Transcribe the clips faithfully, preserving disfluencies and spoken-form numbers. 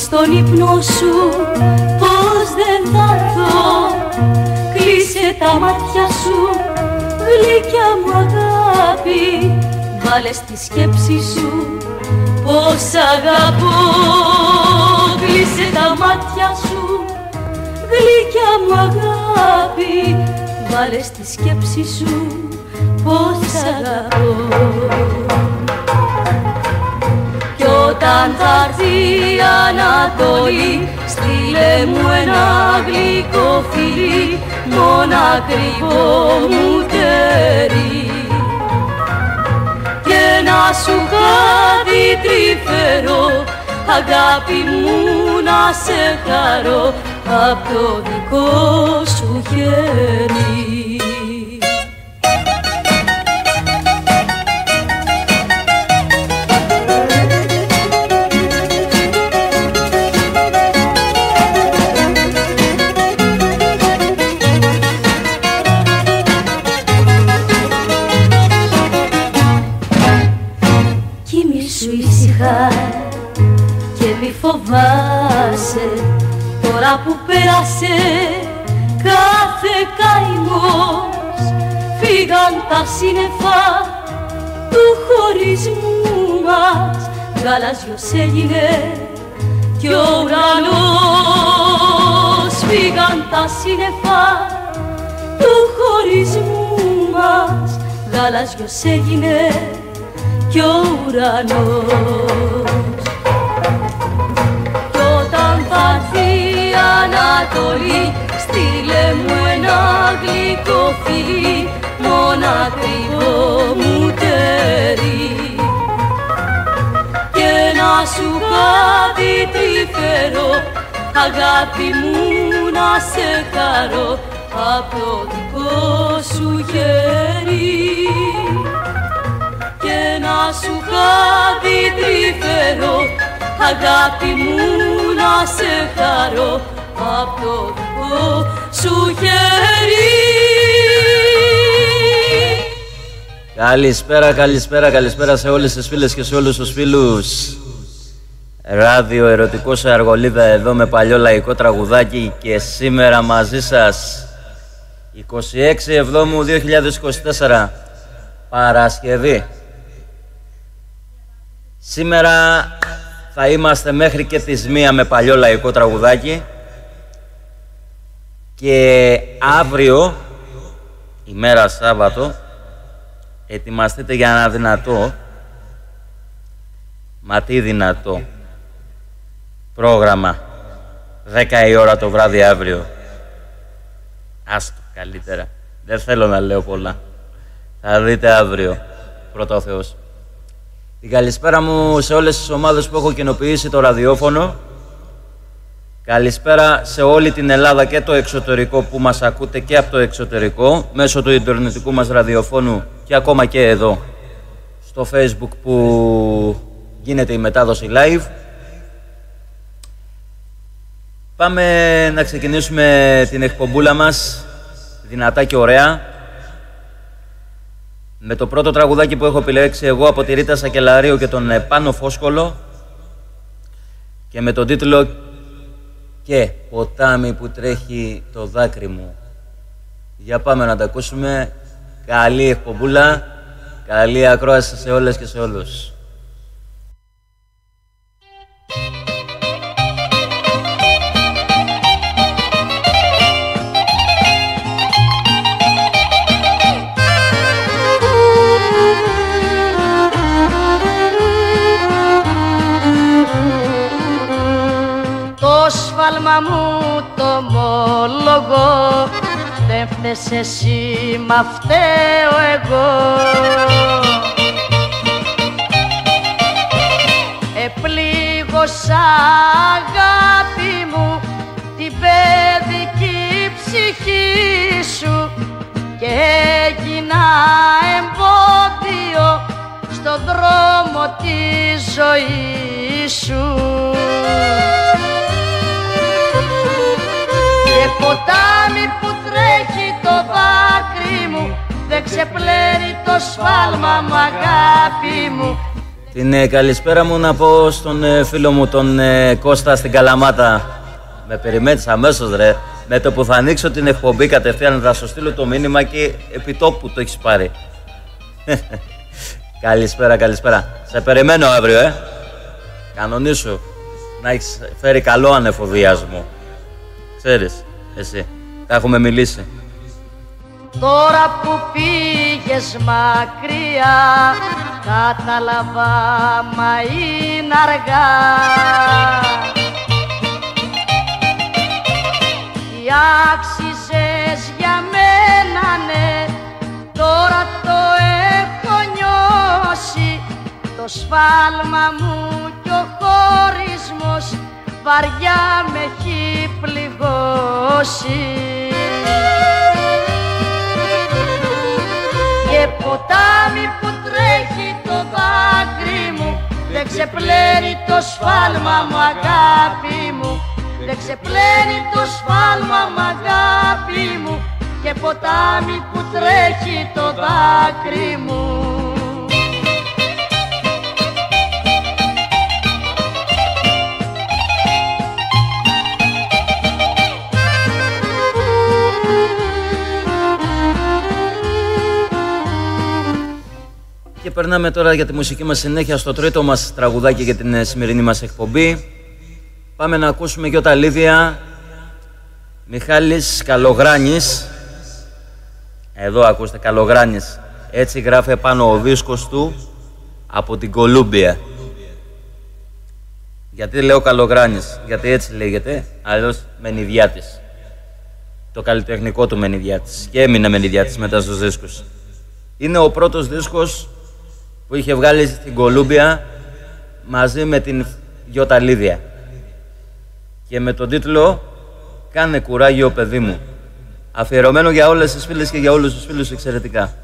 στον ύπνο σου, πως δεν θα έρθω. Κλείσε τα μάτια σου, γλυκιά μου αγάπη, βάλε στη σκέψη σου πως αγαπώ. Κλείσε τα μάτια σου, γλυκιά μου αγάπη, βάλε στη σκέψη σου πως αγαπώ. Κι όταν θα έρθει η Ανατολή, στείλε μου ένα γλυκό φιλί, μονακριβό μου τέρι, και να σου κάτι τρυφερό, αγάπη μου να σε χαρώ απ' το δικό σου χέρι. Και μη φοβάσαι τώρα που πέρασε κάθε καημός. Φύγαν τα σύννεφα του χωρισμού μας, γαλάζιος έγινε κι ο ουρανός. Φύγαν τα σύννεφα του χωρισμού μας, γαλάζιος έγινε κι ο ουρανός. Κι όταν θα έρθει η Ανατολή, στείλε μου ένα γλυκό φιλί, μονακριβό μου τέρι, και να σου κάτι τρυφερό, αγάπη μου να σε χαρώ απ' το δικό σου χέρι. Και να σου κάτι τρυφερό, αγάπη μου να σε χαρώ απ' το δικό σου χέρι. Καλησπέρα, καλησπέρα, καλησπέρα σε όλες τις φίλες και σε όλους τους φίλους. Ράδιο Ερωτικό σε Αργολίδα εδώ με παλιό λαϊκό τραγουδάκι, και σήμερα μαζί σας είκοσι έξι Εβδόμου δύο χιλιάδες είκοσι τέσσερα, Παρασκευή. Σήμερα θα είμαστε μέχρι και τις μία με παλιό λαϊκό τραγουδάκι, και αύριο, ημέρα Σάββατο, ετοιμαστείτε για ένα δυνατό, μα τι δυνατό πρόγραμμα. Δέκα η ώρα το βράδυ αύριο. Άστο καλύτερα, δεν θέλω να λέω πολλά. Θα δείτε αύριο, πρώτα ο Θεός. Την καλησπέρα μου σε όλες τις ομάδες που έχω κοινοποιήσει το ραδιόφωνο. Καλησπέρα σε όλη την Ελλάδα και το εξωτερικό που μας ακούτε και από το εξωτερικό, μέσω του ιντερνετικού μας ραδιοφώνου, και ακόμα και εδώ στο Facebook που γίνεται η μετάδοση live. Πάμε να ξεκινήσουμε την εκπομπούλα μας δυνατά και ωραία, με το πρώτο τραγουδάκι που έχω επιλέξει εγώ από τη Ρίτα Σακελαρίου και τον Πάνο Φόσκολο, και με τον τίτλο «Και ποτάμι που τρέχει το δάκρυ μου». Για πάμε να τα ακούσουμε. Καλή εκπομπούλα, καλή ακρόαση σε όλες και σε όλους. Σφάλμα μου το ομολογώ, δεν φταίς εσύ, μα φταίω εγώ. Επλήγωσα, αγάπη μου, την παιδική ψυχή σου, και έγινα εμπόδιο στον δρόμο της ζωής σου. Και ποτάμι που τρέχει το δάκρυ μου, δεν ξεπλένει το σφάλμα μου, αγάπη μου. Την ε, καλησπέρα μου να πω στον ε, φίλο μου τον ε, Κώστα στην Καλαμάτα. Με περιμένεις αμέσως ρε. Με το που θα ανοίξω την εκπομπή κατευθείαν θα σου στείλω το μήνυμα και επί τόπου το έχεις πάρει. Καλησπέρα, καλησπέρα. Σε περιμένω αύριο, ε. Κανονίσου να έχεις φέρει καλό ανεφοδιασμό. Ξέρεις, εσύ. Τα έχουμε μιλήσει. Τώρα που πήγες μακριά, κατάλαβα μα είναι αργά. Τι άξιζες για μένα, ναι, τώρα το έχω νιώσει. Το σφάλμα μου κι ο χωρισμός βαριά με έχει πληγώσει. Και ποτάμι που τρέχει το δάκρυ μου δεν ξεπλένει το σφάλμα μου, αγάπη μου. Δεν ξεπλένει το σφάλμα μου, αγάπη μου. Και ποτάμι που τρέχει το δάκρυ μου. Και περνάμε τώρα για τη μουσική μας συνέχεια στο τρίτο μας τραγουδάκι για την σημερινή μας εκπομπή. Πάμε να ακούσουμε Γιώτα Λίδια, Μιχάλης Καλογράνης. Εδώ ακούστε, Καλογράνης. Έτσι γράφει πάνω ο δίσκος του από την Κολούμπια. Γιατί λέω Καλογράνης? Γιατί έτσι λέγεται, αλλιώς Μενιδιάτης. Το καλλιτεχνικό του Μενιδιάτης. Και έμεινε Μενιδιάτης μετά στους δίσκους. Είναι ο πρώτος δίσκος που είχε βγάλει στην Κολούμπια μαζί με την Γιώτα Λίδια και με τον τίτλο «Κάνε κουράγιο παιδί μου», αφιερωμένο για όλες τις φίλες και για όλους τους φίλους εξαιρετικά.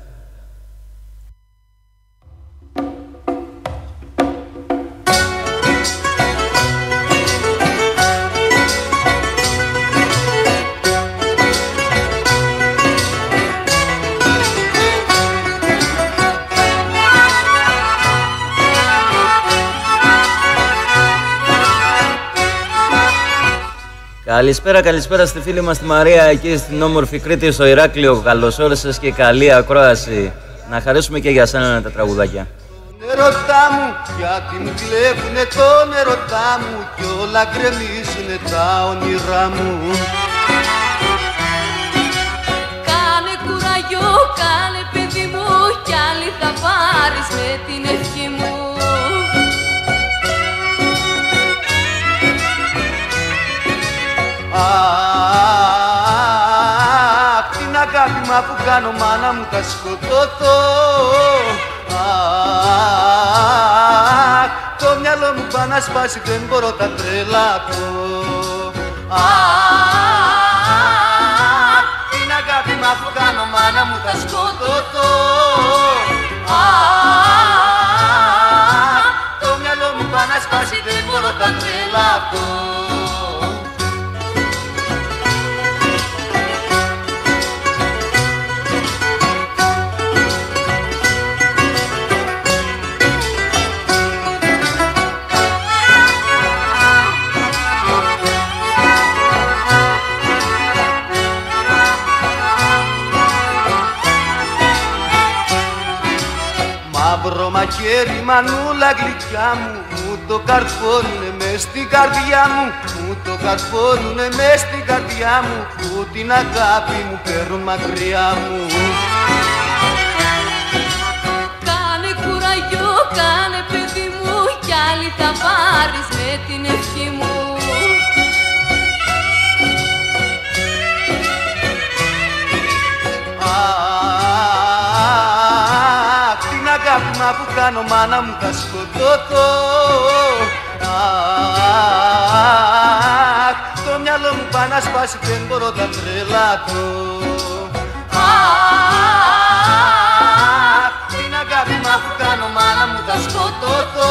Καλησπέρα, καλησπέρα στη φίλη μας τη Μαρία εκεί στην όμορφη Κρήτη, στο Ηράκλειο. Καλώς όρισες και καλή ακρόαση. Να χαρίσουμε και για σένα τα τραγουδάκια. Τον ερωτά μου, γιατί μου κλέβουνε τον ερωτά μου κι όλα γκρεμίζουνε τα όνειρά μου. Κάνε κουράγιο, κάνε παιδί μου κι άλλη θα πάρεις με την ευχή μου. Αχ, την αγάπη μου αφού κάνω μάνα μου θα σκοτώθω. Αχ, το μυαλό μου πάει να σπάσει, δεν μπορώ τα τρελαθώ. Αχ, την αγάπη μου αφού κάνω μάνα μου θα σκοτώθω. Αχ, το μυαλό μου πάει να σπάσει, δεν μπορώ τα τρελαθώ. Μαύρο μαχαίρι, μανούλα γλυκιά μου, μου το καρφώνουνε μες στην καρδιά μου. Μου το καρφώνουνε μες στην καρδιά μου, που την αγάπη μου παίρνουν μακριά μου. Κάνε κουράγιο, κάνε παιδί μου κι άλλη θα πάρεις με την ευχή μου. Μα που κάνω μάνα μου θα σκοτώθω. Αχ, το μυαλό μου πάει να σπάσει, δεν μπορώ να τρελαθώ. Αχ, την αγάπη μου αφού κάνω μάνα μου θα σκοτώθω.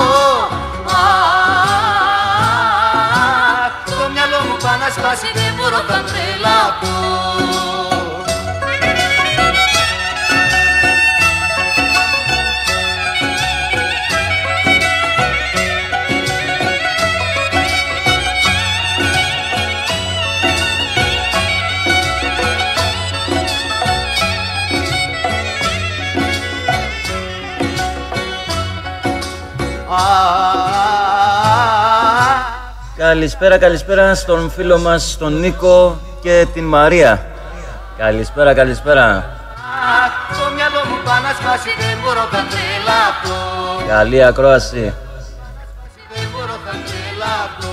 Αχ, το μυαλό μου πάει να σπάσει, δεν μπορώ να τρελαθώ. Καλησπέρα, καλησπέρα στον φίλο μας, τον Νίκο και την Μαρία. Καλησπέρα, καλησπέρα. Το μυαλό μου πάει να σπάσει, δεν μπορώ να τρελαθώ. Καλή ακρόαση. Δεν μπορώ να τρελαθώ.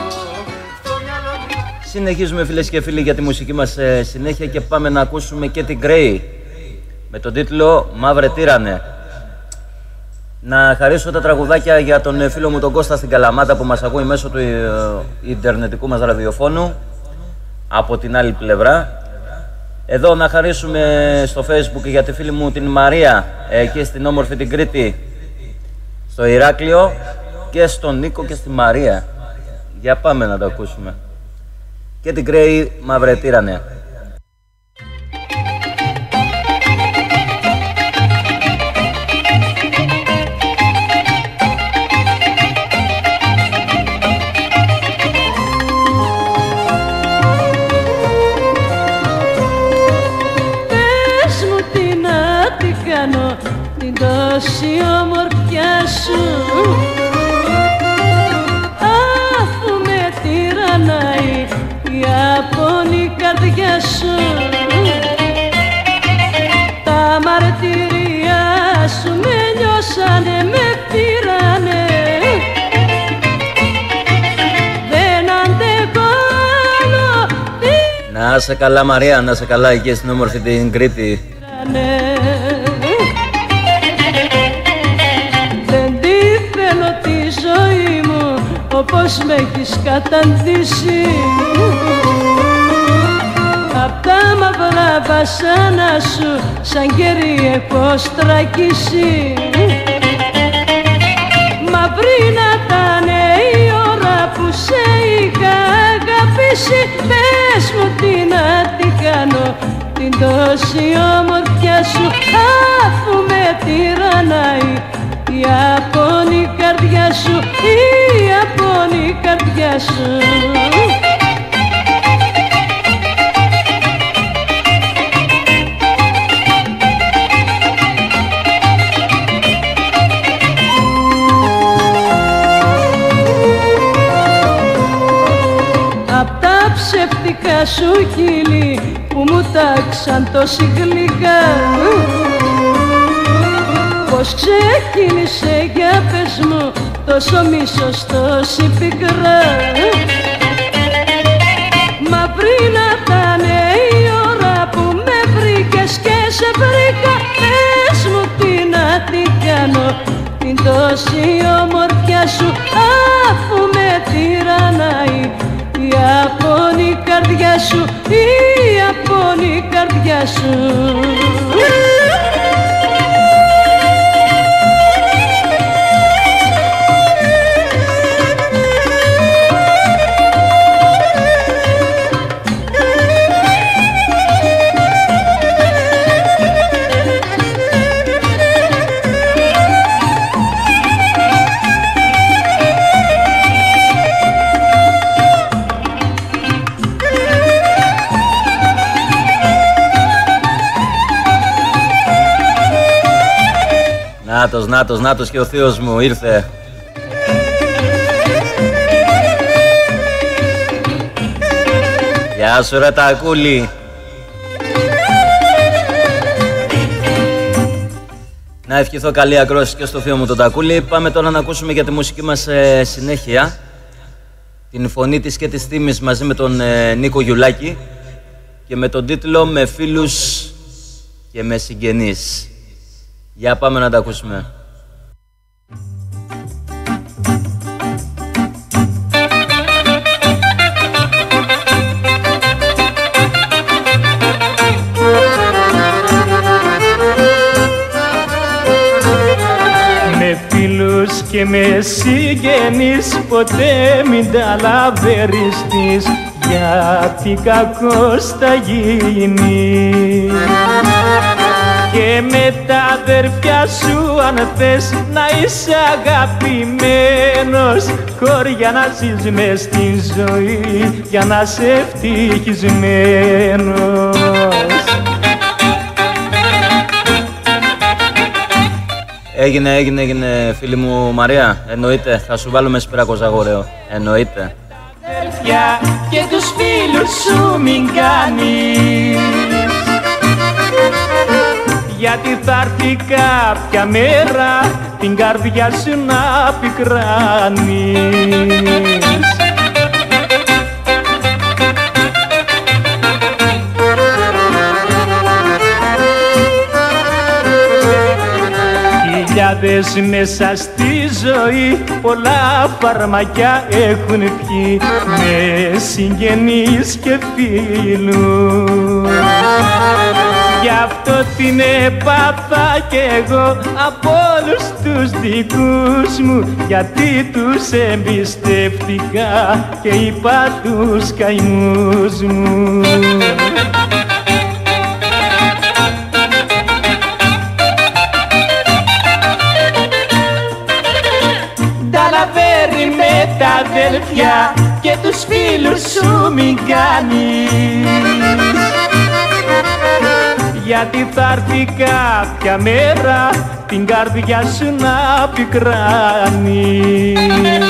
Συνεχίζουμε φίλες και φίλοι για τη μουσική μας ε, συνέχεια και πάμε να ακούσουμε και την Grey με τον τίτλο «Μαύρε τύρανε». Να χαρίσω τα τραγουδάκια για τον φίλο μου τον Κώστα στην Καλαμάτα που μας ακούει μέσω του ε, ιντερνετικού μας ραδιοφώνου από την άλλη πλευρά. Εδώ να χαρίσουμε στο Facebook για τη φίλη μου την Μαρία ε, και στην όμορφη την Κρήτη στο Ηράκλειο και στον Νίκο και στη Μαρία. Για πάμε να το ακούσουμε. Και την Grey, «Μαύρε τύρανε». Πες μου τι να τι κάνω, την τόση ομορφιά σου, αφού με τυραννάει η απόνη καρδιά σου. Τα μαρτυρία σου με νιώσανε, με πήρανε. Δεν αντέχω άλλο. Να σε καλά Μαρία, να σε καλά εκεί στην όμορφη την Κρήτη. Δεν τη θέλω τη ζωή μου όπως με έχεις καταντήσει. Απ' τα μαυρά βασάνα σου σαν κερί έχω στρακίσει. Μα πριν να τάνε η ώρα που σε είχα αγαπήσει, πες μου τι να τι κάνω, την τόση ομορφιά σου, αφού με τυραννάει η απόνη καρδιά σου, η απόνη καρδιά σου. Απ' τα ψευτικά σου χείλη που μου τάξαν τόση γλυκά, πώς ξεκίνησε για πες μου τόσο μίσος, τόση πικρά. Μα πριν να τάνε η ώρα που με βρήκες και σε βρήκα, πες μου τι να τι κάνω, την τόση ομορφιά σου, αφού με τυραννάει η απόνη καρδιά σου, η απόνη καρδιά σου. Νάτος, νάτος, νάτος και ο θείος μου ήρθε. Γεια σου ρε Τακούλη. Να ευχηθώ καλή ακρόαση και στο θείο μου τον Τακούλη. Πάμε τώρα να ακούσουμε για τη μουσική μας ε, συνέχεια την φωνή της και της θύμης μαζί με τον ε, Νίκο Γιουλάκη και με τον τίτλο «Με φίλους και με συγγενείς». Για πάμε να τα ακούσουμε. Με φίλους και με συγγενείς ποτέ μην τα λαβεριστείς, γιατί κακός θα γίνει. Και με τα αδερφιά σου αν θες να είσαι αγαπημένος, χώρια να ζεις μες στη ζωή για να είσαι ευτυχισμένος. Έγινε, έγινε, έγινε φίλη μου Μαρία, εννοείται, θα σου βάλουμε Σπυράκο Ζαγορέο, εννοείται. Και τους φίλους σου μην κάνεις, γιατί θα έρθει κάποια μέρα την καρδιά σου να πικράνεις. Χιλιάδες μέσα στη ζωή πολλά φαρμακιά έχουν πιει με συγγενείς και φίλους. Γι' αυτό την έπαθα κι εγώ από όλους τους δικούς μου, γιατί τους εμπιστεύτηκα και είπα τους καημούς μου. Ταλαβέρι με τα αδέλφια και τους φίλους σου μην κάνεις, γιατί θα έρθει κάποια μέρα την καρδιά σου να πικράνεις.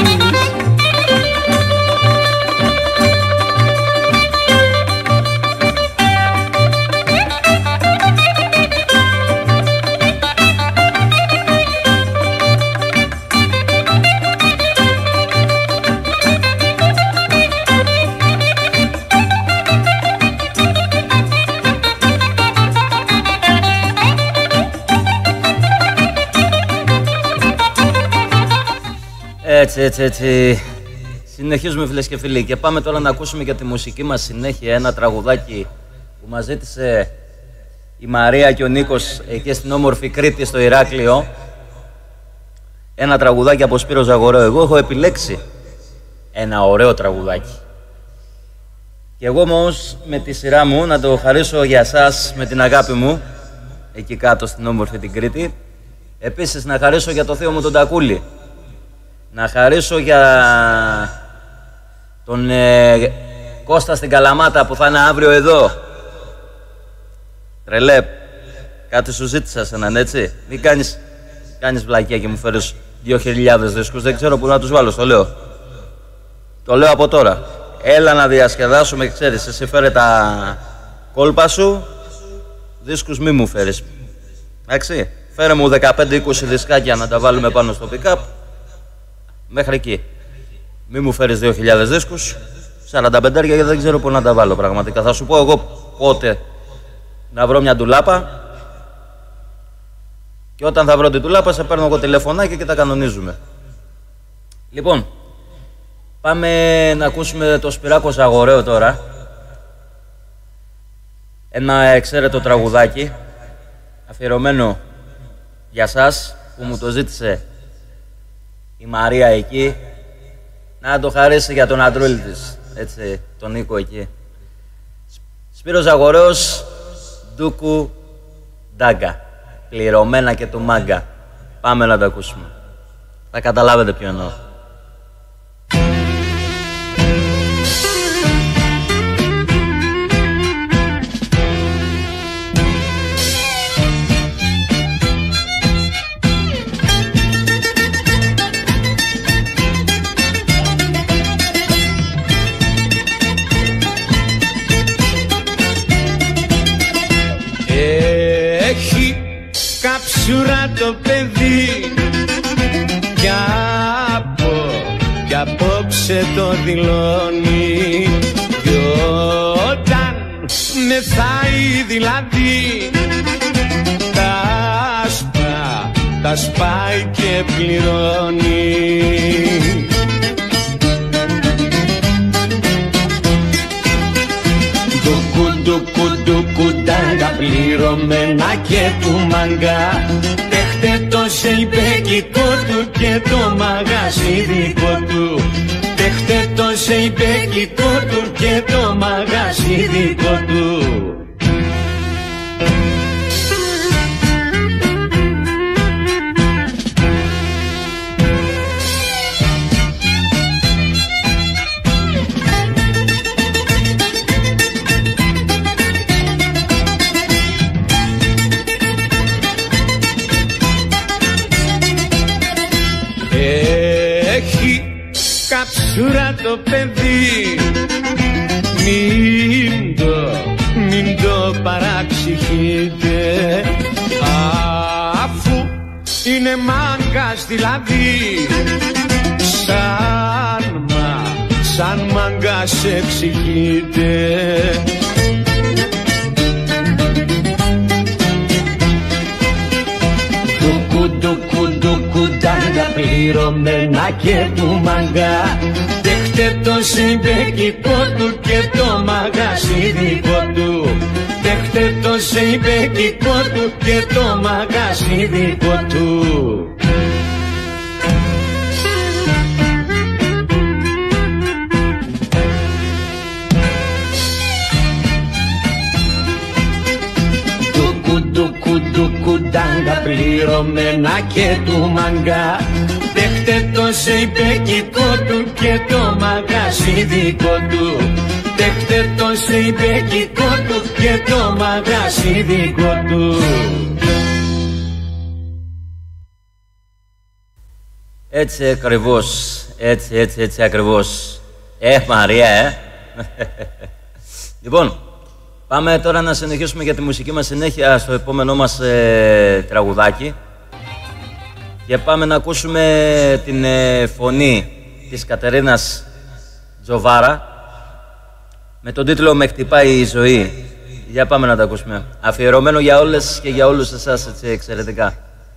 Έτσι, έτσι, έτσι. Συνεχίζουμε φίλες και φίλοι και πάμε τώρα να ακούσουμε για τη μουσική μας συνέχεια ένα τραγουδάκι που μας ζήτησε η Μαρία και ο Νίκος εκεί στην όμορφη Κρήτη στο Ηράκλειο. Ένα τραγουδάκι από Σπύρο Ζαγορέο. Εγώ έχω επιλέξει ένα ωραίο τραγουδάκι. Και εγώ όμως με τη σειρά μου να το χαρίσω για σας με την αγάπη μου εκεί κάτω στην όμορφη την Κρήτη. Επίσης να χαρίσω για το θείο μου τον Τακούλη. Να χαρίσω για τον ε, Κώστα στην Καλαμάτα που θα είναι αύριο εδώ. Τρελέ, κάτι σου ζήτησα σε έναν, έτσι. Μην κάνεις, κάνεις βλακία και μου φέρεις δύο χιλιάδες δίσκους. Δεν ξέρω που να τους βάλω, στο λέω. Το λέω από τώρα. Έλα να διασκεδάσουμε, ξέρεις, εσύ φέρε τα κόλπα σου. Δίσκους μη μου φέρεις. Εντάξει, φέρε μου δεκαπέντε είκοσι δισκάκια να τα βάλουμε πάνω στο pick-up. Μέχρι εκεί. Μη μου φέρεις δύο χιλιάδες δίσκους, σαράντα πέντε γιατί δεν ξέρω πού να τα βάλω πραγματικά. Θα σου πω εγώ πότε να βρω μια ντουλάπα και όταν θα βρω την ντουλάπα σε παίρνω εγώ τηλεφωνάκι και τα κανονίζουμε. Λοιπόν, πάμε να ακούσουμε το Σπυράκο Ζαγορέο τώρα. Ένα εξαίρετο τραγουδάκι αφιερωμένο για σας που μου το ζήτησε η Μαρία εκεί, να το χαρίσει για τον αντρούλη της, έτσι, τον Νίκο εκεί. Σπύρος Ζαγορέος, Ντούκου Ντάγκα, πληρωμένα και του μάγκα. Πάμε να το ακούσουμε. Θα καταλάβετε ποιο εννοώ. Κάψουρα το παιδί κι από, κι απόψε το δηλώνει, κι όταν μεθάει δηλαδή τα σπα, τα σπάει και πληρώνει. Κουντάγκα πληρωμένα και του μαγκά, δέχτε το σεϊμπέκικο του και το μαγαζί δικό του. Δέχτε το σεϊμπέκικο του και το μαγαζί δικό του. το παιδί. Μην το, μην το παραξυχείτε, αφού είναι μάγκας δηλαδή. Σαν μα, σαν μάγκας εξηγείται. Ντουκου, ντουκου, ντουκου, τάγκα πληρωμένα και του μαγκά. Δέχτε το συμπέκικο του και το μαγαζί δικό του. Δέχτε το συμπέκικο του και το μαγαζί δικό του. Κουντάγκα πληρωμένα και του μαγκά. Δέχτε το σεϊπέκικο του και το μαγαζί δικό του. Δέχτε το σεϊπέκικο του και το μαγαζί δικό του. Έτσι ακριβώς, έτσι, έτσι, έτσι ακριβώς. Ε, Μαρία, ε. Λοιπόν, πάμε τώρα να συνεχίσουμε για τη μουσική μας συνέχεια στο επόμενό μας ε, τραγουδάκι. Και πάμε να ακούσουμε την ε, φωνή της Κατερίνας Τζοβάρα με τον τίτλο «Με χτυπάει η ζωή». Για πάμε να τα ακούσουμε. Αφιερωμένο για όλες και για όλους εσάς, έτσι, εξαιρετικά.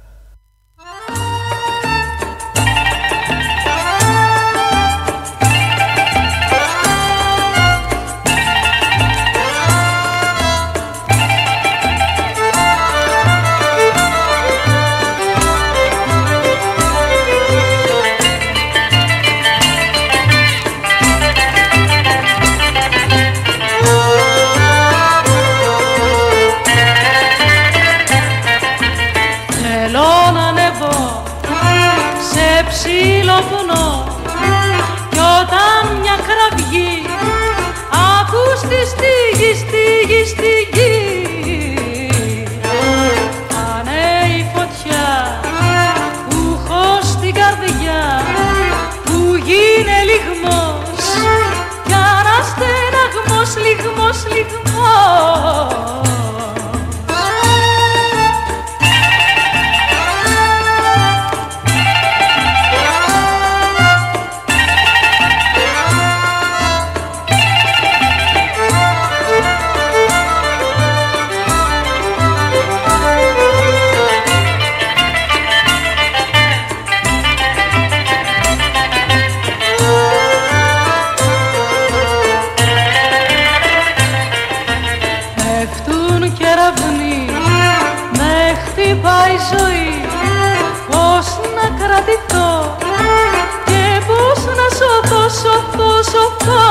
Κι όταν μια κραυγή ακούς τη στίγη, στίγη, στίγη, ανέει φωτιά που έχω στην καρδιά, που γίνε λιγμός κι αναστεναγμός, λιγμός, λιγμός. Και πώς να σωθώ, σωθώ, σωθώ.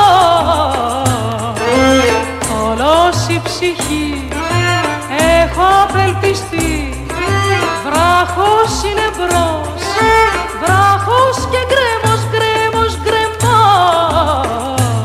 Όλος η ψυχή έχω απελπιστεί. Βράχος είναι μπρος, βράχος και γκρέμος, γκρέμος, γκρέμος.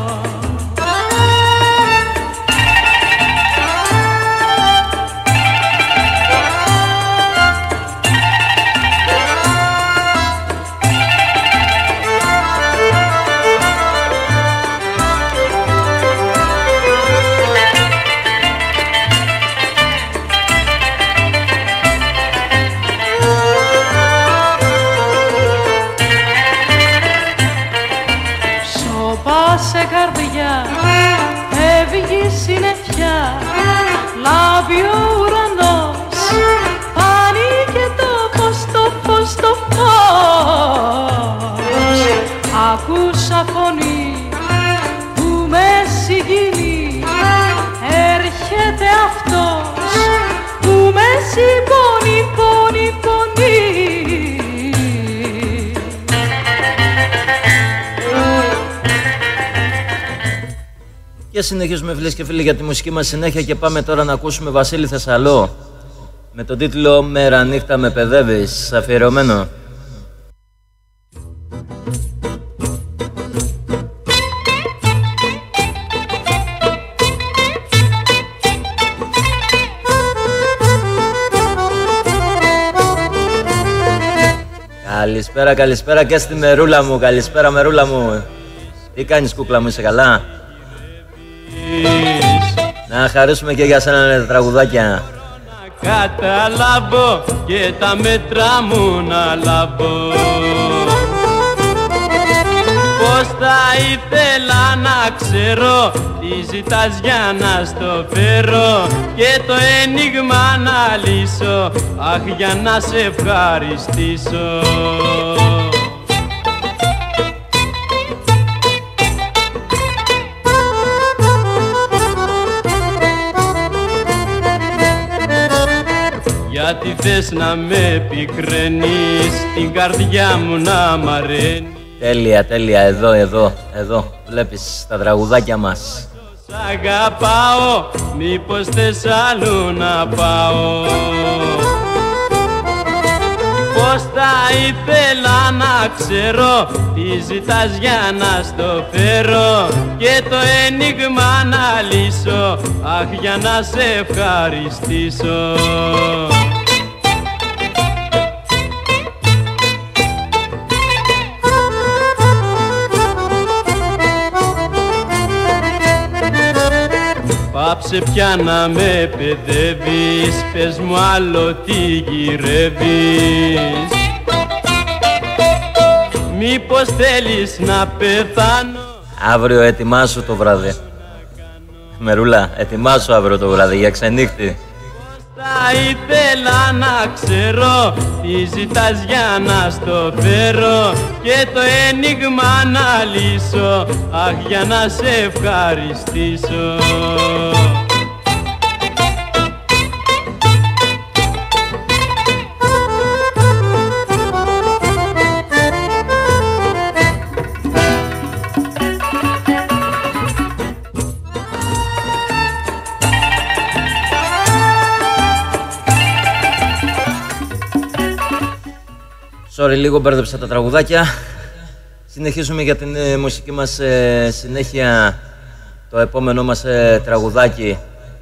Έβγει συννεφιά, λάμπει ο ουρανός, φάνηκε το φως, το φως, το φως. Άκουσα φωνή που με συγκινεί, έρχεται αυτός που με συμπονεί, πονεί, πονεί. Και συνεχίζουμε, φίλες και φίλοι, για τη μουσική μας συνέχεια και πάμε τώρα να ακούσουμε Βασίλη Θεσσαλό με τον τίτλο «Μέρα νύχτα με παιδεύεις», αφιερωμένο. Καλησπέρα, καλησπέρα και στη Μερούλα μου, καλησπέρα Μερούλα μου. Τι κάνεις κούκλα μου, είσαι καλά? Να χαρίσουμε και για σένα τα τραγουδάκια. Καταλάβω και τα μέτρα μου να λάβω. Πώς θα ήθελα να ξέρω τι ζητάς για να στο φέρω και το ένιγμα να λύσω, αχ, για να σε ευχαριστήσω. Γιατί θες να με πικραίνεις, την καρδιά μου να μ' αραίνει. Τέλεια, τέλεια, εδώ, εδώ, εδώ, βλέπεις τα τραγουδάκια μας. Σ' αγαπάω, μήπως θες αλλού να πάω. Πώς θα ήθελα να ξέρω τι ζητάς για να στο φέρω και το ένιγμα να λύσω, αχ, για να σε ευχαριστήσω. Πάψε πια να με παιδεύεις, πες μου άλλο τι γυρεύεις. Μήπως θέλεις να πεθάνω? Αύριο ετοιμάσου το βράδυ. Μερούλα, ετοιμάσου αύριο το βράδυ για ξενύχτη. Θα ήθελα να ξέρω τι ζητάς για να στο φέρω και το ένιγμα να λύσω, αχ, για να σε ευχαριστήσω. Sorry, λίγο μπέρδεψα τα τραγουδάκια. Συνεχίζουμε για την ε, μουσική μας ε, συνέχεια. Το επόμενό μας ε, τραγουδάκι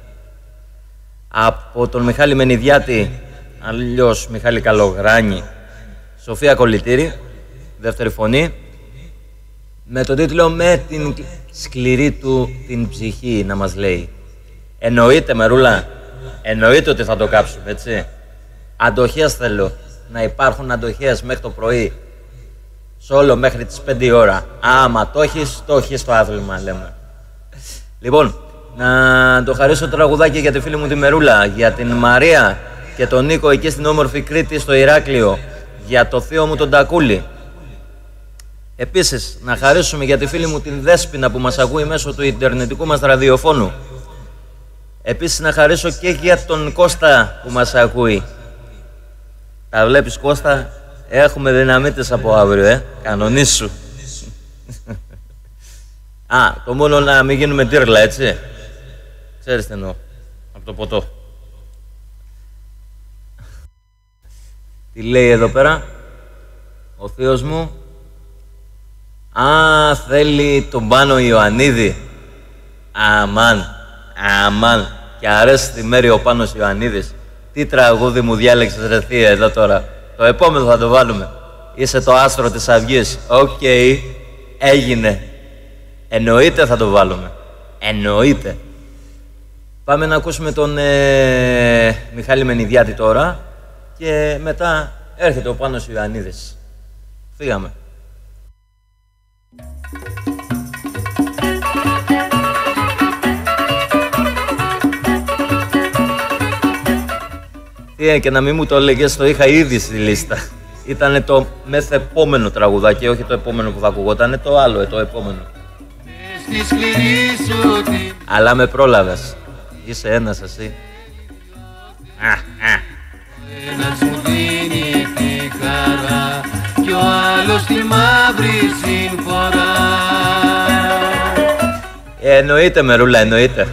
από τον Μιχάλη Μενιδιάτη, αλλιώς Μιχάλη Καλογράνη, Σοφία Κολλητήρη, δεύτερη φωνή, με τον τίτλο «Με την σκληρή του την ψυχή», να μας λέει. Εννοείται, Μερούλα, εννοείται ότι θα το κάψουμε, έτσι. Αντοχές θέλω. Να υπάρχουν αντοχές μέχρι το πρωί, σόλο μέχρι τις πέντε η ώρα. Άμα το έχεις, το έχεις το άθλημα, λέμε. Λοιπόν, να το χαρίσω το τραγουδάκι για τη φίλη μου τη Μερούλα, για την Μαρία και τον Νίκο εκεί στην όμορφη Κρήτη στο Ηράκλειο, για το θείο μου τον Τακούλη. Επίσης, να χαρίσουμε για τη φίλη μου την Δέσποινα που μας ακούει μέσω του ιντερνετικού μας ραδιοφώνου. Επίσης, να χαρίσω και για τον Κώστα που μας ακούει. Τα βλέπεις, Κώστα, έχουμε δυναμίτες από αύριο, ε, κανονίσου. Α, το μόνο να μην γίνουμε τύρλα, έτσι. Ξέρεις τι εννοώ, από το ποτό. Τι λέει εδώ πέρα, ο θείος μου. Α, θέλει τον Πάνο Ιωαννίδη. Αμάν, αμάν. Και αρέσει τη μέρη ο Πάνος Ιωαννίδης. Τι τραγούδι μου διάλεξες, ρε θεία, εδώ τώρα. Το επόμενο θα το βάλουμε. Είσαι το άστρο της αυγής. Οκ, okay, έγινε. Εννοείται θα το βάλουμε. Εννοείται. Πάμε να ακούσουμε τον ε, Μιχάλη Μενιδιάτη τώρα και μετά έρχεται ο Πάνος Ιωαννίδης. Φύγαμε. Τι, και να μην μου το έλεγες, το είχα ήδη στη λίστα. Ήτανε το μεθεπόμενο τραγουδάκι, όχι το επόμενο που θα ακουγότανε, το άλλο, το επόμενο. Αλλά με πρόλαβες. Είσαι ένας εσύ. Α, α. Ένας μου δίνει τη χαρά κι ο άλλος τη μαύρη συμφορά. Ε, εννοείται, Μερούλα, εννοείται.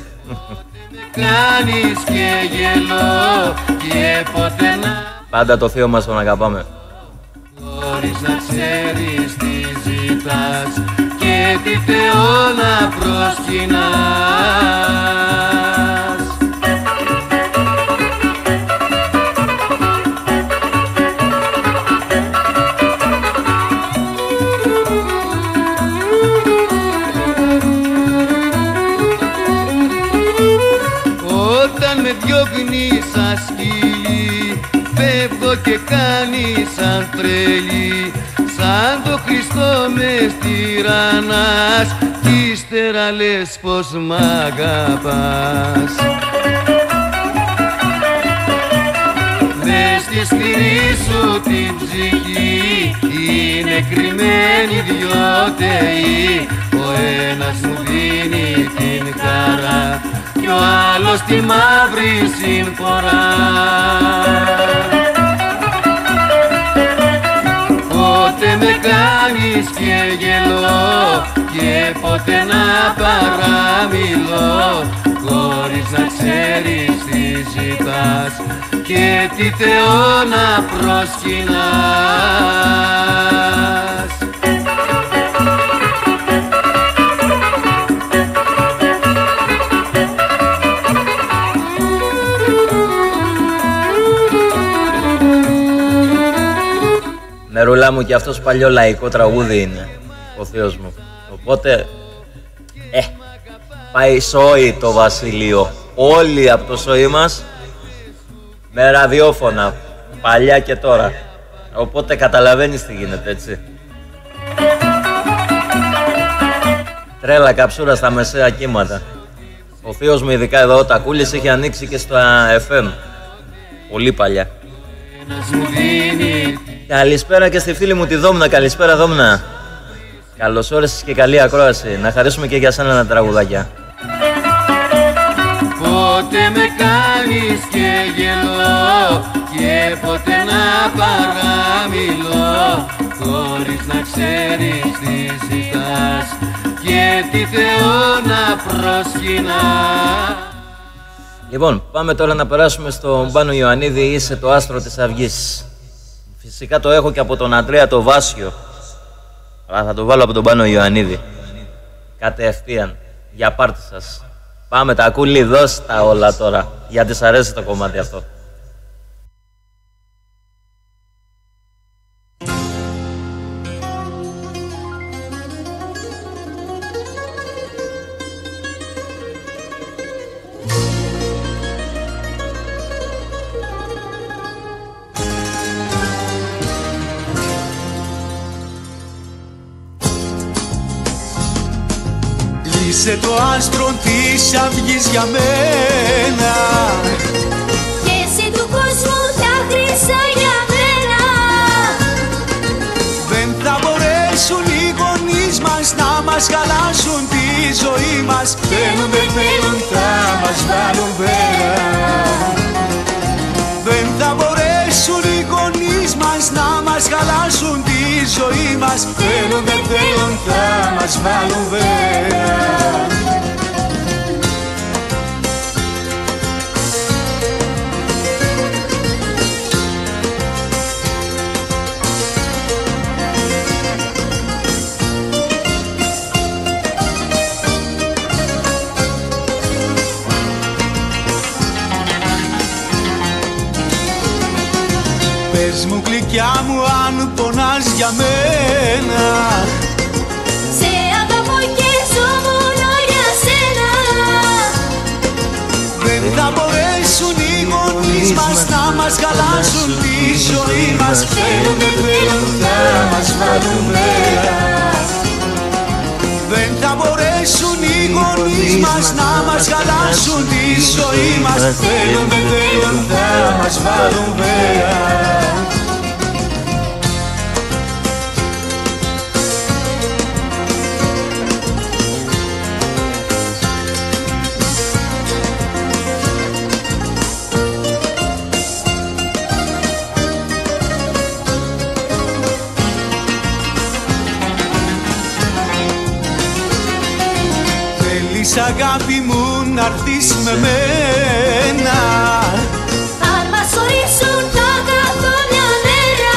Κάνεις και γελώ και ποτέ να... Πάντα το θείο μας τον αγαπάμε. Χωρίς να ξέρεις τι ζητάς και τι Θεό να προσκυνάς. στα σκύλι, φεύγω και κάνει σαν τρέλη, σαν το Χριστό μες τυραννάς, κι ύστερα λες πως μ' αγαπάς. Μες στη σκληρή σου την ψυχή είναι κρυμμένοι δυο θεοί, ο ένας μου δίνει την χαρά κι ο άλλος τη μαύρη συμφορά. Πότε με κάνεις και γελώ και πότε να παραμιλώ, χωρίς να ξέρεις τι ζητάς και τι Θεό να προσκυνάς. Μερούλα μου, και αυτός παλιό λαϊκό τραγούδι είναι ο θείος μου. Οπότε, ε, πάει σόι το βασίλειο. Όλοι από το σόι μας με ραδιόφωνα, παλιά και τώρα. Οπότε καταλαβαίνεις τι γίνεται, έτσι. Τρέλα καψούρα στα μεσαία κύματα. Ο θείος μου, ειδικά εδώ, ο Τακούλης, είχε ανοίξει και στα εφ εμ. Πολύ παλιά. Καλησπέρα και στη φίλη μου τη Δόμνα. Καλησπέρα Δόμνα. Καλώς όρισες και καλή ακρόαση. Να χαρίσουμε και για σένα ένα τραγουδάκια. Πότε με κάνεις και γελώ και πότε να παραμιλώ, χωρίς να ξέρεις τι ζητάς και τι Θεό να προσκυνάς. Λοιπόν, πάμε τώρα να περάσουμε στον Πάνο Ιωαννίδη, είσαι το άστρο της αυγής. Φυσικά το έχω και από τον Αντρέα το Βάσιο, αλλά θα το βάλω από τον Πάνο Ιωαννίδη. Κατευθείαν, για πάρτι σας. Πάμε Τακούλη, δώσ' τα όλα τώρα, γιατί σ' αρέσει το κομμάτι αυτό. Είσαι το άστρο της αυγής για μένα και εσύ του κόσμου τα χρυσά για μένα. Δεν θα μπορέσουν οι γονείς μας να μας χαλάσουν τη ζωή μας. Θέλουν, δεν θέλουν, θα μας βάλουν πέρα. Δεν θα μπορέσουν οι γονείς μας να μας χαλάσουν τη ζωή μας. Θέλουν, δεν θέλουν, θα μας βάλουν πέρα. Πες μου γλυκιά μου αν πονάς για μένα. Σε αγαπώ και ζω μόνο για σένα. Δεν θα μπορέσουν οι γονείς μας να μας χαλάσουν τη ζωή μας. Θέλουν, δεν θέλουν, θα μας βάλουν πέρα. Δεν θα μπορέσουν οι γονείς μας να μας χαλάσουν τη ζωή μας. Θέλουν, δεν θέλουν, θα μας βάλουν πέρα. Αγάπη μου να'ρθείς με μένα. Αν μας ορίσουν τα καθόλια μέρα,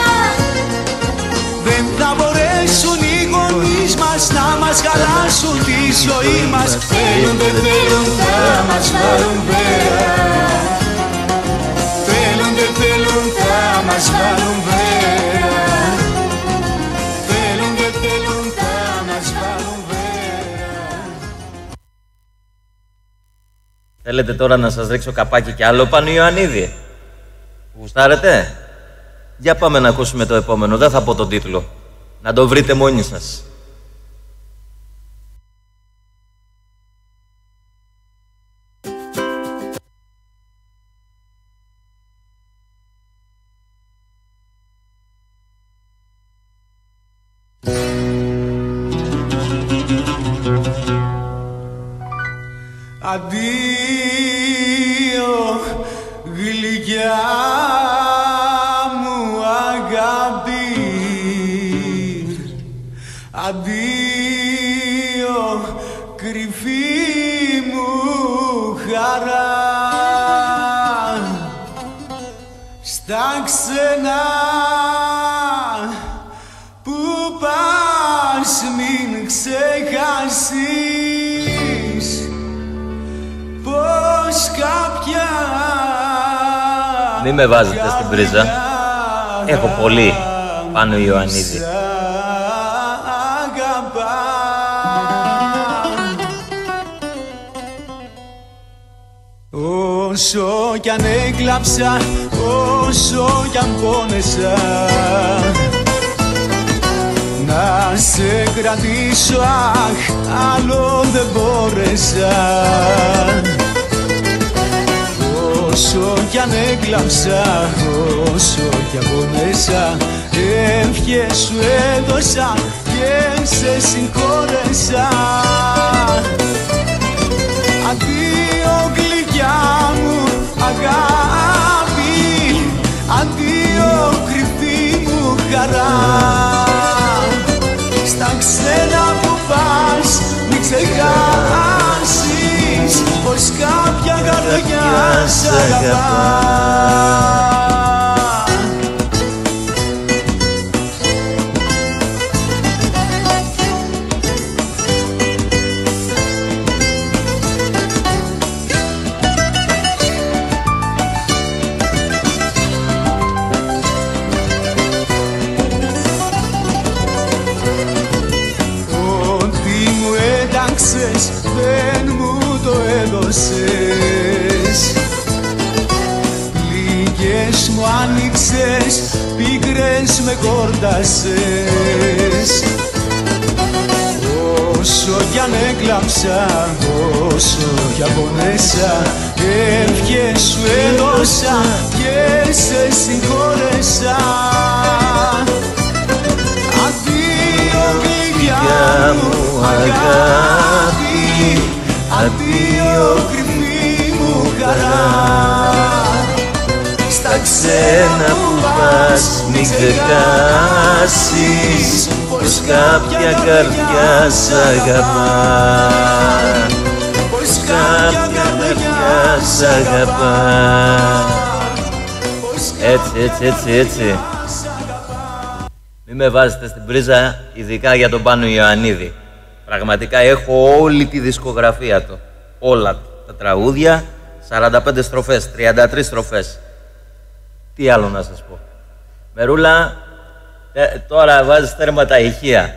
δεν θα μπορέσουν οι γονείς μας να μας χαλάσουν τη ζωή μας. Θέλουν, δεν θέλουν, θα μας βάλουν πέρα. Θέλουν, δεν θέλουν, θα μας βάλουν πέρα. Θέλουν, δεν θέλουν, θα μας βάλουν πέρα. Θέλετε τώρα να σας ρίξω καπάκι κι άλλο πάνω Ιωαννίδη? Γουστάρετε? Για πάμε να ακούσουμε το επόμενο. Δεν θα πω τον τίτλο. Να το βρείτε μόνοι σας. Αντίο γλυκιά μου αγάπη, αντίο κρυφή μου χαρά, στα ξένα που πας μην ξεχάσεις πως κάποια. Μη με βάζετε στην πρίζα. Έχω πολύ πάνω Ιωαννίδη. Όσο κι αν έκλαψα, όσο κι αν πόνεσα, να σε κρατήσω, αχ, άλλο δεν μπόρεσα. Όσο κι αν έκλαψα, όσο κι αν πόνεσα, ευχές σου έδωσα και σε συγχώρεσα. Αντίο γλυκιά μου αγάπη, αντίο κρυφή μου χαρά, στα ξένα που πας μην ξεχάσεις πως κάποια καρδιά σ' αγαπά. Δεν μου το έδωσες, λίγες μου άνοιξες, πίκρες με κόρτασες. Όσο κι αν έκλαψα, όσο κι αν πονέσα, ευχές σου έδωσα και σε συγχώρεσα. Αντίο γλυκιά μου αγάπη, αντίο κρυφή μου χαρά, στα ξένα που πας μην ξεχάσεις πως κάποια καρδιά σ' αγαπά, πως κάποια καρδιά σ' αγαπά. Έτσι, έτσι, έτσι, έτσι. Μη με βάζετε στην πρίζα, ειδικά για τον Πάνο Ιωαννίδη. Πραγματικά έχω όλη τη δισκογραφία του. Όλα τα τραγούδια, σαράντα πέντε στροφές, τριάντα τρεις στροφές. Τι άλλο να σας πω. Μερούλα, ε, τώρα βάζεις τέρμα τα ηχεία.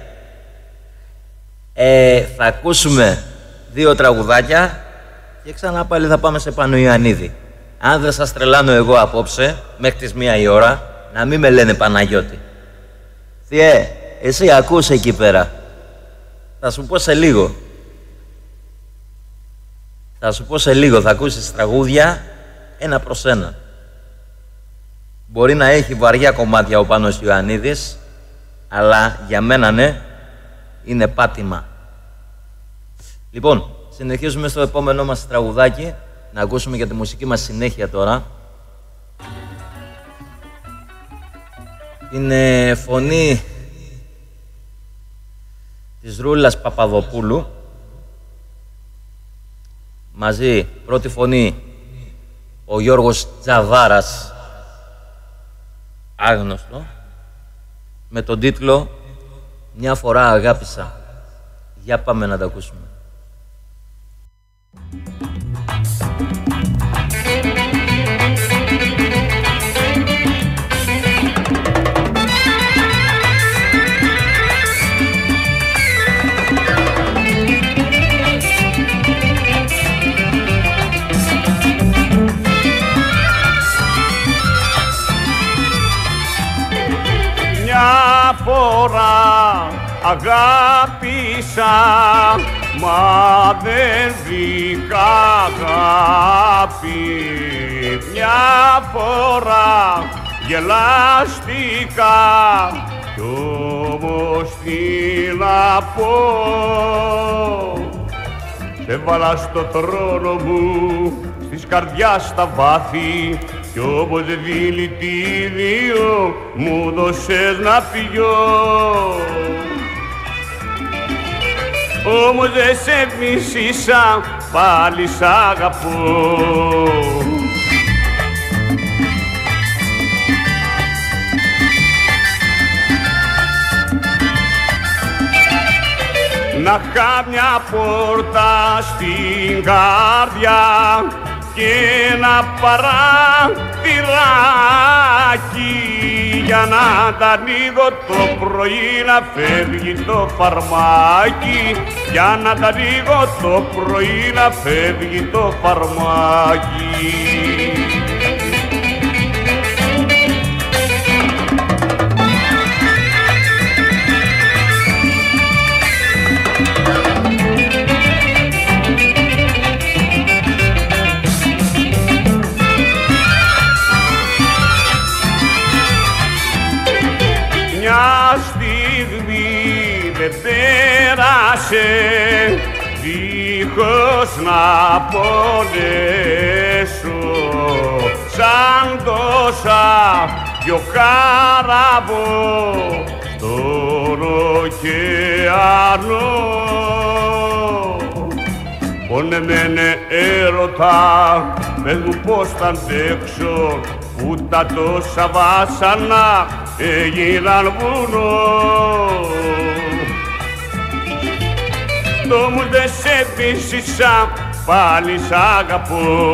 Ε, θα ακούσουμε δύο τραγουδάκια και ξανά πάλι θα πάμε σε Πάνο Ιωαννίδη. Αν δεν σας τρελάνω εγώ απόψε, μέχρι τις μία η ώρα, να μην με λένε Παναγιώτη. Θεέ, εσύ ακούς εκεί πέρα. Θα σου πω σε λίγο. Θα σου πω σε λίγο, θα ακούσεις τραγούδια ένα προς ένα. Μπορεί να έχει βαριά κομμάτια ο Πάνος Ιωαννίδης, αλλά για μένα ναι, είναι πάτημα. Λοιπόν, συνεχίζουμε στο επόμενό μας τραγουδάκι, να ακούσουμε για τη μουσική μας συνέχεια τώρα. Είναι φωνή της Ρούλας Παπαδοπούλου, μαζί πρώτη φωνή ο Γιώργος Τζαβάρας, άγνωστο, με τον τίτλο «Μια φορά αγάπησα». Για πάμε να τα ακούσουμε. φορά αγάπησα, μα δεν βρήκα αγάπη. Μια φορά γελάστηκα κι όμως τι να πω. Σε βάλα στο τρόνο μου, στις καρδιάς τα βάθη, κι όπως δηλητήριο μου δώσες να πιω. Όμως δεν σε μισήσα, πάλι σ' αγαπώ. Να είχα μια πόρτα στην καρδιά και ένα παραθυράκι για να τα ανοίγω το πρωί να φεύγει το φαρμάκι, για να τα ανοίγω το πρωί να φεύγει το φαρμάκι. Μια στιγμή δεν πέρασε δίχως να πονέσω, σαν τόσα δυο καράβο στον ωκεανό. Πονεμένε έρωτα, πες μου πώς θα αντέξω, που τα τόσα βάσανα έγιναν βουνό. Το μου δεν σε πείσισα, πάλι σ' αγαπώ.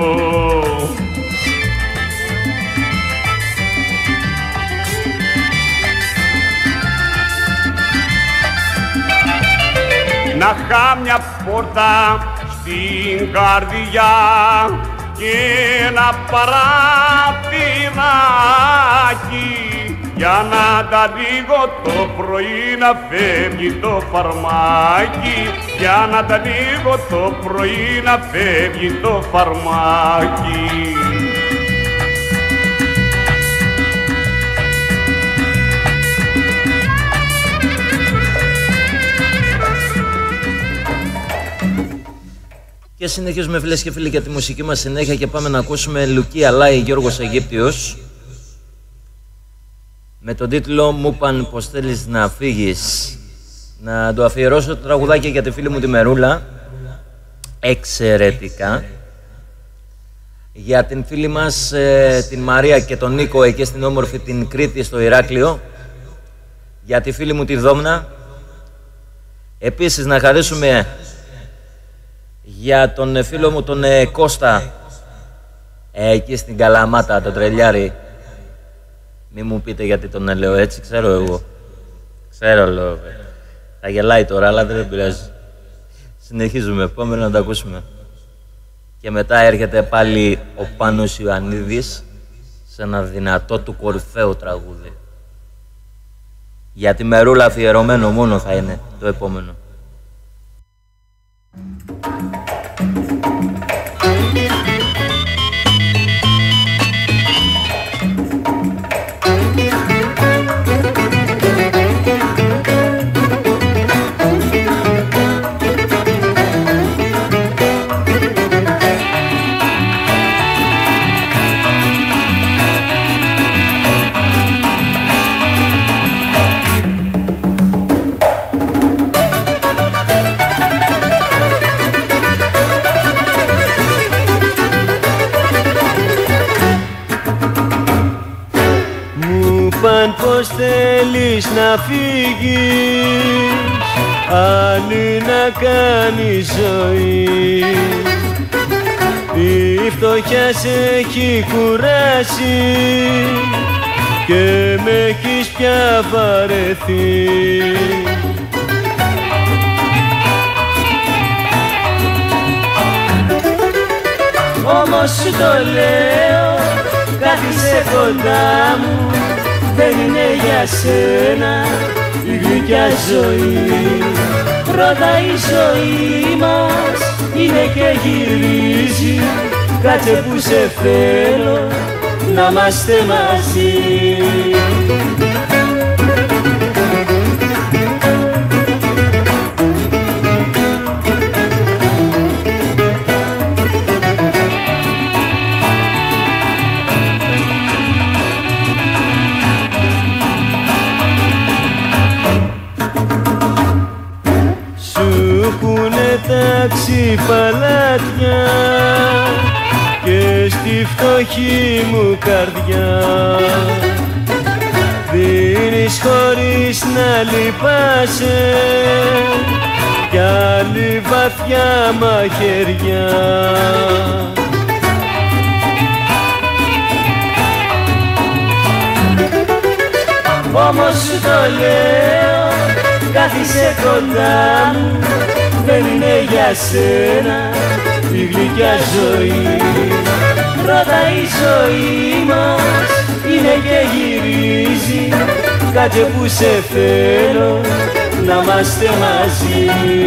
Να είχα μια πόρτα στην καρδιά και ένα παραθυράκι για να τα ανοίγω το πρωί να φεύγει το φαρμάκι, για να τα ανοίγω το πρωί να φεύγει το φαρμάκι. Και συνεχίζουμε φίλες και φίλοι για τη μουσική μας συνέχεια και πάμε να ακούσουμε Λουκί Αλάη Γιώργος Αιγύπτιος με τον τίτλο «Μου είπαν πως θέλεις να φύγεις». Να το αφιερώσω το τραγουδάκι για τη φίλη μου τη Μερούλα, εξαιρετικά. Για την φίλη μας ε, την Μαρία και τον Νίκο εκεί στην όμορφη την Κρήτη στο Ηράκλειο. Για τη φίλη μου τη Δόμνα. Επίσης να χαρίσουμε για τον φίλο μου τον ε, Κώστα ε, εκεί στην Καλαμάτα, τον Τρελιάρη. Μη μου πείτε γιατί τον λέω έτσι, ξέρω εγώ. Ξέρω, λέω. Θα γελάει τώρα, αλλά δεν πειράζει. Συνεχίζουμε, πάμε να τα ακούσουμε. Και μετά έρχεται πάλι ο Πάνος Ιωαννίδης σε ένα δυνατό του κορυφαίο τραγούδι. Για τη Μερούλα αφιερωμένο μόνο θα είναι το επόμενο. Πως θέλεις να φύγεις, άλλη να κάνεις ζωή. Η φτωχιά σε έχει κουράσει και με έχεις πια βαρεθεί. Όμως σου το λέω, κάθισε κοντά μου, δεν είναι για σένα τη γλυκιά ζωή. Πρώτα η ζωή μας είναι και γυρίζει, κάτσε που σε θέλω να είμαστε μαζί. τάξει παλάτια και στη φτωχή μου καρδιά δίνεις χωρίς να λυπάσαι κι άλλη βαθιά μαχαιριά. Όμως σου το λέω, κάθισε κοντά μου, δεν είναι για σένα η γλυκιά ζωή. Πρώτα η ζωή μας είναι και γυρίζει, κάτσε που σε θέλω να είμαστε μαζί.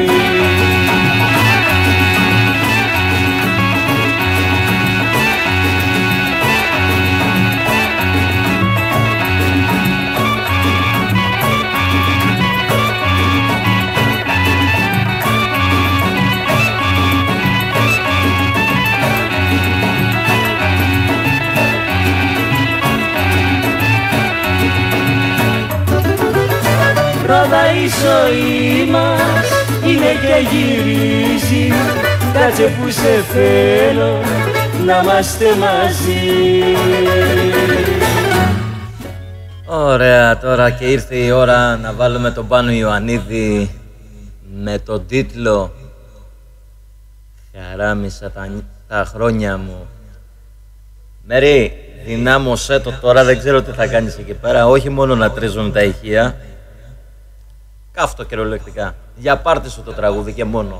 Πρώτα η ζωή μας είναι και γυρίζει, κάτσε που σε θέλω να είμαστε μαζί. Ωραία, τώρα και ήρθε η ώρα να βάλουμε τον Πάνο Ιωαννίδη με τον τίτλο «Χαράμισα τα, τα χρόνια μου». Μέρη, δυνάμωσέ το τώρα, δεν ξέρω τι θα κάνεις εκεί πέρα, όχι μόνο να τρίζουν τα ηχεία. Κάφτω κυριολεκτικά. Για πάρτι σου το τραγούδι και μόνο.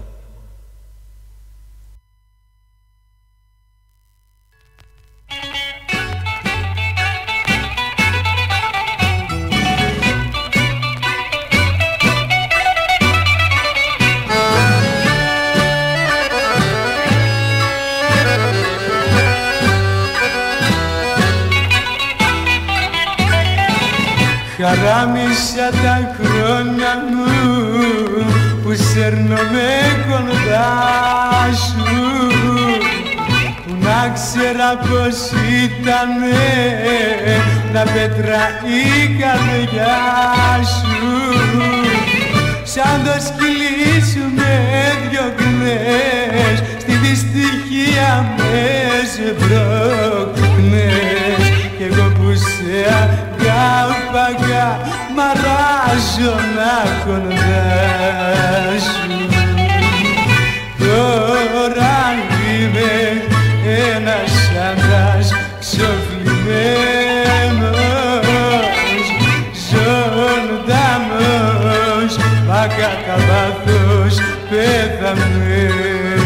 Χαράμισα τα χρόνια μου που σέρνομαι κοντά σου, που να ξέρα πως ήτανε να πέτρα η καρδιά σου. Σαν το σκυλί σου με διώχνες, στη δυστυχία με σμπρώχνες κι εγώ που σε αγάπαγα μ' αράζωνα κοντά σου. Τώρα είμαι ένας άντρας ξοφλημένος, ζωντανός, μα κατά βάθος πεθαμένος.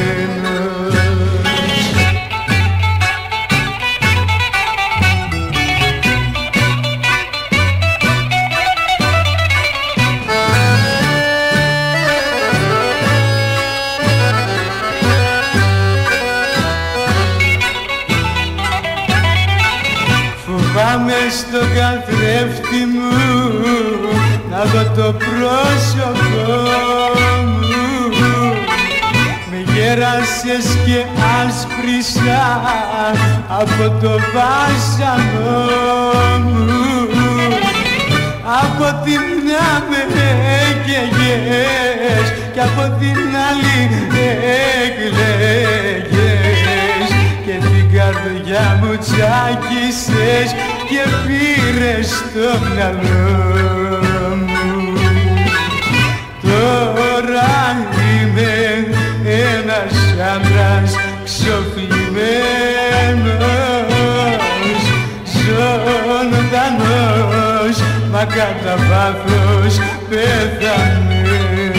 Πάμε στο καθρέφτη μου να δω το πρόσωπό μου. Με γέρασες και άσπρισα από το βάσανο μου. Από τη μια με έκαιγες κι από την άλλη έκλαιγες και την καρδιά μου τσάκισες και πήρες το μυαλό μου. Τώρα είμαι ένας άντρας ξοφλημένος, ζωντανός, μα κατά βάθος πεθαμένος.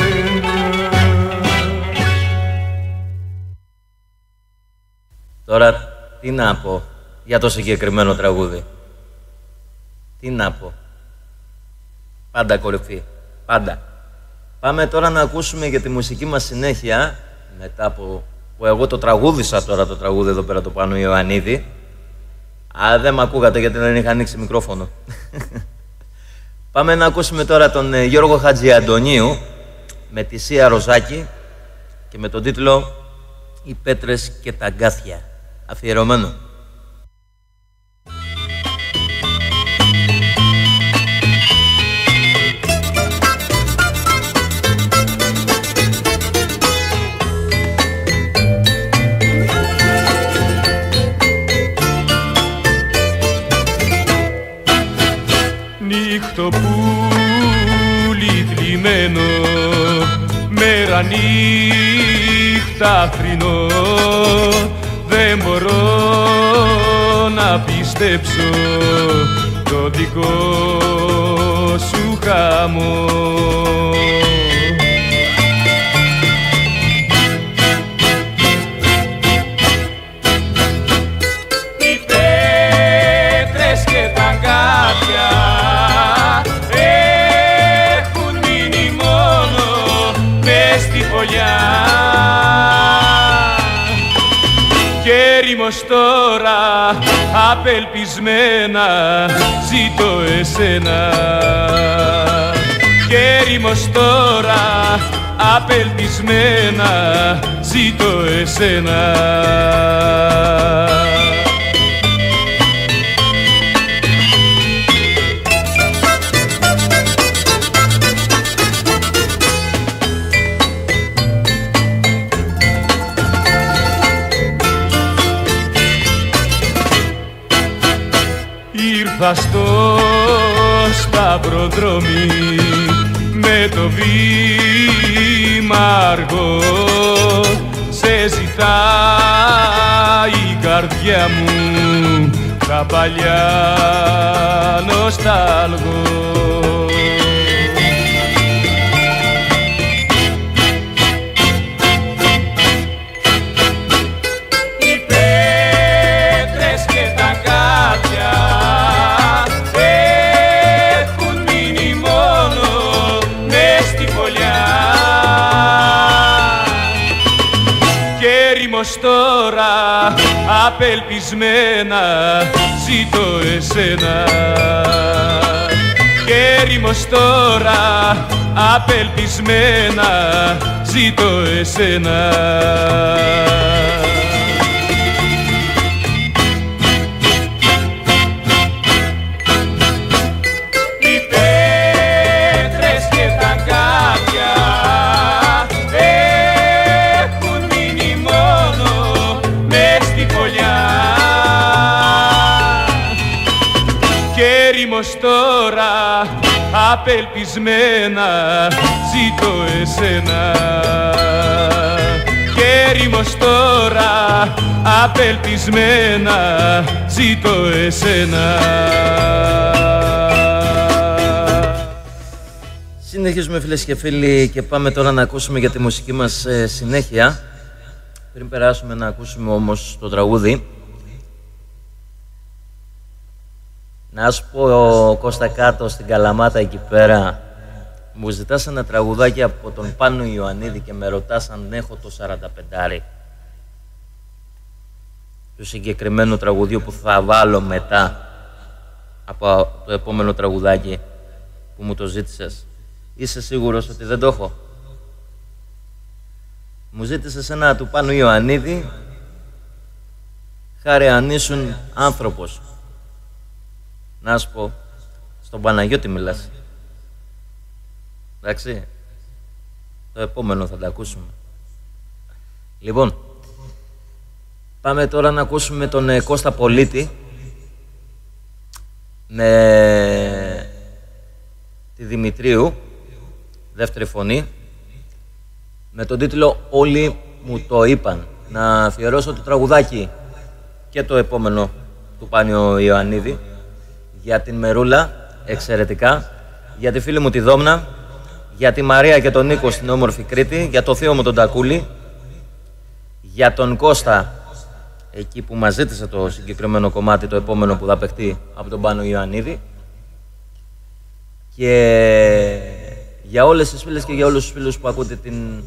Τώρα τι να πω για το συγκεκριμένο τραγούδι. Τι να πω. Πάντα κορυφή. Πάντα. Πάμε τώρα να ακούσουμε για τη μουσική μας συνέχεια, μετά από που εγώ το τραγούδισα τώρα το τραγούδι εδώ πέρα το Πάνο Ιωαννίδη. Α, δεν με ακούγατε γιατί δεν είχα ανοίξει μικρόφωνο. Πάμε να ακούσουμε τώρα τον Γιώργο Χατζιαντονίου με τη Σία Ροζάκη και με τον τίτλο «Οι πέτρες και τα αγκάθια». Αφιερωμένο. Νύχτο πουλί θλιμμένο, μέρα νύχτα θρηνό, δεν μπορώ να πιστέψω το δικό σου χαμό. Οι πέτρες και τα αγκάθια έχουν μείνει μόνο μες στη φωλιά και έρημος τώρα απελπισμένα ζητώ εσένα και έρημος τώρα απελπισμένα ζητώ εσένα. Ήρθα στο σταυροδρόμι με το βήμα αργό, σε ζητάει η καρδιά μου τα παλιά νοστάλγω. Τώρα απελπισμένα ζητώ εσένα και έρημος τώρα απελπισμένα ζητώ εσένα. Τώρα απελπισμένα ζητώ εσένα και έρημος τώρα απελπισμένα ζητώ εσένα. Συνεχίζουμε φίλες και φίλοι και πάμε τώρα να ακούσουμε για τη μουσική μας ε, συνέχεια. Πριν περάσουμε να ακούσουμε όμως το τραγούδι, να σου πω, ο Κώστα κάτω στην Καλαμάτα εκεί πέρα μου ζητάς ένα τραγουδάκι από τον Πάνο Ιωαννίδη και με ρωτάς αν έχω το σαράντα πεντάρι του συγκεκριμένου τραγουδιού που θα βάλω μετά από το επόμενο τραγουδάκι που μου το ζήτησες. Είσαι σίγουρος ότι δεν το έχω? Μου ζήτησες ένα του Πάνου Ιωαννίδη, χάρη αν ήσουν άνθρωπος. Να σου πω, στον Παναγιώτη μιλάς. Εντάξει, το επόμενο θα τα ακούσουμε. Λοιπόν, πάμε τώρα να ακούσουμε τον ε, Κώστα Πολίτη με τη Δημητρίου, δεύτερη φωνή, με τον τίτλο «Όλοι μου το είπαν». Να αφιερώσω το τραγουδάκι και το επόμενο του Πάνου Ιωαννίδη για την Μερούλα, εξαιρετικά, για τη φίλη μου τη Δόμνα, για τη Μαρία και τον Νίκο στην όμορφη Κρήτη, για το θείο μου τον Τακούλη, για τον Κώστα εκεί που μας ζήτησε το συγκεκριμένο κομμάτι, το επόμενο που θα παιχτεί από τον Πάνο Ιωαννίδη, και Για όλες τις φίλες και για όλους τους φίλους που ακούτε την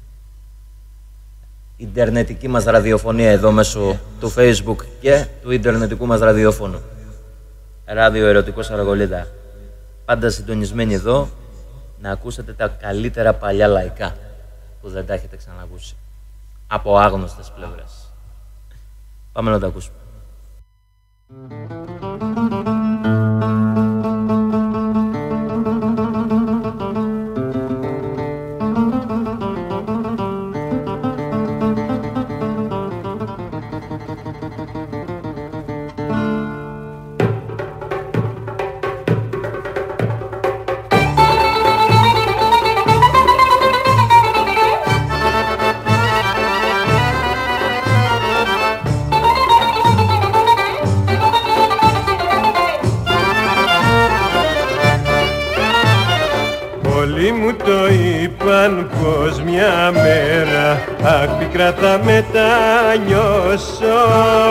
ιντερνετική μας ραδιοφωνία εδώ μέσω του Facebook και του ιντερνετικού μας ραδιόφωνου. Ράδιο Ερωτικός Αργολίδα. Πάντα συντονισμένοι εδώ να ακούσετε τα καλύτερα παλιά λαϊκά που δεν τα έχετε ξανακούσει. Από άγνωστες πλευρές. Πάμε να τα ακούσουμε. Πως μια μέρα αχ πικρά θα μετανιώσω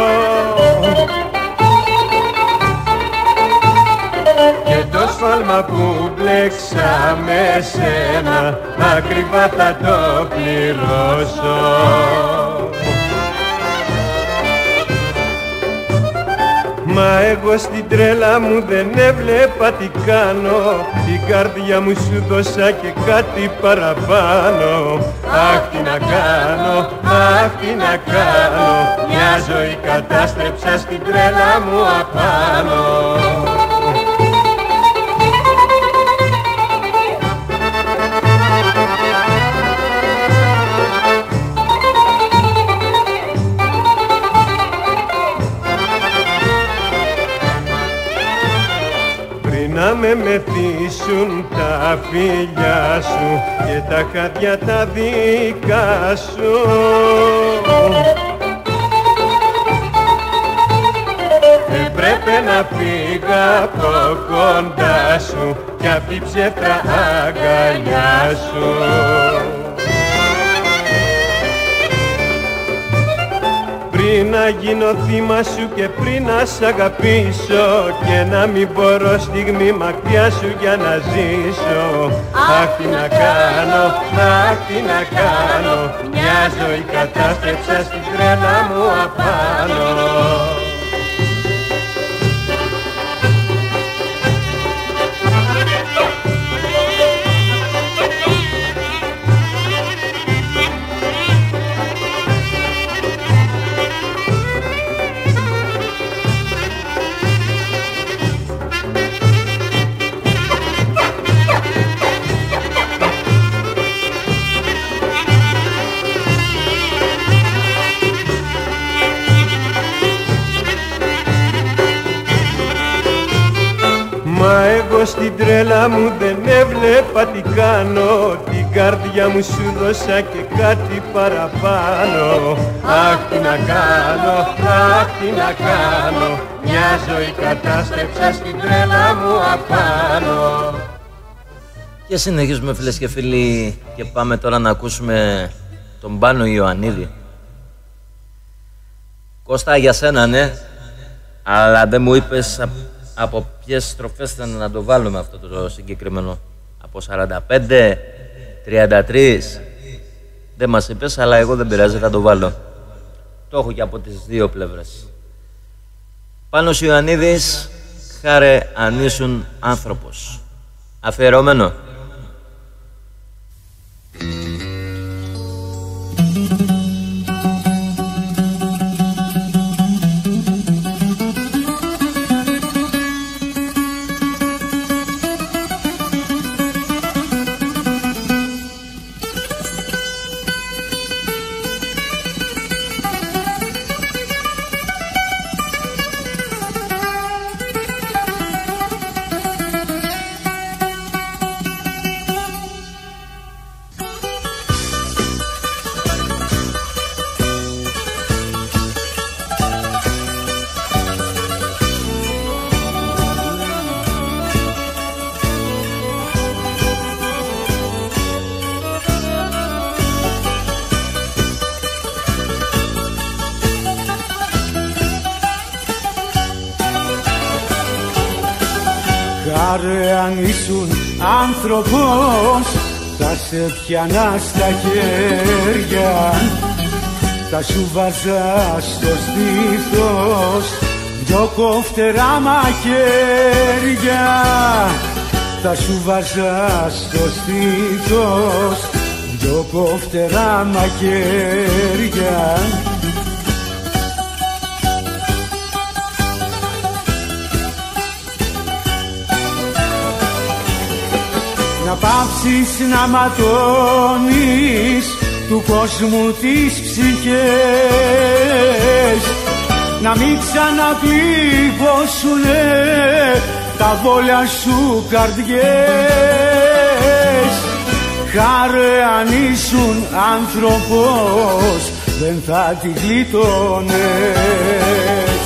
και το σφάλμα που μπλέξα με σένα ακριβά θα το πληρώσω. Μα εγώ στην τρέλα μου δεν έβλεπα τι κάνω, την καρδιά μου σου δώσα και κάτι παραπάνω. Αχ τι να κάνω, αχ τι να κάνω, μια ζωή κατάστρεψα στην τρέλα μου απάνω. Να με μεθύσουν τα φιλιά σου και τα χάδια τα δικά σου. Έπρεπε να φύγα από κοντά σου κι απ' την ψεύτρα αγκαλιά σου. Πριν να γίνω θύμα σου και πριν να σ' αγαπήσω και να μην μπορώ στιγμή μακριά σου για να ζήσω. Αχ τι να κάνω, αχ τι να κάνω, μια ζωή κατάστρεψα στην τρέλα μου απάνω. Μα εγώ στην τρέλα μου δεν έβλεπα τι κάνω, την καρδιά μου σου δώσα και κάτι παραπάνω. Αχ τι να κάνω, αχ τι να κάνω, μια ζωή κατάστρεψα στην τρέλα μου απάνω. Και συνεχίζουμε φίλες και φίλοι και πάμε τώρα να ακούσουμε τον Πάνο Ιωαννίδη. Κώστα, για σένα ναι, αλλά δεν μου είπες από ποιες στροφές θα να το βάλουμε αυτό το συγκεκριμένο. Από σαράντα πέντε, τριάντα τρία. Δεν μας είπες, αλλά εγώ δεν πειράζει, θα το βάλω. Το έχω και από τις δύο πλευρές. Πάνος Ιωαννίδης, χάρε αν ήσουν άνθρωπος. Αφιερωμένο. Χάρε αν ήσουν άνθρωπος, θα σε πιάνα στα χέρια, θα σου βάζα στο στήθος δυο κοφτερά μαχαίρια, θα σου βάζα στο στήθος δυο κοφτερά μαχαίρια. Να πάψεις να ματώνεις του κόσμου τις ψυχές, να μην ξαναπληγώσουνε τα βόλια σου καρδιές. Χάρε αν ήσουν άνθρωπος, δεν θα τη γλίτωνες.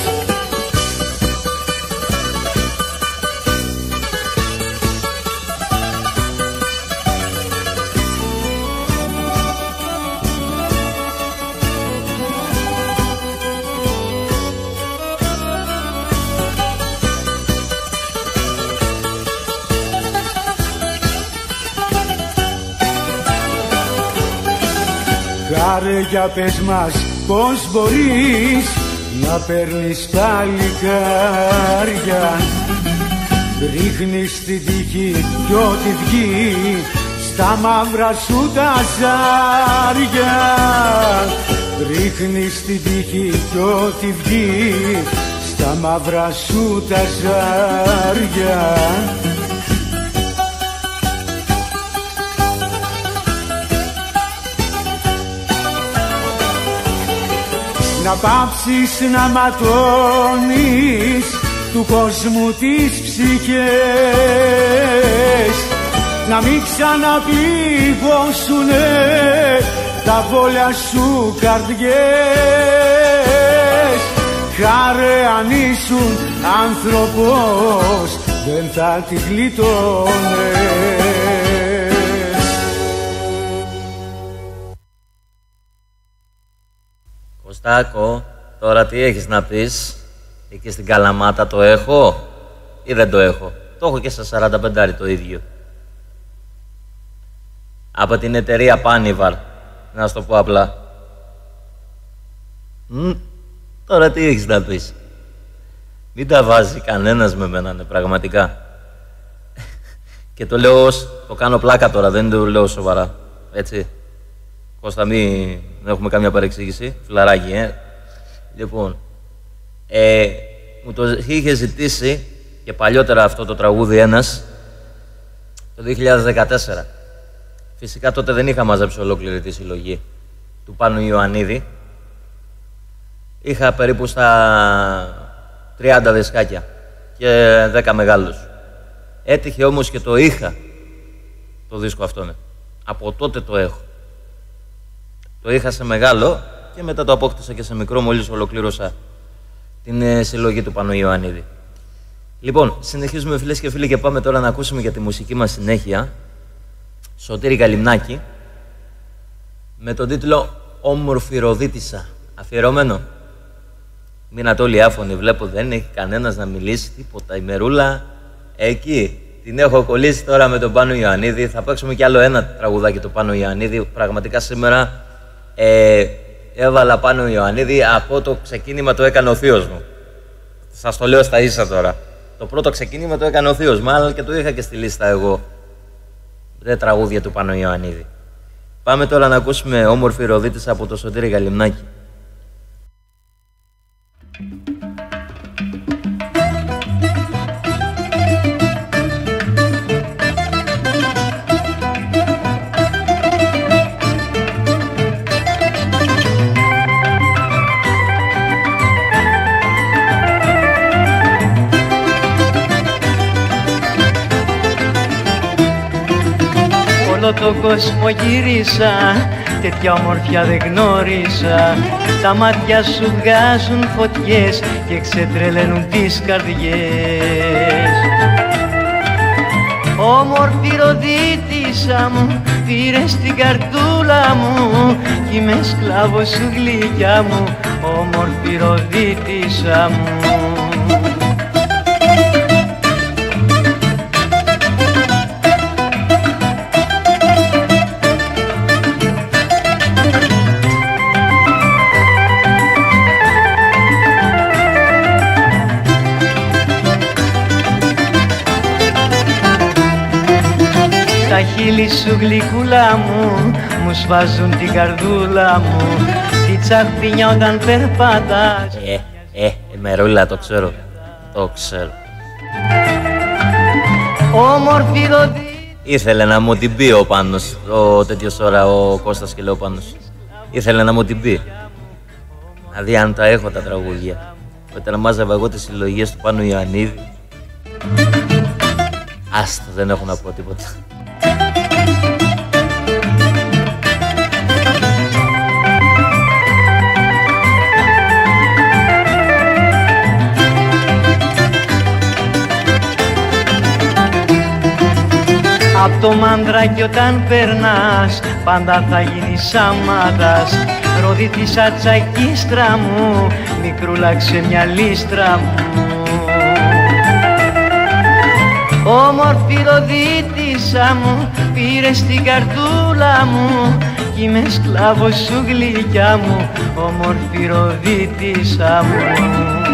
Χάρε για πες μας πως μπορείς να παίρνεις παλικάρια, ρίχνεις την τύχη κι ό,τι βγει στα μαύρα σου τα ζάρια, ρίχνεις την τύχη κι ό,τι βγει στα μαύρα σου τα ζάρια. Να πάψεις να ματώνεις του κόσμου τις ψυχές, να μην ξαναπληγώσουνε τα βόλια σου καρδιές. Χάρε αν ήσουν άνθρωπος, δεν θα τη γλίτωνες. Κωστάκο, τώρα τι έχεις να πεις? Εκεί στην Καλαμάτα το έχω ή δεν το έχω? Το έχω και στα σαράντα πέντε το ίδιο. Από την εταιρεία Πάνιβαρ, να σου το πω απλά. Μ, τώρα τι έχεις να πεις? Μην τα βάζει κανένας με μένα, ναι, πραγματικά. Και το λέω ως, το κάνω πλάκα τώρα, δεν το λέω σοβαρά, έτσι. Κώστα, μην έχουμε καμία παρεξήγηση. Φιλαράκι, ε. Λοιπόν, ε, μου το είχε ζητήσει και παλιότερα αυτό το τραγούδι ένας, το δύο χιλιάδες δεκατέσσερα. Φυσικά τότε δεν είχα μαζέψει ολόκληρη τη συλλογή του Πάνου Ιωαννίδη. Είχα περίπου στα τριάντα δισκάκια και δέκα μεγάλους. Έτυχε όμως και το είχα το δίσκο αυτό, ναι. Από τότε το έχω. Το είχα σε μεγάλο και μετά το απόκτησα και σε μικρό μόλις ολοκλήρωσα την ε, συλλογή του Πάνου Ιωαννίδη. Λοιπόν, συνεχίζουμε φίλες και φίλοι και πάμε τώρα να ακούσουμε για τη μουσική μας συνέχεια Σωτήρη Καλυμνάκη με τον τίτλο «Όμορφη Ροδίτισσα». Αφιερωμένο. Μείνατε όλοι άφωνοι, βλέπω δεν έχει κανένας να μιλήσει τίποτα. Η Μερούλα εκεί την έχω κολλήσει τώρα με τον Πάνο Ιωαννίδη. Θα παίξουμε κι άλλο ένα τραγουδάκι του Πάνου Ιωαννίδη. Πραγματικά σήμερα ε, έβαλα Πάνο Ιωαννίδη, από το ξεκίνημα το έκανε ο θείος μου. Σας το λέω στα ίσα τώρα. Το πρώτο ξεκίνημα το έκανε ο θείος μου, αλλά και το είχα και στη λίστα εγώ. Δεν τραγούδια του Πάνο Ιωαννίδη. Πάμε τώρα να ακούσουμε «Όμορφη Ροδίτισσα» από το Σωτήρη Καλυμνάκη. Όλο τον κόσμο γύρισα, τέτοια ομορφιά δεν γνώρισα. Τα μάτια σου βγάζουν φωτιές και ξετρελαίνουν τις καρδιές. Όμορφη Ροδίτισσα μου, πήρες την καρτούλα μου κι είμαι σκλάβος σου γλυκιά μου, όμορφη Ροδίτισσα μου. τα χείλη σου γλυκούλα μου, μου σβάζουν την καρδούλα μου, τη τσαχπινιά όταν περπατάς. Ε, ε, μερούλα, το ξέρω, το ξέρω. Όμορφη ροδί. Ήθελε να μου την πει ο Πάνος, ο τέτοιος ώρα ο Κώστας και λέει ο Πάνος. Ήθελε να μου την πει. Να δει αν τα έχω τα τραγούδια. Όταν μάζευα εγώ τις συλλογίες του Πάνου Ιωαννίδη. Άστα, δεν έχω να πω τίποτα. Απ' το μανδράκι όταν περνάς, πάντα θα γίνεις άματας. Ρόδι της ατσακίστρα μου, μικρούλα μια λίστρα μου. Όμορφη ροδίτισσα μου, πήρες την καρδούλα μου, κι είμαι σκλάβος σου γλυκιά μου, όμορφη ροδίτισσα μου.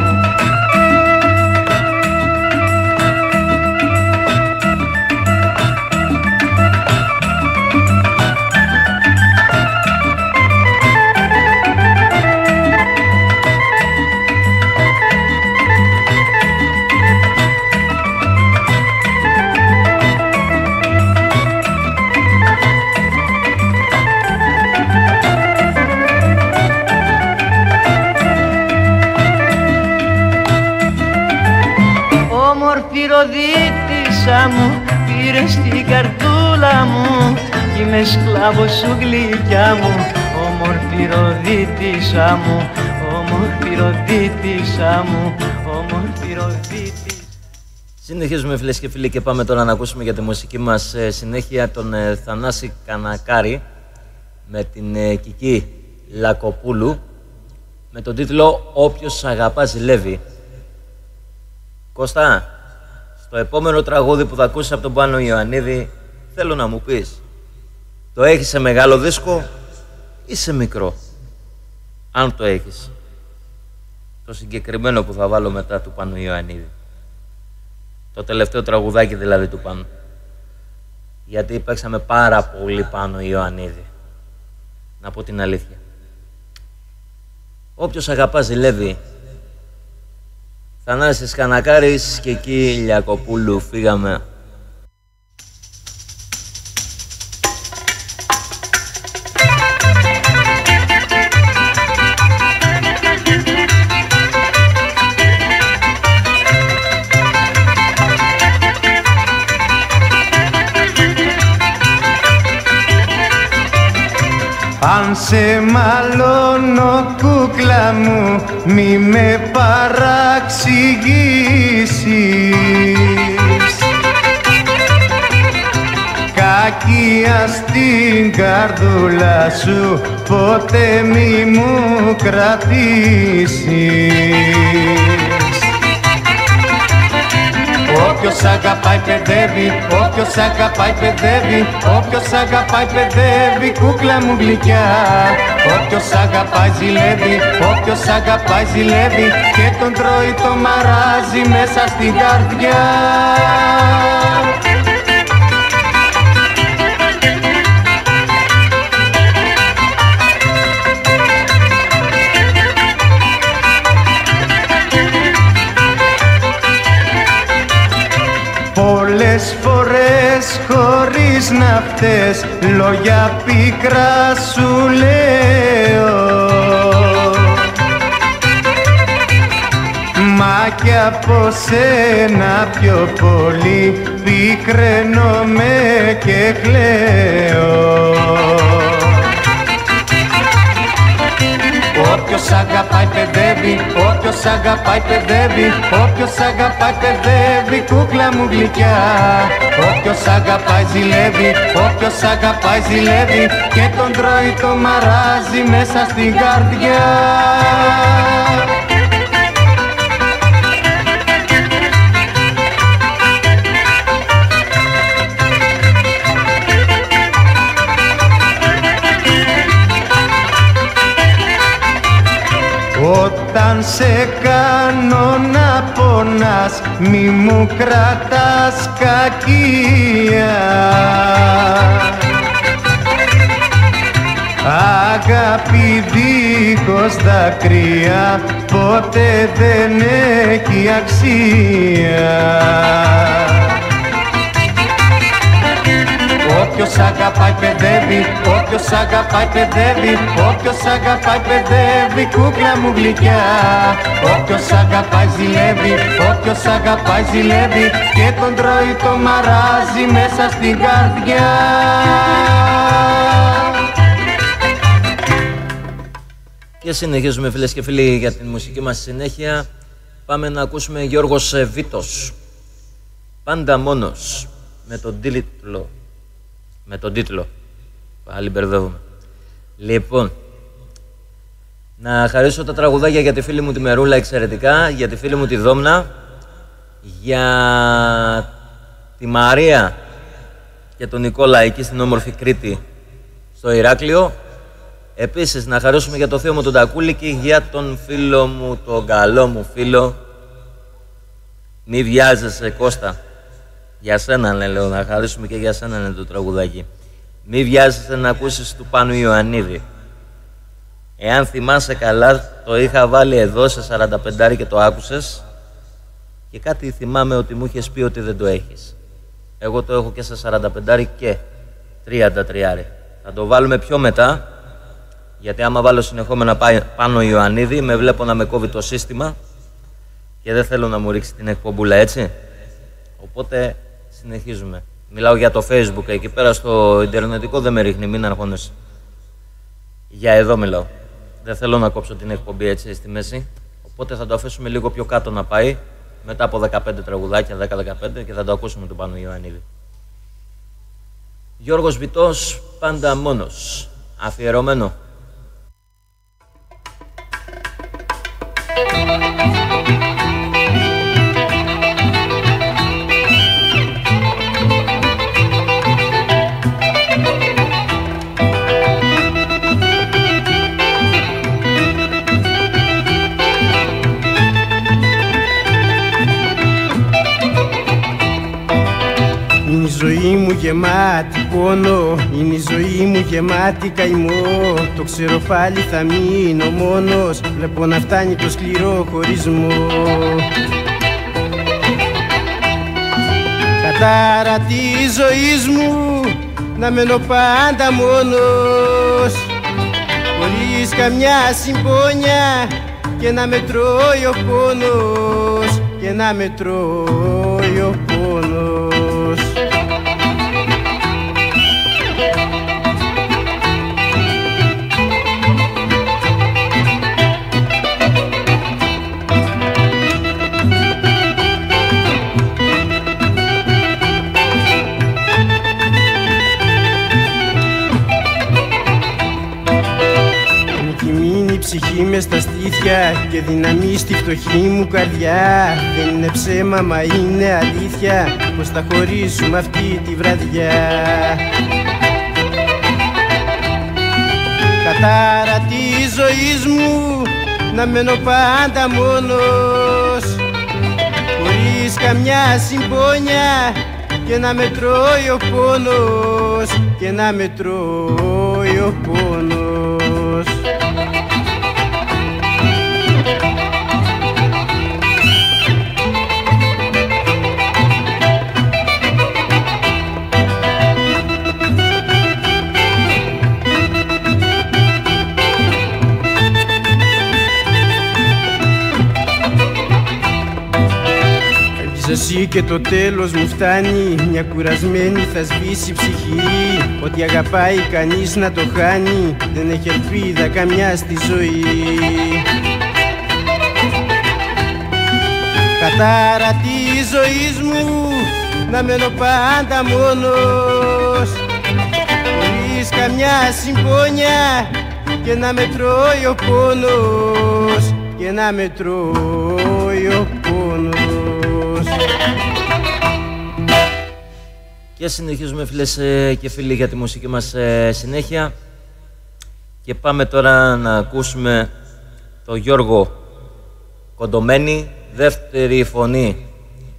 Ροδίτισσα μου, πήρες την καρδούλα μου, κι είμαι σκλάβος σου γλυκιά μου, όμορφη ροδίτισσα μου, όμορφη ροδίτισσα μου, όμορφη ροδίτισσα. Συνεχίζουμε φίλες και φίλοι και πάμε τώρα να ακούσουμε για τη μουσική μας ε, συνέχεια τον ε, Θανάση Κανακάρη με την ε, Κική Λακοπούλου με τον τίτλο «Όποιος αγαπά ζηλεύει». Κώστα, στο επόμενο τραγούδι που θα ακούσεις από τον Πάνο Ιωαννίδη, θέλω να μου πεις, το έχεις σε μεγάλο δίσκο ή σε μικρό? Αν το έχεις, το συγκεκριμένο που θα βάλω μετά του Πάνου Ιωαννίδη. Το τελευταίο τραγουδάκι δηλαδή του Πάνου. Γιατί παίξαμε πάρα πολύ Πάνο Ιωαννίδη. Να πω την αλήθεια. Όποιος αγαπά ζηλεύει. Θανάσης Κανακάρης και εκεί Λιακοπούλου, φύγαμε. Αν σε μαλώνω κούκλα μου, μη με παραξηγήσεις. Κακία στην καρδούλα σου, ποτέ μη μου κρατήσεις. Όποιος αγαπάει παιδεύει, όποιος αγαπάει παιδεύει, όποιος αγαπάει παιδεύει, κούκλα μου γλυκιά. Όποιος αγαπάει ζηλεύει, όποιος αγαπάει ζηλεύει, και τον τρώει το μαράζι μέσα στην καρδιά. Πολλές φορές χωρίς να φταίς, λόγια πίκρα σου λέω, μα κι από σένα πιο πολύ πικραίνομαι και κλαίω. Όποιος αγαπάει παιδεύει, όποιος αγαπάει παιδεύει, όποιος αγαπάει παιδεύει, κούκλα μου γλυκιά. Όποιος αγαπάει ζηλεύει, όποιος αγαπάει ζηλεύει, και τον τρώει το μαράζι μέσα στην καρδιά. Όταν σε κάνω να πονάς, μη μου κρατάς κακία. Αγάπη δίχως δάκρυα ποτέ δεν έχει αξία. Όποιος αγαπάει παιδεύει, όποιος αγαπάει παιδεύει, όποιος αγαπάει παιδεύει, κούκλα μου γλυκιά. Όποιος αγαπάει ζηλεύει, όποιος αγαπάει ζηλεύει και τον τρώει το μαράζι μέσα στην καρδιά. Και συνεχίζουμε φίλες και φίλοι για την μουσική μας συνέχεια. Πάμε να ακούσουμε Γιώργος Βήτος, Πάντα μόνος, με τον τίτλο. Με τον τίτλο. Πάλι μπερδεύομαι. Λοιπόν, να χαρίσω τα τραγουδάκια για τη φίλη μου τη Μερούλα εξαιρετικά, για τη φίλη μου τη Δόμνα, για τη Μαρία και τον Νικόλα εκεί στην όμορφη Κρήτη στο Ηράκλειο. Επίσης να χαρίσουμε για το θείο μου τον Τακούλη και για τον φίλο μου, τον καλό μου φίλο. Μη βιάζεσαι Κώστα. Για σένα ναι, λέω, να χαρίσουμε και για σένα είναι το τραγουδάκι. Μη βιάζεσαι να ακούσεις του Πάνου Ιωαννίδη. Εάν θυμάσαι καλά, το είχα βάλει εδώ σε σαράντα πέντε και το άκουσες. Και κάτι θυμάμαι ότι μου είχες πει ότι δεν το έχεις. Εγώ το έχω και σε σαράντα πέντε και τριάντα τρία. Θα το βάλουμε πιο μετά, γιατί άμα βάλω συνεχόμενα Πάνο Ιωαννίδη, με βλέπω να με κόβει το σύστημα και δεν θέλω να μου ρίξει την εκπομπούλα, έτσι. Οπότε συνεχίζουμε. Μιλάω για το Facebook, εκεί πέρα στο ιντερνετικό δεν με ρίχνει, μην αγχώνεσαι. Για εδώ μιλάω. Δεν θέλω να κόψω την εκπομπή έτσι στη μέση. Οπότε θα το αφήσουμε λίγο πιο κάτω να πάει, μετά από δεκαπέντε τραγουδάκια, δέκα δεκαπέντε, και θα το ακούσουμε τον Πάνο Ιωαννίδη. Γιώργος Βητός, Πάντα μόνος. Αφιερωμένο. Είναι η ζωή μου γεμάτη πόνο, είναι η ζωή μου γεμάτη καημό. Το ξέρω πάλι θα μείνω μόνος, βλέπω να φτάνει το σκληρό χωρισμό. Κατάρα της ζωής μου, να μένω πάντα μόνος, χωρίς καμιά συμπόνια και να με τρώει ο πόνος, και να με τρώει ο πόνος. Ψυχή μες στα στήθια και δύναμη στη φτωχή μου καρδιά. Δεν είναι ψέμα μα είναι αλήθεια πως θα χωρίσουμε αυτή τη βραδιά. Κατάρα της ζωής μου, να μένω πάντα μόνος, χωρίς καμιά συμπόνια και να με τρώει ο πόνος, και να με τρώει ο πόνος. Εσύ και το τέλος μου φτάνει, μια κουρασμένη θα σβήσει ψυχή. Ότι αγαπάει κανείς να το χάνει, δεν έχει ελπίδα καμιά στη ζωή. Κατάρα της ζωής μου, να μένω πάντα μόνος, χωρίς καμιά συμπόνια και να με τρώει ο πόνος, και να με τρώει ο πόνος. Και συνεχίζουμε φίλες και φίλοι για τη μουσική μας συνέχεια. Και πάμε τώρα να ακούσουμε τον Γιώργο Κοντομένη, δεύτερη φωνή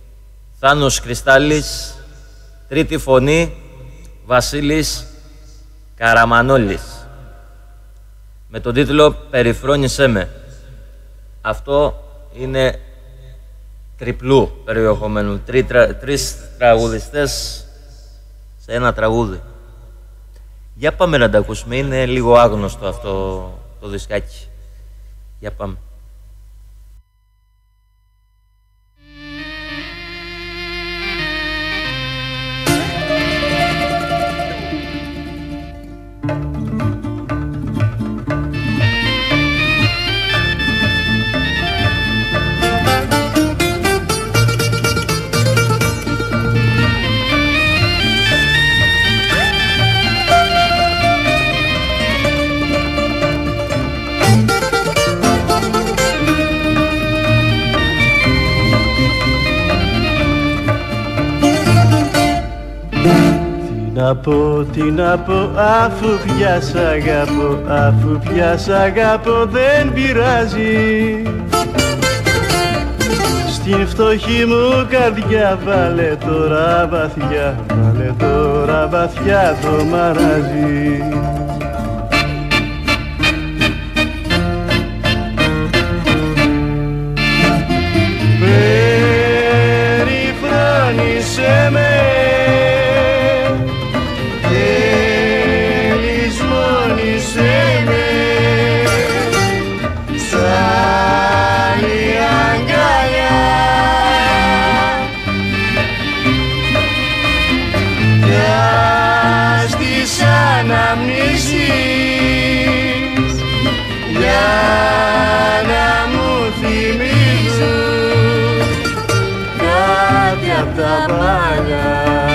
Θάνος Κρυστάλλης, τρίτη φωνή Βασίλης Καραμανόλης, με τον τίτλο «Περιφρόνησέ με». Αυτό είναι τριπλού περιεχομένου, Τρει, τρα, τρεις τραγουδιστές σε ένα τραγούδι. Για πάμε να τα ακούσουμε, είναι λίγο άγνωστο αυτό το δισκάκι. Για πάμε. Να πω, τι να πω, αφού πια σ' αγαπώ, αφού πια σ' αγαπώ δεν πειράζει. Στην φτωχή μου καρδιά βάλε τώρα βαθιά, βάλε τώρα βαθιά το μαράζι. Περιφρόνησέ με, για να μου θυμίζουν κάτι απ' τα παλιά.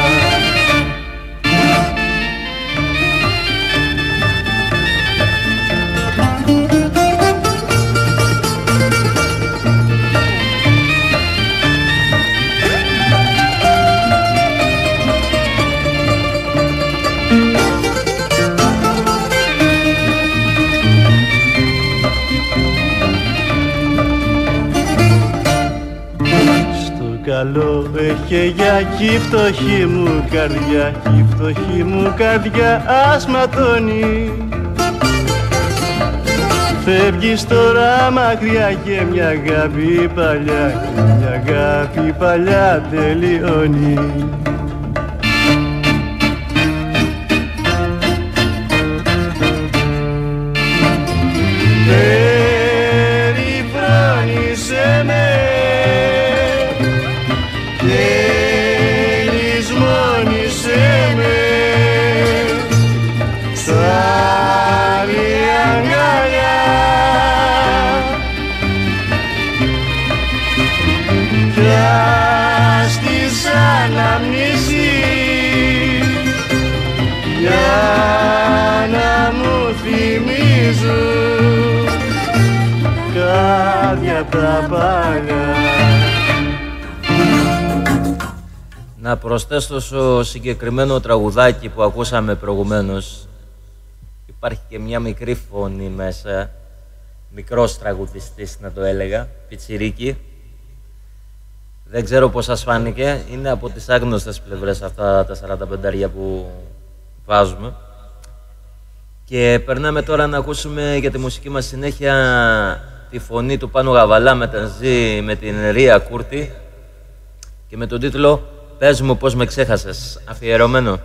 Καλό έχει για κι φτωχή μου καρδιά, κι φτωχή μου καρδιά ασματώνει. Φεύγεις τώρα μακριά και μια αγάπη παλιά, και μια αγάπη παλιά τελειώνει. Περιφρόνησέ με και λησμόνησέ με σ' άλλη αγκαλιά κι ας τις αναμνήσεις για να μου θυμίζουν κάτι απ' τα παλιά. Να προσθέσω στο συγκεκριμένο τραγουδάκι που ακούσαμε προηγουμένως, υπάρχει και μια μικρή φωνή μέσα, μικρός τραγουδιστής να το έλεγα, πιτσιρίκι. Δεν ξέρω πώς σας φάνηκε, είναι από τις άγνωστες πλευρές αυτά τα σαράντα πέντε που βάζουμε. Και περνάμε τώρα να ακούσουμε για τη μουσική μας συνέχεια τη φωνή του Πάνου Γαβαλά μεταζεί με την Ρία Κούρτη και με τον τίτλο «Πες μου πώς με ξέχασες», αφιερωμένο.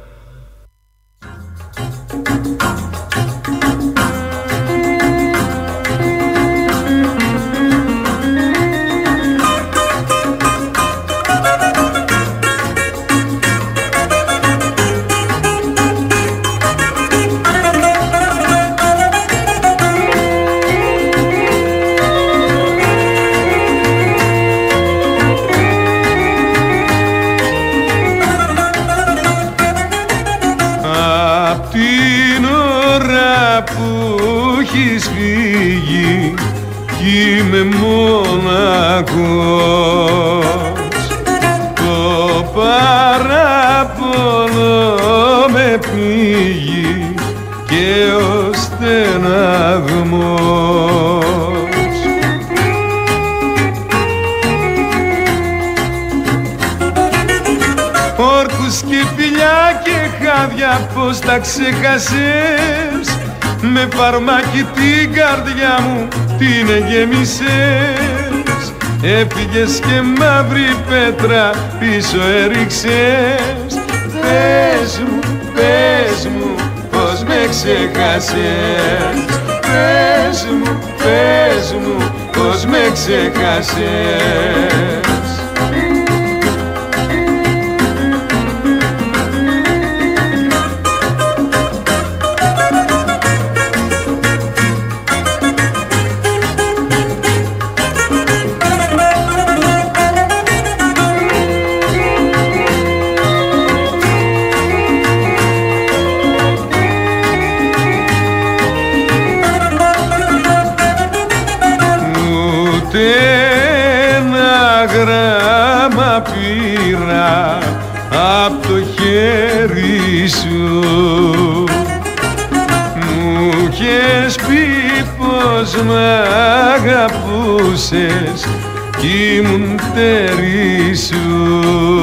Είμαι μόνακος, το παράπονο με πήγει και ο στεναγμός. Όρκους και φιλιά και χάδια πως τα ξεχάσες, με φαρμάκι την καρδιά μου την εγέμισες. Έφυγες και μαύρη πέτρα πίσω έριξες. Πες μου, πες μου πως με ξεχάσες. Πες μου, πες μου πως με ξεχάσες. Πήρα απ' το χέρι σου, μου είχες πει πως μ' αγαπούσες κι ήμουν τέρι σου.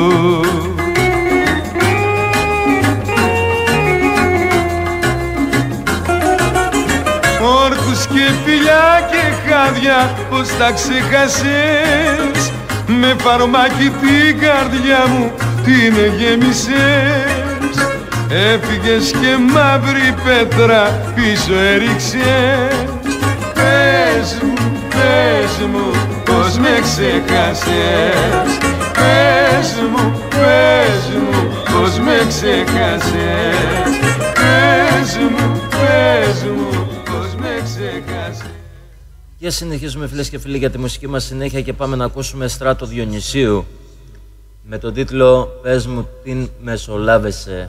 Όρκους και φιλιά και χάδια πως τα ξεχάσες, με φαρμάκι την καρδιά μου την γέμισες. Έφυγες και μαύρη πέτρα πίσω έριξες. Πες μου, πες μου πως με ξεχάσες. Πες μου, πες μου πως με ξεχάσες. Πες μου, πες μου πως με ξεχάσες. Και συνεχίζουμε φίλες και φίλοι για τη μουσική μας συνέχεια και πάμε να ακούσουμε Στράτο Διονυσίου με τον τίτλο «Πες μου την μεσολάβεσαι».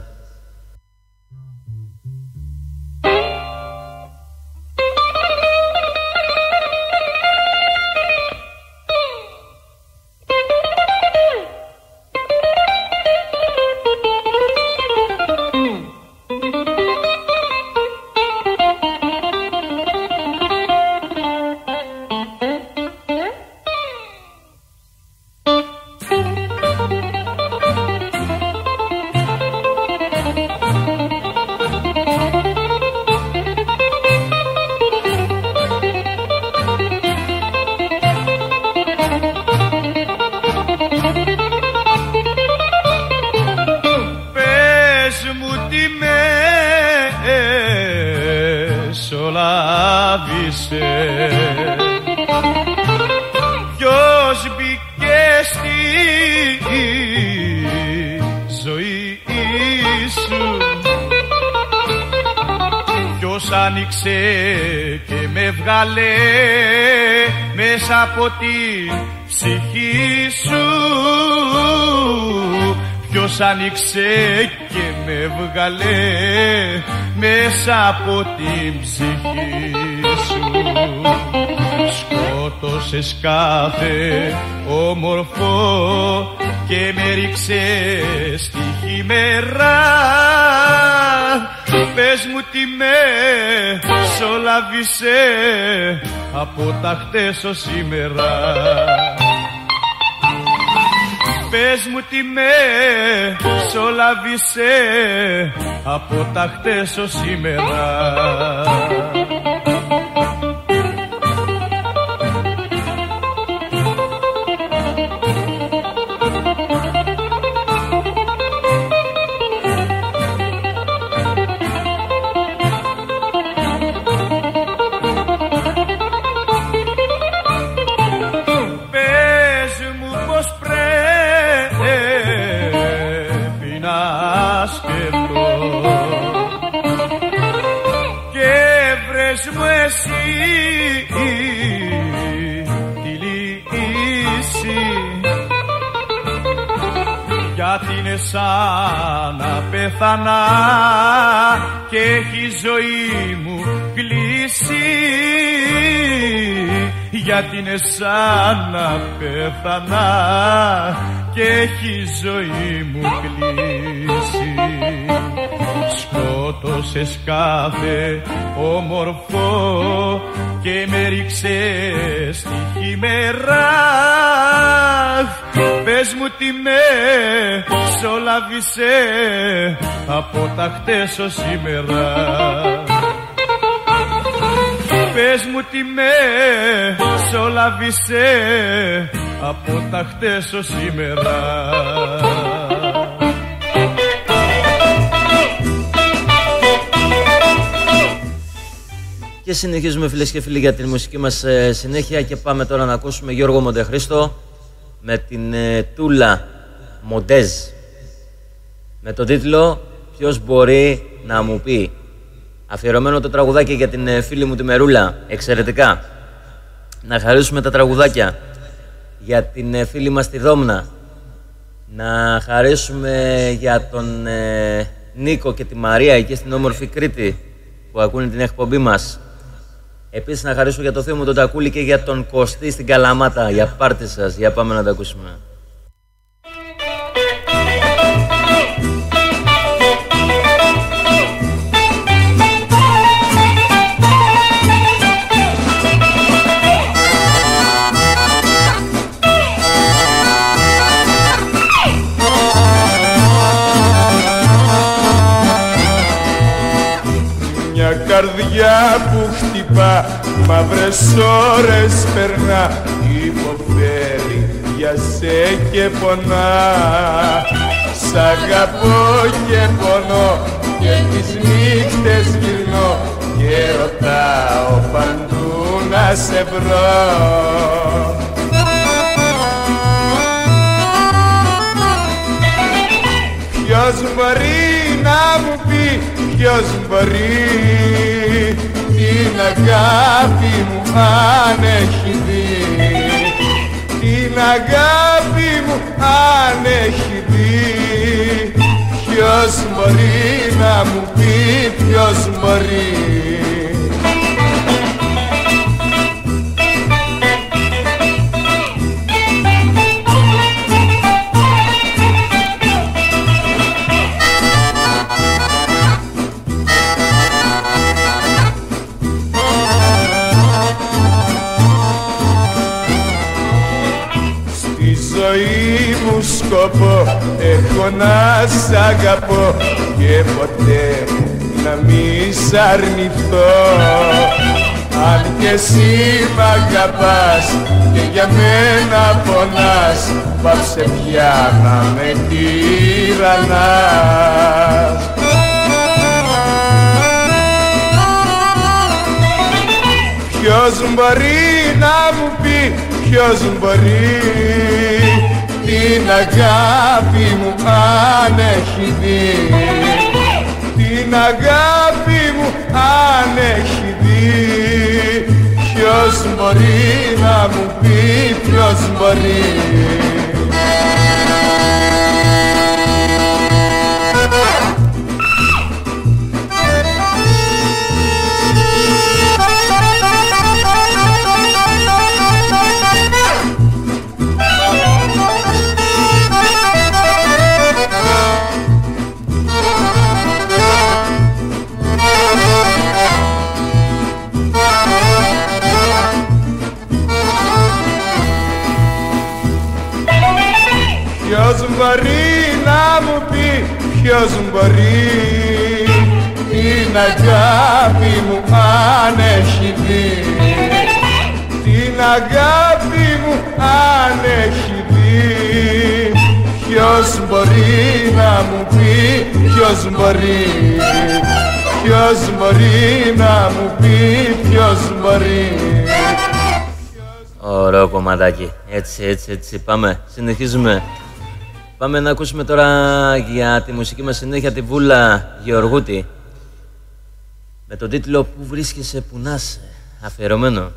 Ποιος μπήκε στη ζωή σου, ποιος άνοιξε και με βγάλε μέσα από την ψυχή σου, ποιος άνοιξε και με βγάλε μέσα από την ψυχή σου. Σκότωσες κάθε όμορφο και με ρίξες στη χειμερά. Πες μου τι με σολάβησε από τα χτες ως σήμερα. Πες μου τι με σολάβησε από τα χτες ως σήμερα. Μου εσύ τη λύση, γιατί είναι σαν να πέθανα και έχει η ζωή μου κλείσει, γιατί είναι σαν να πέθανα και έχει η ζωή μου κλείσει. Σκότωσες κάθε όμορφο και με ρίξες στη χειμερά. Πες μου τι με σ' όλα σολάβησε από τα χτες ως σήμερα. Πες μου τι με σολάβησε από τα χτες ως σήμερα. Και συνεχίζουμε φίλες και φίλοι για τη μουσική μας ε, συνέχεια και πάμε τώρα να ακούσουμε Γιώργο Μοντεχρίστο με την ε, Τούλα Μοντέζ με τον τίτλο «Ποιος μπορεί να μου πει». Αφιερωμένο το τραγουδάκι για την ε, φίλη μου τη Μερούλα, εξαιρετικά. Να χαρίσουμε τα τραγουδάκια για την ε, φίλη μας τη Δόμνα. Να χαρίσουμε για τον ε, Νίκο και τη Μαρία εκεί στην όμορφη Κρήτη που ακούνε την εκπομπή μας. Επίσης να χαρίσω για το θείο μου τον Τακούλη και για τον Κωστή στην Καλαμάτα, για πάρτι σας. Για πάμε να τα ακούσουμε. Καρδιά που χτυπά, μαύρες ώρες περνά, υποφέρει για σε και πονά. Σ' αγαπώ και πονώ και τις νύχτες γυρνώ και ρωτάω παντού να σε βρω. Ποιος μπορεί να μου πει, ποιος μπορεί την αγάπη μου αν έχει δει, την αγάπη μου αν έχει δει. Ποιος μπορεί να μου πει, ποιος μπορεί. Σκοπό έχω να σ' αγαπώ και ποτέ να μη σ' αρνηθώ. Αν και εσύ μ' αγαπάς και για μένα πονάς, πάψε πια να με τυραννάς. Ποιος μπορεί να μου πει, ποιος μπορεί την αγάπη μου αν έχει δει, την αγάπη μου αν έχει δει. Ποιος μπορεί να μου πει, ποιος μπορεί. Ποιος μπορεί να μου πει, ποιος μπορεί την αγάπη μου αν έχει δει, την αγάπη μου αν έχει δει. Ποιος μπορεί να μου πει, ποιος μπορεί, ποιος μπορεί να μου πει, ποιος μπορεί. Ωραίο κομματάκι. Έτσι, έτσι, έτσι. Πάμε. Συνεχίζουμε. Πάμε να ακούσουμε τώρα για τη μουσική μας συνέχεια τη Βούλα Γεωργούτη με τον τίτλο «Πού βρίσκεσαι που να είσαι», αφιερωμένο.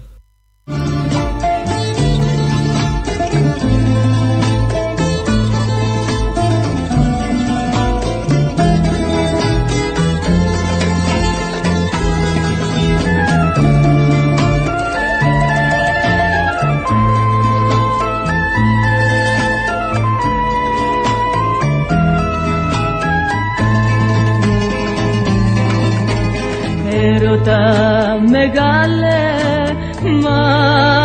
Έρωτα μεγάλε,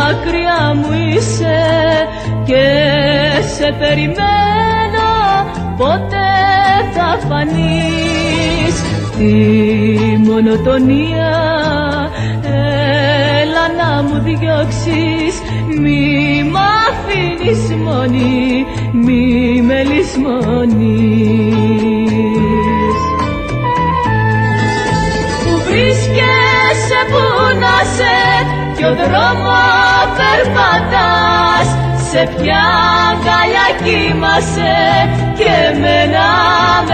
μακριά μου είσαι και σε περιμένω πότε θα φανείς τη μονοτονία, έλα να μου διώξεις, μη μ' αφήνεις μόνη, μη με λησμονείς. Που βρίσκεσαι, που να σε, ποιο δρόμο περπατάς, σε ποια αγκαλιά κοιμάσαι και εμένα με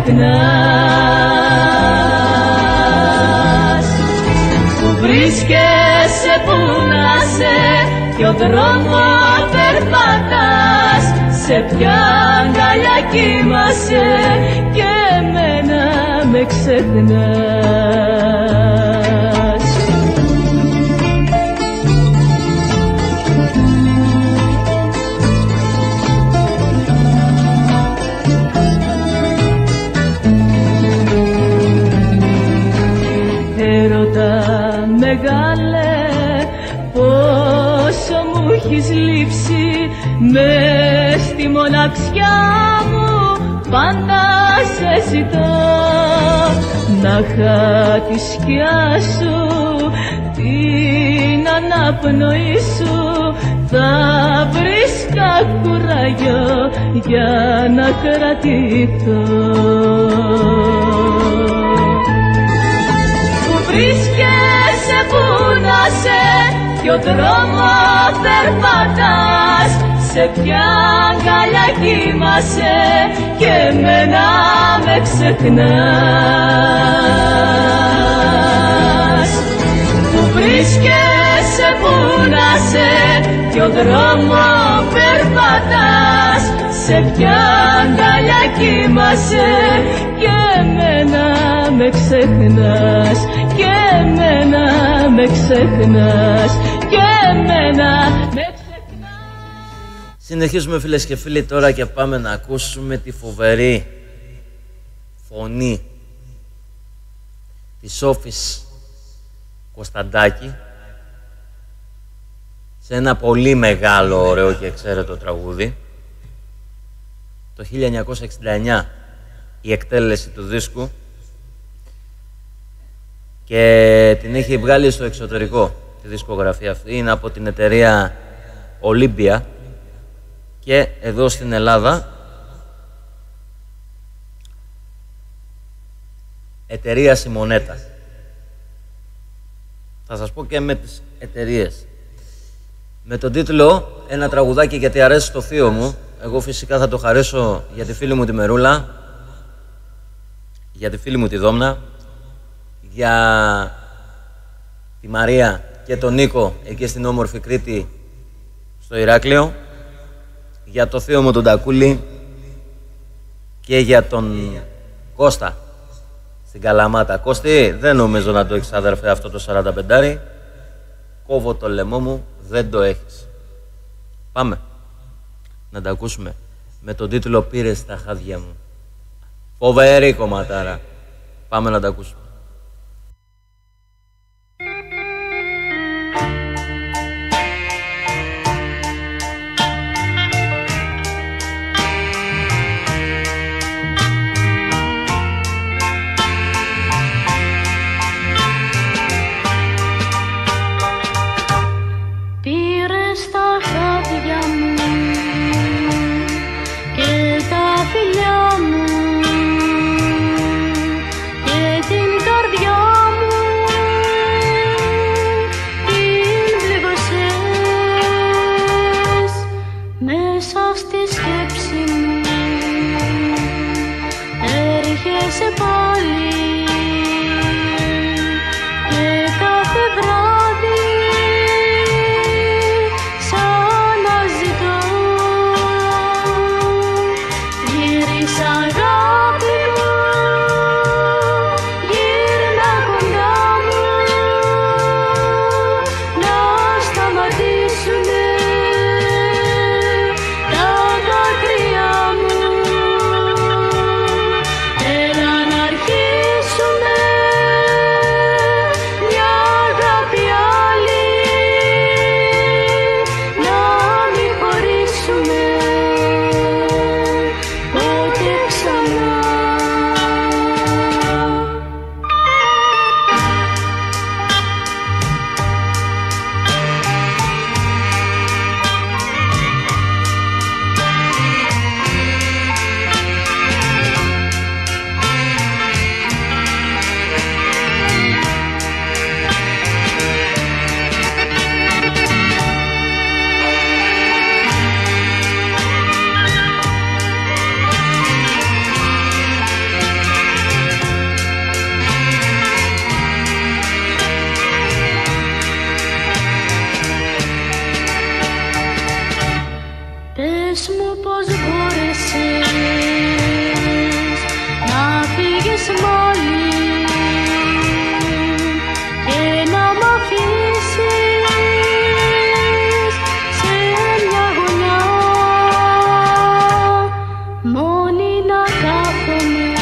ξεχνάς. Που βρίσκεσαι, που να σε, ποιο δρόμο περπατάς, σε ποια αγκαλιά κοιμάσαι και εμένα με ξεχνάς. Μεγάλε, πόσο μου έχεις λείψει, μες στη μοναξιά μου πάντα σε ζητώ. Να είχα τη σκιά σου, την αναπνοή σου, θα βρίσκα κουράγιο για να κρατηθώ. Βρίσκεσαι, που να σε, ποιο δρόμο περπατάς, σε ποια αγκαλιά κοιμάσαι και εμένα με ξεχνάς. Που βρίσκεσαι, που να σε, ποιο δρόμο περπατάς, σε ποια αγκαλιά κοιμάσαι και εμένα με ξεχνάς, και εμένα με ξεχνάς, και εμένα με ξεχνάς. Συνεχίζουμε φίλες και φίλοι τώρα και πάμε να ακούσουμε τη φοβερή φωνή της Σόφης Κωνσταντάκη σε ένα πολύ μεγάλο, ωραίο και εξαίρετο τραγούδι. Το χίλια εννιακόσια εξήντα εννιά η εκτέλεση του δίσκου και την έχει βγάλει στο εξωτερικό τη δισκογραφία αυτή. Είναι από την εταιρεία Olympia και εδώ στην Ελλάδα εταιρεία Σιμονέτα. Θα σας πω και με τις εταιρείες. Με τον τίτλο «Ένα τραγουδάκι γιατί αρέσει στο θείο μου». Εγώ φυσικά θα το χαρίσω για τη φίλη μου τη Μερούλα, για τη φίλη μου τη Δόμνα, για τη Μαρία και τον Νίκο εκεί στην όμορφη Κρήτη στο Ηράκλειο, για το θείο μου τον Τακούλη και για τον Κώστα στην Καλαμάτα. Κώστη, δεν νομίζω να το έχεις αδερφέ αυτό το σαράντα πεντάρι. Κόβω το λαιμό μου, δεν το έχεις. Πάμε να τα ακούσουμε με τον τίτλο «Πήρες τα χάδια μου». Φοβερή κομματάρα. Πάμε να τα ακούσουμε. Και την ξανά. Πες μου πως μπόρεσες να φύγεις μόλι και να μ' αφήσεις σε μια γωνιά μόνη να κάθομαι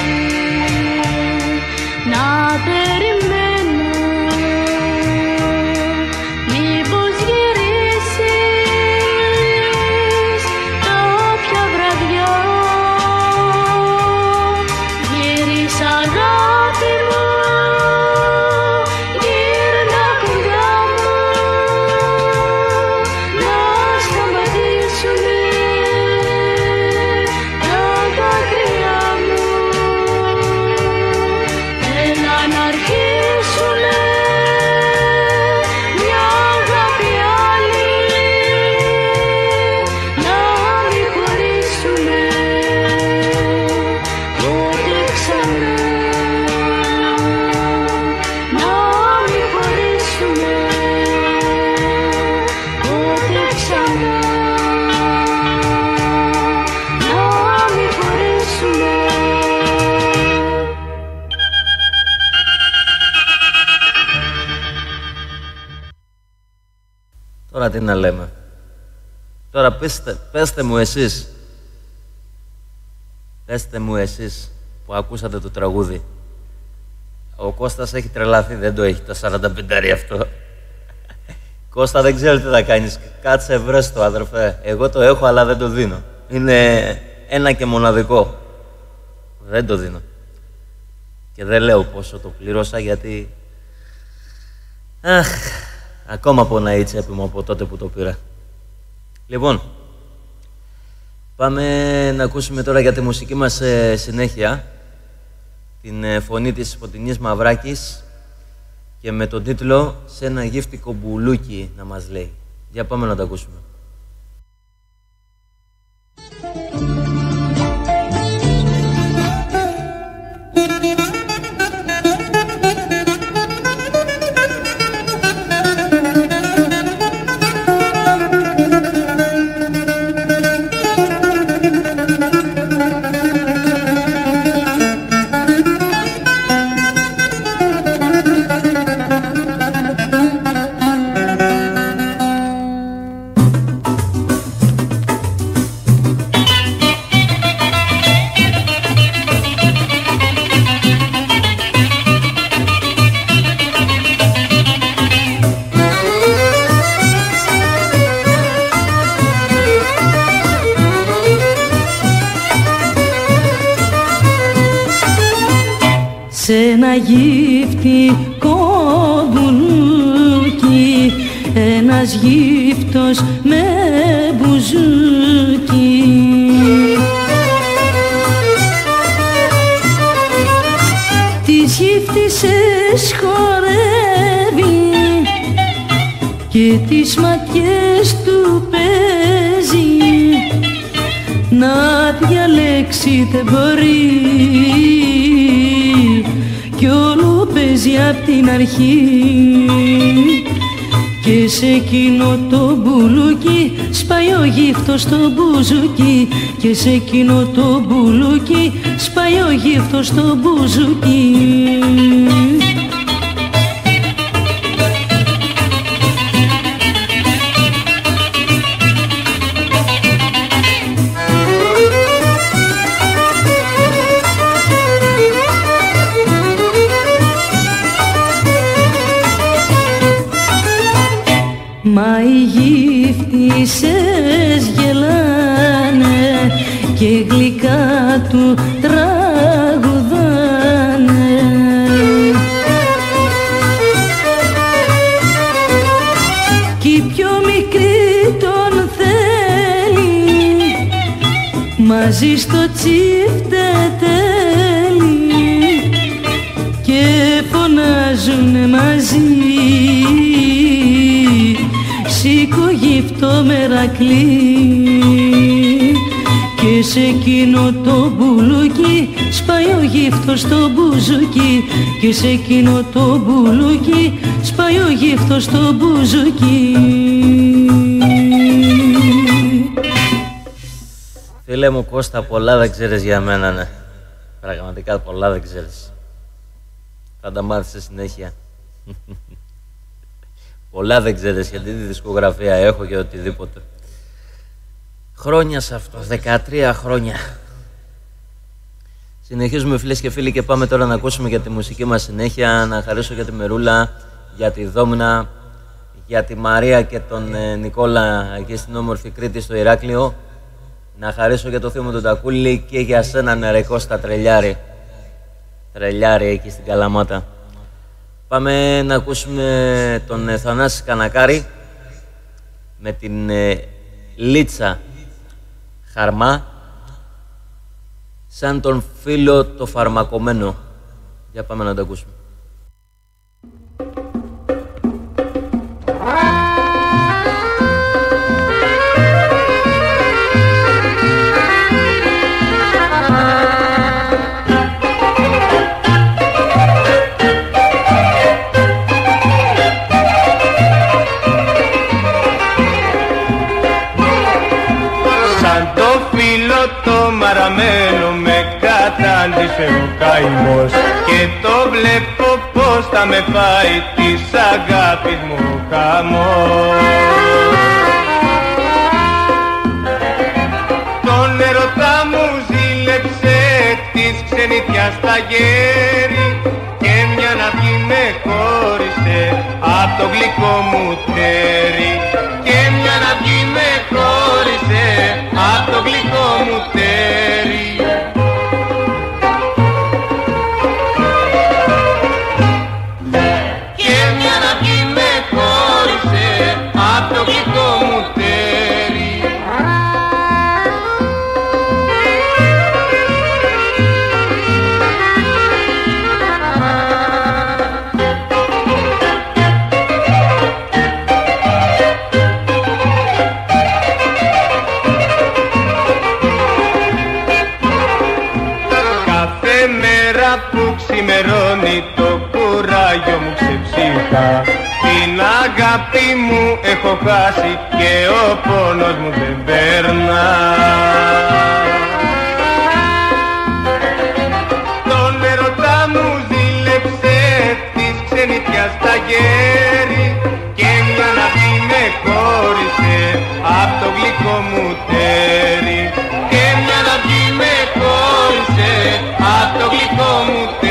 να περιμένω μήπως γυρίσεις κάποια βραδιά. Γύρισα αγάπη μου, γύρνα κοντά μου να σταματήσουνε τα δάκρυα μου. Έλα να αρχίσουνε μια αγάπη άλλη, να μη χωρίσουνε ποτέ ξανά, να μη χωρίσουνε ποτέ ξανά, να μη χωρίσουνε. Τώρα τι να λέμε. Τώρα πέστε, πέστε μου εσείς. Πέστε μου εσείς που ακούσατε το τραγούδι. Ο Κώστας έχει τρελαθεί, δεν το έχει τα σαράντα πέντε αυτό. Κώστα, δεν ξέρω τι θα κάνεις. Κάτσε βρες το, αδερφέ. Εγώ το έχω, αλλά δεν το δίνω. Είναι ένα και μοναδικό. Δεν το δίνω. Και δεν λέω πόσο το πλήρωσα, γιατί... Αχ, ακόμα πονάει η τσέπη μου από τότε που το πήρα. Λοιπόν, πάμε να ακούσουμε τώρα για τη μουσική μας ε, συνέχεια την ε, φωνή της Φωτεινής Μαυράκης και με τον τίτλο «Σε ένα γύφτικο μπουλούκι» να μας λέει. Για πάμε να το ακούσουμε. Σε ένα γύφτικο μπουλούκι ένας γύφτος με μπουζούκι. Τις γύφτισσες χορεύει και τις ματιές του παίζει, να διαλέξει δεν μπορεί κι όλο παίζει απ' την αρχή. Και σε εκείνο το μπουλούκι σπάει ο γύφτος στο μπουζούκι, και σε εκείνο το μπουλούκι σπάει ο γύφτος στο μπουζούκι. Μα οι γύφτισσες γελάνε και γλυκά του τραγουδάνε. Κι η πιο μικρή τον θέλει, μαζί στο τσιφτετέλι και φωνάζουνε μαζί. Σήκω γύφτο Μερακλή και σε εκείνο το μπουλούκι σπάει ο γύφτος στο μπουζούκι και σε εκείνο το μπουλούκι σπάει ο γύφτος στο μπουζούκι. Φίλε μου Κώστα, πολλά δεν ξέρεις για μένα, ναι. Πραγματικά πολλά δεν ξέρεις. Θα τα μάθεις σε συνέχεια. Πολλά δεν ξέρεις γιατί τη δισκογραφία έχω και οτιδήποτε. Χρόνια σε αυτό, δεκατρία χρόνια. Συνεχίζουμε φίλες και φίλοι και πάμε τώρα να ακούσουμε για τη μουσική μας συνέχεια. Να χαρίσω για τη Μερούλα, για τη Δόμνα, για τη Μαρία και τον ε, Νικόλα εκεί στην όμορφη Κρήτη στο Ηράκλειο. Να χαρίσω για το θείο μου τον Τακούλη και για σένα νερεκό στα Τρελιάρη. Τρελιάρη εκεί στην Καλαμάτα. Πάμε να ακούσουμε τον ε, Θανάση Κανακάρη με την ε, Λίτσα Χαρμά, σαν τον φίλο το φαρμακομένο. Για πάμε να το ακούσουμε. Μαραμένο με κατάντησε ο καημός και το βλέπω πως θα με φάει της αγάπης μου ο χαμός. Τον ερωτά μου ζήλεψε της ξενιτιάς τα γέρι και μια να βγει με χώρισε απ' το γλυκό μου τέρι και μια να βγει με χώρισε απ' το γλυκό μου τέρι. Και μια να βγει με χώρισε απ' το γλυκό μου τέρι. Ξημερώνει το κουράγιο μου ξεψύχα, την αγάπη μου έχω χάσει και ο πόνος μου δεν περνά. Τον ερωτά μου ζήλεψε της ξενιτιάς τα γέρι και μια να βγει με χώρισε απ' το γλυκό μου τέρι και μια να βγει με χώρισε απ' το γλυκό μου τέρι.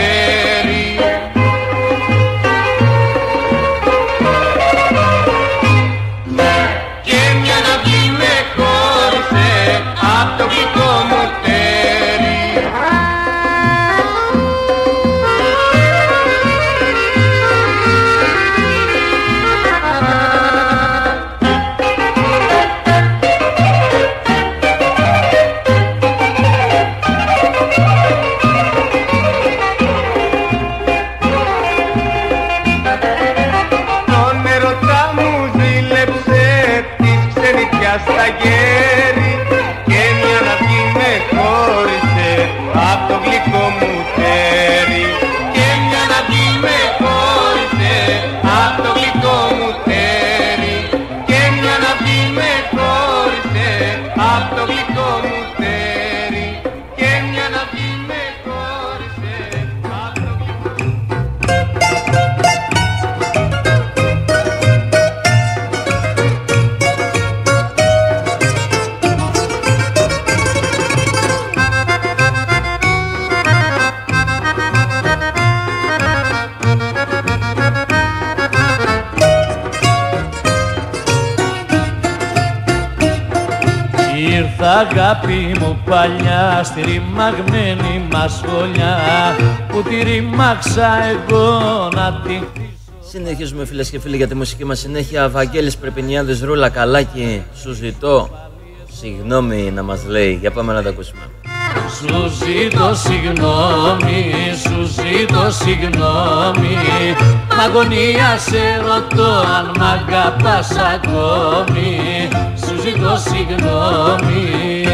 Και μια να βγει με χώρισε απ' το γλυκό μου τέρι. αγάπη μου παλιά στη ρημαγμένη μας φωλιά που τη ρήμαξα εγώ να την... Συνεχίζουμε φίλες και φίλοι για τη μουσική μας συνέχεια. Βαγγέλης Πρεπινιάδης, Ρούλα Καλάκη, σου ζητώ συγγνώμη να μας λέει. Για πάμε να τα ακούσουμε. Σου ζητώ συγγνώμη, σου ζητώ συγγνώμη, μ' αγωνία σε ρωτώ αν μ' αγαπάς ακόμη. Σου ζητώ συγγνώμη.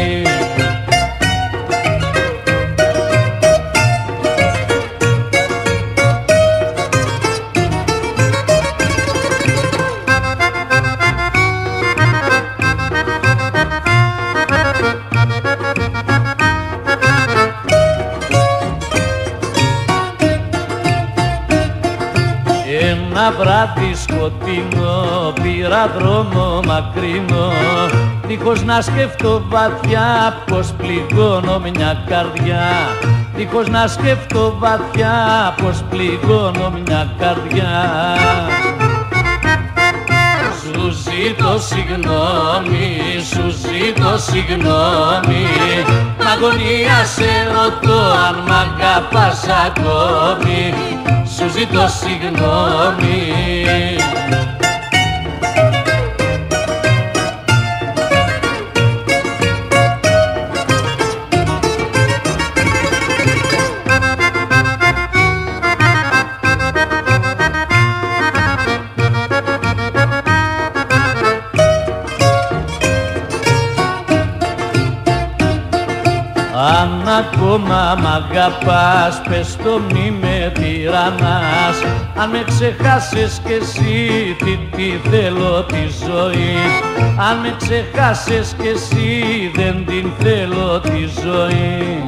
Ένα βράδυ σκοτεινό πήρα δρόμο μακρινό, δίχως να σκεφτώ βαθιά πως πληγώνω μια καρδιά, δίχως να σκεφτώ βαθιά πως πληγώνω μια καρδιά. Σου ζητώ συγγνώμη, σου ζητώ συγγνώμη, μ' αγωνία σε ρωτώ αν μ' αγαπάς ακόμη. Σου ζητώ συγγνώμη. Αν ακόμα μ' αγαπάς, πες το μη με τυραννάς. Αν με ξεχάσεις κι εσύ, τι, τι θέλω τη ζωή. Αν με ξεχάσεις κι εσύ, δεν την θέλω τη ζωή.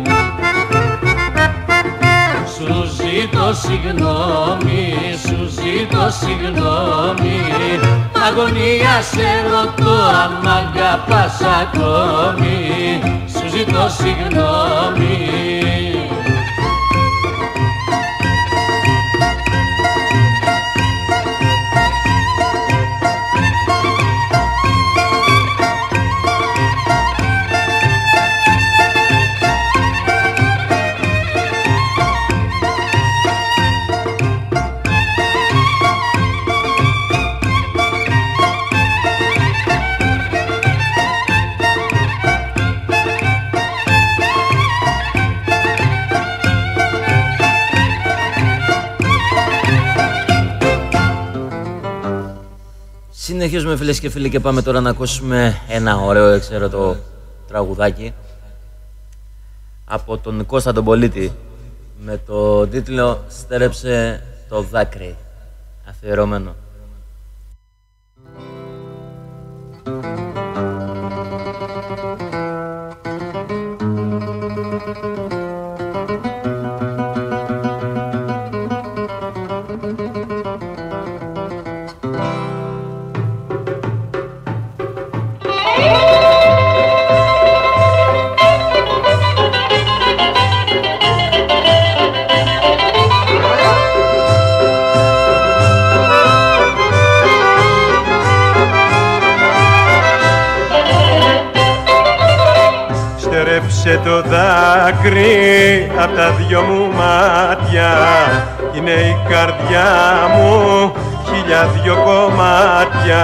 Σου ζητώ συγγνώμη, σου ζητώ συγγνώμη, μ' αγωνία σε ρωτώ αν μ' αγαπάς ακόμη. Σου ζητώ συγγνώμη. Συνεχίζουμε φίλες και φίλοι και πάμε τώρα να ακούσουμε ένα ωραίο εξαίρετο τραγουδάκι από τον Κώστα τον Πολίτη με το τίτλο «Στέρεψε το δάκρυ», αφιερωμένο. Στέρεψε το δάκρυ απ' τα δυο μου μάτια, είναι η καρδιά μου χίλια δυο κομμάτια.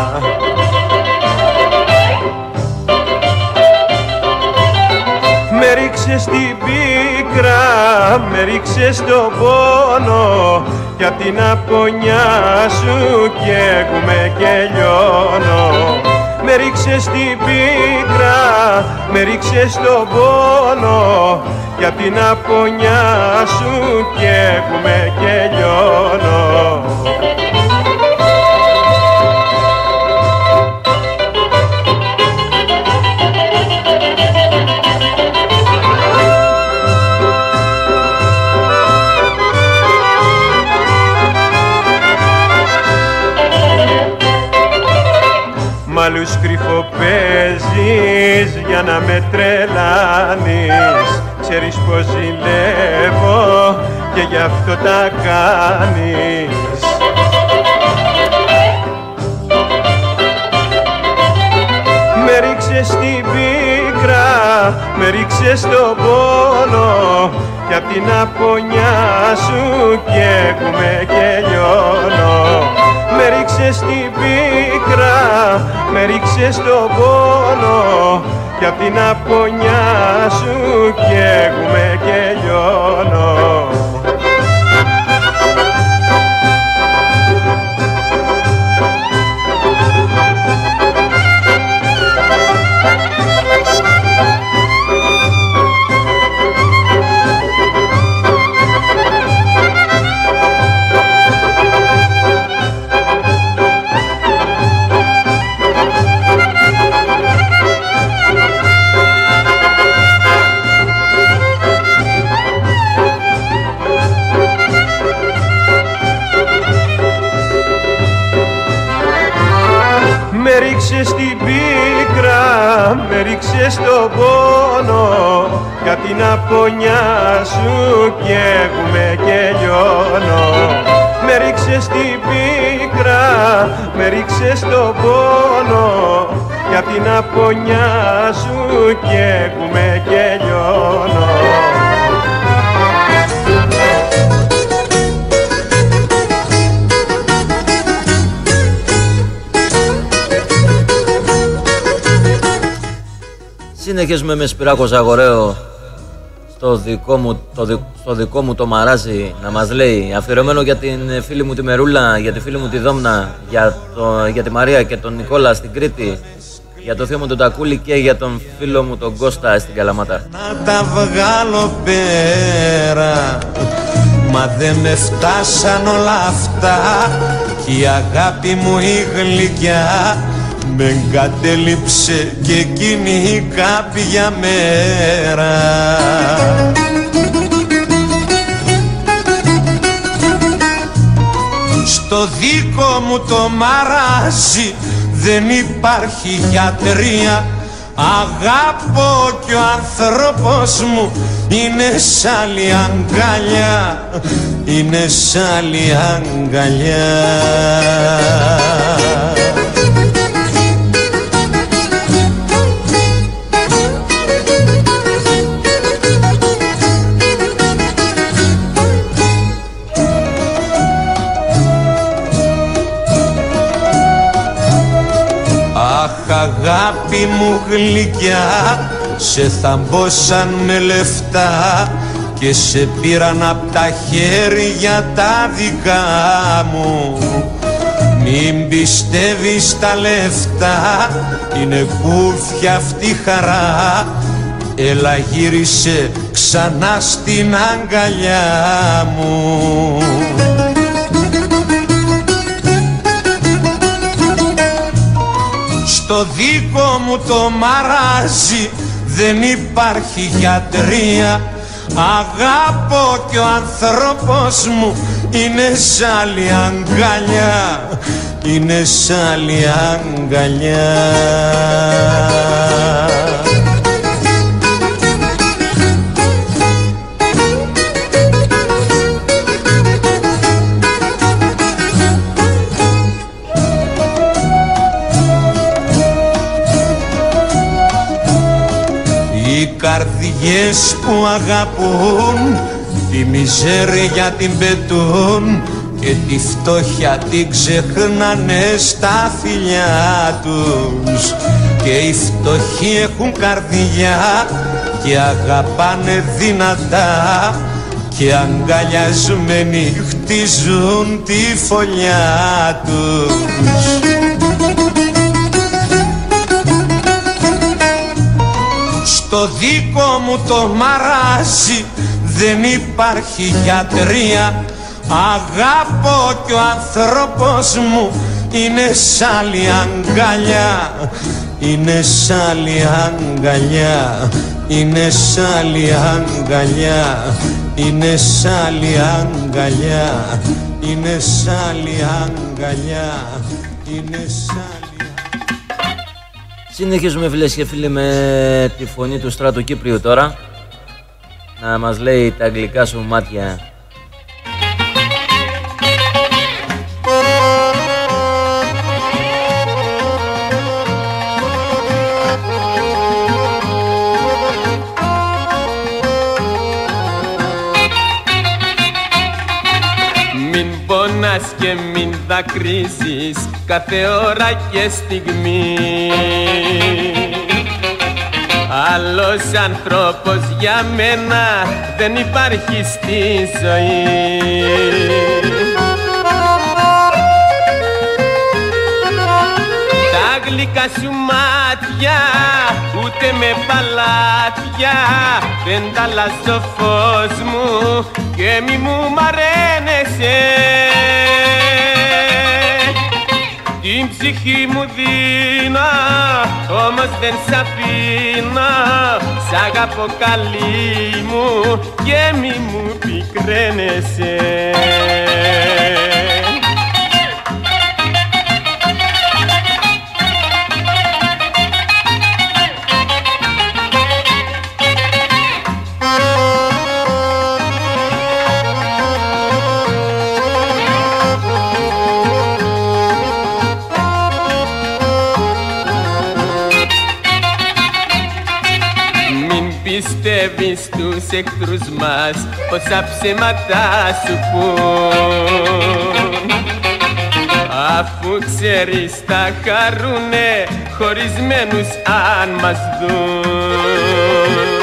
Με ρίξε στην πίκρα, με ρίξε στον πόνο, κι απ' την απονιά σου καίγουμε και λιώνω. Με ρίξε στην πίκρα, με ρίξε στον πόνο, κι απ' την απονιά σου καίγουμε και λιώνω. Μ' άλλους κρυφοπαίζεις για να με τρελάνεις. Ξέρεις πως ζηλεύω και γι' αυτό τα κάνεις. Με ρίξες στην πίκρα, πίκρα με ρίξε στον πόνο κι απ' την απονιά σου καίγουμε και λιώνω. Με ρίξε στην πίκρα, με ρίξε στον πόνο κι απ' την απονιά σου καίγουμε και λιώνω. Με ρίξε στην πίκρα, με ρίξε στον πόνο κι απ' την απονιά σου καίγουμε και λιώνω. Με ρίξε στην πίκρα, με ρίξε στον πόνο κι απ' την απονιά σου καίγουμε και λιώνω. Συνεχίζουμε με Σπυράκο Ζαγοραίο στο δικό μου το, δι, στο δικό μου το μαράζι να μας λέει, αφιερωμένο για την φίλη μου τη Μερούλα, για τη φίλη μου τη Δόμνα, για, το, για τη Μαρία και τον Νικόλα στην Κρήτη, για το θείο μου τον Τακούλη και για τον φίλο μου τον Κώστα στην Καλαμάτα. Να τα βγάλω πέρα, μα δεν με φτάσαν όλα αυτά κι η αγάπη μου η γλυκιά με εγκατέλειψε και εκείνη κάποια μέρα. Στο δικό μου το μαράζι δεν υπάρχει γιατρία. Αγαπώ κι ο άνθρωπος μου είναι σ' άλλη αγκαλιά, είναι σ' άλλη αγκαλιά. Αγάπη μου γλυκιά, σε θαμπόσαν με λεφτά και σε πήραν απ' τα χέρια τα δικά μου. Μην πιστεύεις τα λεφτά, είναι κούφια αυτή χαρά. Έλα γύρισε ξανά στην αγκαλιά μου. Στο δικό μου το μαράζι δεν υπάρχει γιατρία. Αγάπω κι ο άνθρωπος μου είναι σ' άλλη αγκαλιά, είναι σ' άλλη αγκαλιά. Οι καρδιές που αγαπούν τη μιζέρια την πετούν και τη φτώχεια την ξεχνάνε στα φιλιά τους. Και οι φτωχοί έχουν καρδιά και αγαπάνε δυνατά και αγκαλιασμένοι χτίζουν τη φωλιά τους. Στο δικό μου το μαράζι δεν υπάρχει γιατρία. Αγάπω κι ο άνθρωπος μου είναι σ' άλλη αγκαλιά, είναι σ' άλλη αγκαλιά, είναι σ' άλλη αγκαλιά, είναι σ' άλλη αγκαλιά, είναι σ' άλλη αγκαλιά, είναι σ' άλλη. Συνεχίζουμε φίλες και φίλοι με τη φωνή του Στράτου Κύπριου τώρα να μας λέει τα αγγλικά σου μάτια. γελάς και μην δακρύσεις κάθε ώρα και στιγμή. Άλλος άνθρωπος για μένα δεν υπάρχει στη ζωή. Τα γλυκά σου μάτια ούτε με παλάτια δεν τα αλλάζω φως μου και μη μου μαραίνεσαι. Την ψυχή μου δίνω, όμως δεν σ' αφήνω. Σ' αγαπώ καλή μου και μη μου πικραίνεσαι. Πιστεύεις τους εχθρούς μας πόσα ψέματα σου πουν, αφού ξέρεις τα χαρούνε χωρισμένους αν μας δουν.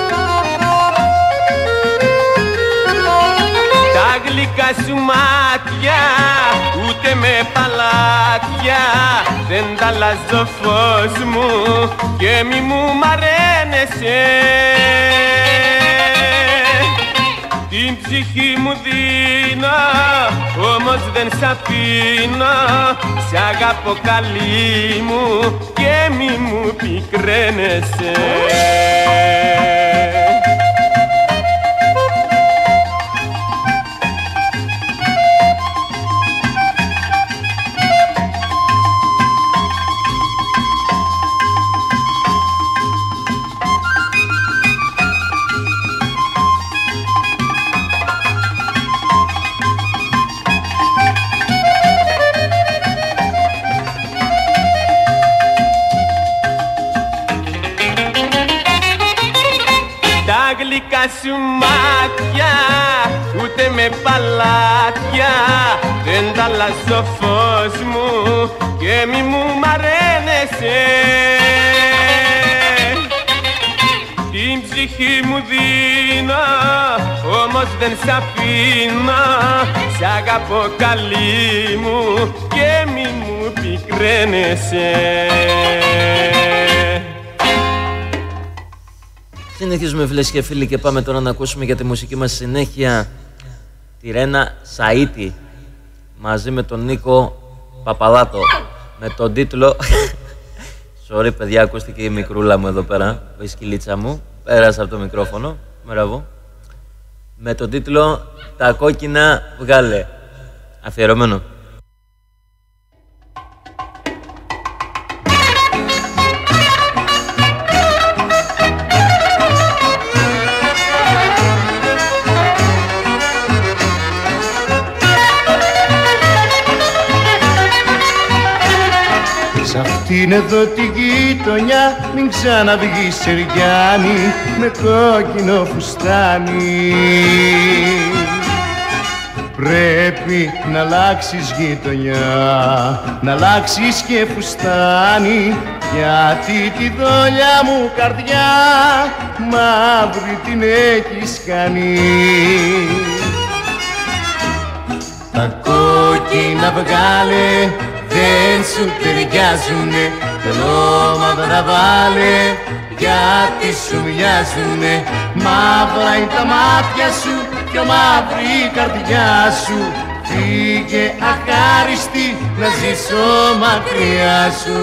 Τα γλυκά σου μάτια ούτε με παλάτια δεν τα αλλάζω φως μου και μη μου μαραίνεσαι. Την ψυχή μου δίνω, όμως δεν σ' αφήνω. Σ' αγαπώ καλή μου και μη μου πικραίνεσαι. Τα γλυκά σου μάτια ούτε με παλάτια δεν τα αλλάζω φως μου και μη μου μαραίνεσαι. Την ψυχή μου δίνω, όμως δεν σ' αφήνω. Σ' αγαπώ καλή μου και μη μου πικραίνεσαι. Συνεχίζουμε φίλες και φίλοι και πάμε τώρα να ακούσουμε για τη μουσική μας συνέχεια τη Ρένα Σαΐτη μαζί με τον Νίκο Παπαδάτο με τον τίτλο sorry παιδιά, ακούστηκε η μικρούλα μου εδώ πέρα, η σκυλίτσα μου, πέρασα από το μικρόφωνο, μπράβο, με τον τίτλο «Τα κόκκινα βγάλε», αφιερωμένο. Σ' αυτήν εδώ τη γειτονιά μην ξαναβγείς Σεριάννη με κόκκινο φουστάνι. Πρέπει να αλλάξεις γειτονιά, να αλλάξεις και φουστάνι, γιατί τη δόλια μου καρδιά μαύρη την έχεις κάνει. Τα κόκκινα βγάλε, δεν σου ταιριάζουνε, κι ονόματα βάλε, γιατί σου μοιάζουνε. Μαύρα είναι τα μάτια σου κι ο μαύρη η καρδιά σου. Φύγε αχάριστη να ζήσω μακριά σου.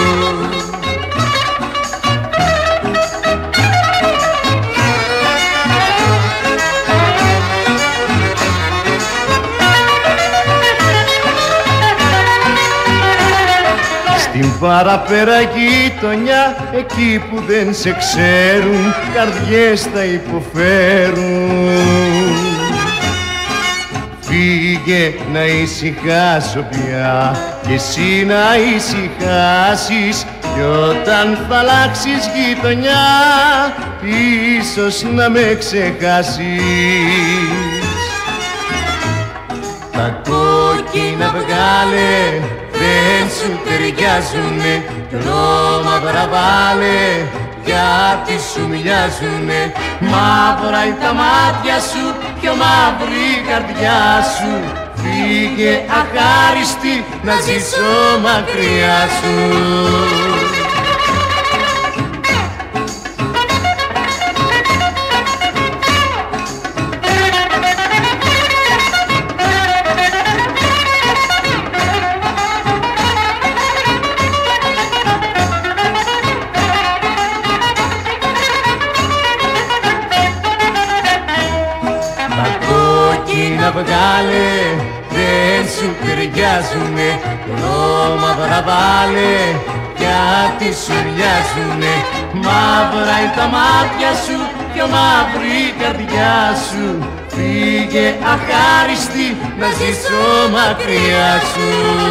Στην παραπέρα γειτονιά, εκεί που δεν σε ξέρουν, καρδιές θα υποφέρουν. Φύγε να ησυχάσω πια και εσύ να ησυχάσεις, κι όταν θα αλλάξεις γειτονιά, ίσως να με ξεχάσεις. Τα κόκκινα κόκκινα βγάλε, δεν σου ταιριάζουνε, κι ολόμαυρα βάλε, γιατί σου μοιάζουνε. Μαύρα είναι τα μάτια σου, πιο μαύρη η καρδιά σου. Φύγε αχάριστη, να ζήσω μακριά σου. Βγάλε, δεν σου ταιριάζουνε, ολόμαυρα βάλε, γιατί σου μοιάζουνε. Μαύρα είναι τα μάτια σου, πιο μαύρη η καρδιά σου. Φύγε αχάριστη, να ζήσω μακριά σου.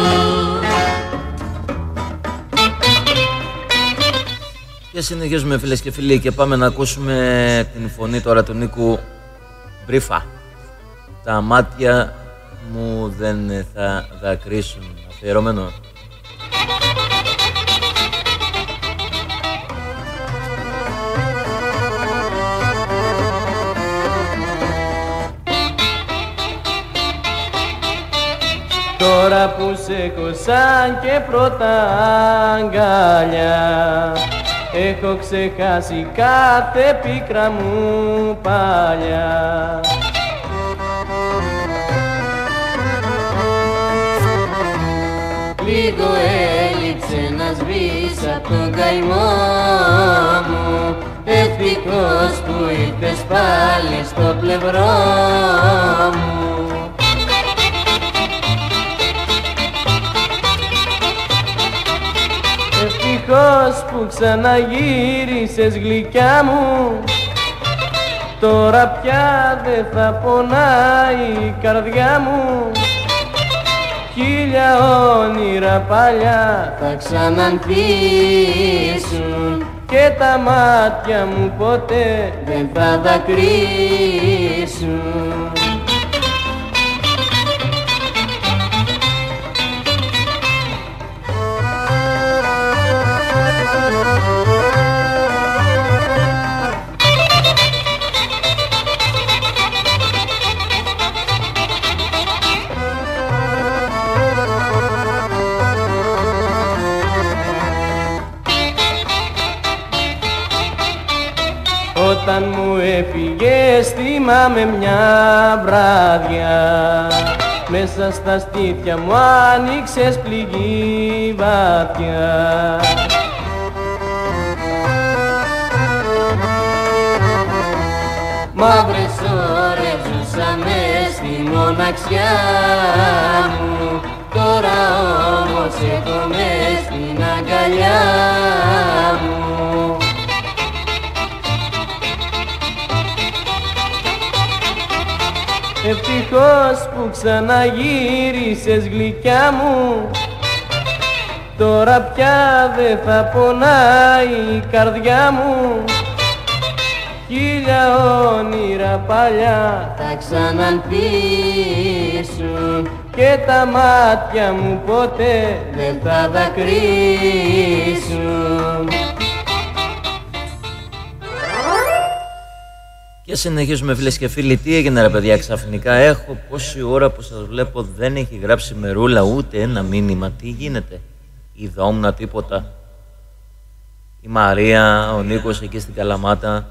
Και συνεχίζουμε φίλες και φίλοι και πάμε να ακούσουμε την φωνή τώρα του Νίκου Μπρίφα. Τα μάτια μου δεν θα δακρύσουν. Αφιερωμένο. Τώρα που σε κοσάν και πρώτα αγκαλιά, έχω ξεχάσει κάθε πίκρα μου παλιά. Λίγο έλειψε να σβήσω απ' τον καημό μου. Ευτυχώς που ήρθες πάλι στο πλευρό μου. Ευτυχώς που ξαναγύρισες γλυκιά μου. Τώρα πια δεν θα πονάει η καρδιά μου. Χίλια όνειρα παλιά θα ξανανθίσουν και τα μάτια μου ποτέ δεν θα δακρύσουν. Όταν μου έφυγες θυμάμαι μια βράδια, μέσα στα στήθια μου άνοιξες πληγή βαθιά. Μαύρες ώρες ζούσαμε στη μοναξιά μου. Τώρα όμως έχω μες στην αγκαλιά μου. Ευτυχώς που ξαναγύρισες γλυκιά μου. Τώρα πια δεν θα πονάει η καρδιά μου. Χίλια όνειρα παλιά θα ξανανθίσουν και τα μάτια μου ποτέ δεν θα δακρύσουν. Και συνεχίζουμε φίλες και φίλοι. Τι έγινε ρε παιδιά ξαφνικά? Έχω πόση ώρα που σας βλέπω δεν έχει γράψει Μερούλα ούτε ένα μήνυμα. Τι γίνεται? Ειδόμουν τίποτα? Η Μαρία, ο Νίκος εκεί στην Καλαμάτα.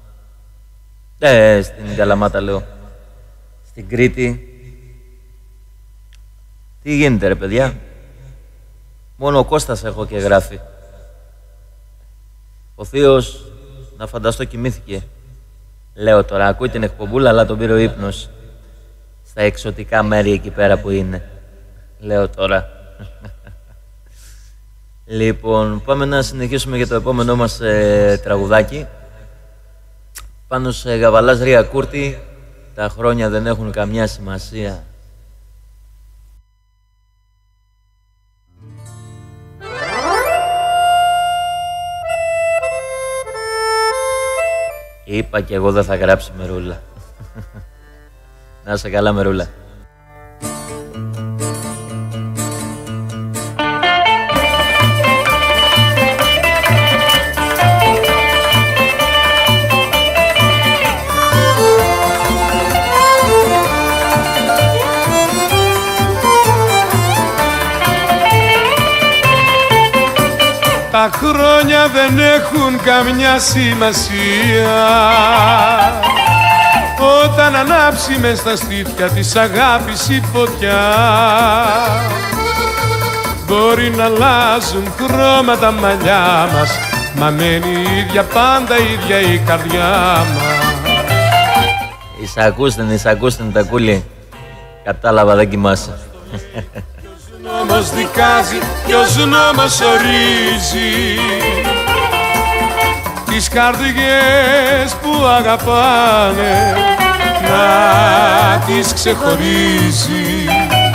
Ε, στην Καλαμάτα λέω. Στην Κρήτη. Τι γίνεται ρε παιδιά? Μόνο ο Κώστας έχω και γράφει. Ο θείος να φανταστώ κοιμήθηκε. Λέω τώρα, ακούει την εκπομπούλα, αλλά τον πήρε ο ύπνος. Στα εξωτικά μέρη εκεί πέρα που είναι. Λέω τώρα. Λοιπόν, πάμε να συνεχίσουμε για το επόμενό μας ε, τραγουδάκι. Πάνω σε Γαβαλάς Ρία Κούρτη. Τα χρόνια δεν έχουν καμιά σημασία. Είπα και εγώ δεν θα γράψει Μερούλα. Να είσαι καλά Μερούλα. Τα χρόνια δεν έχουν καμιά σημασία όταν ανάψει μες στα στήθια της αγάπης η φωτιά. Μπορεί να αλλάζουν χρώματα τα μαλλιά μας, μα μένει η ίδια πάντα η ίδια η καρδιά μας. Εισακούστην, εισακούστην τα κούλη. Κατάλαβα, δεν κοιμάσαι. Ποιος νόμος δικάζει, ποιος νόμος ορίζει τις καρδιές που αγαπάνε να τις ξεχωρίζει.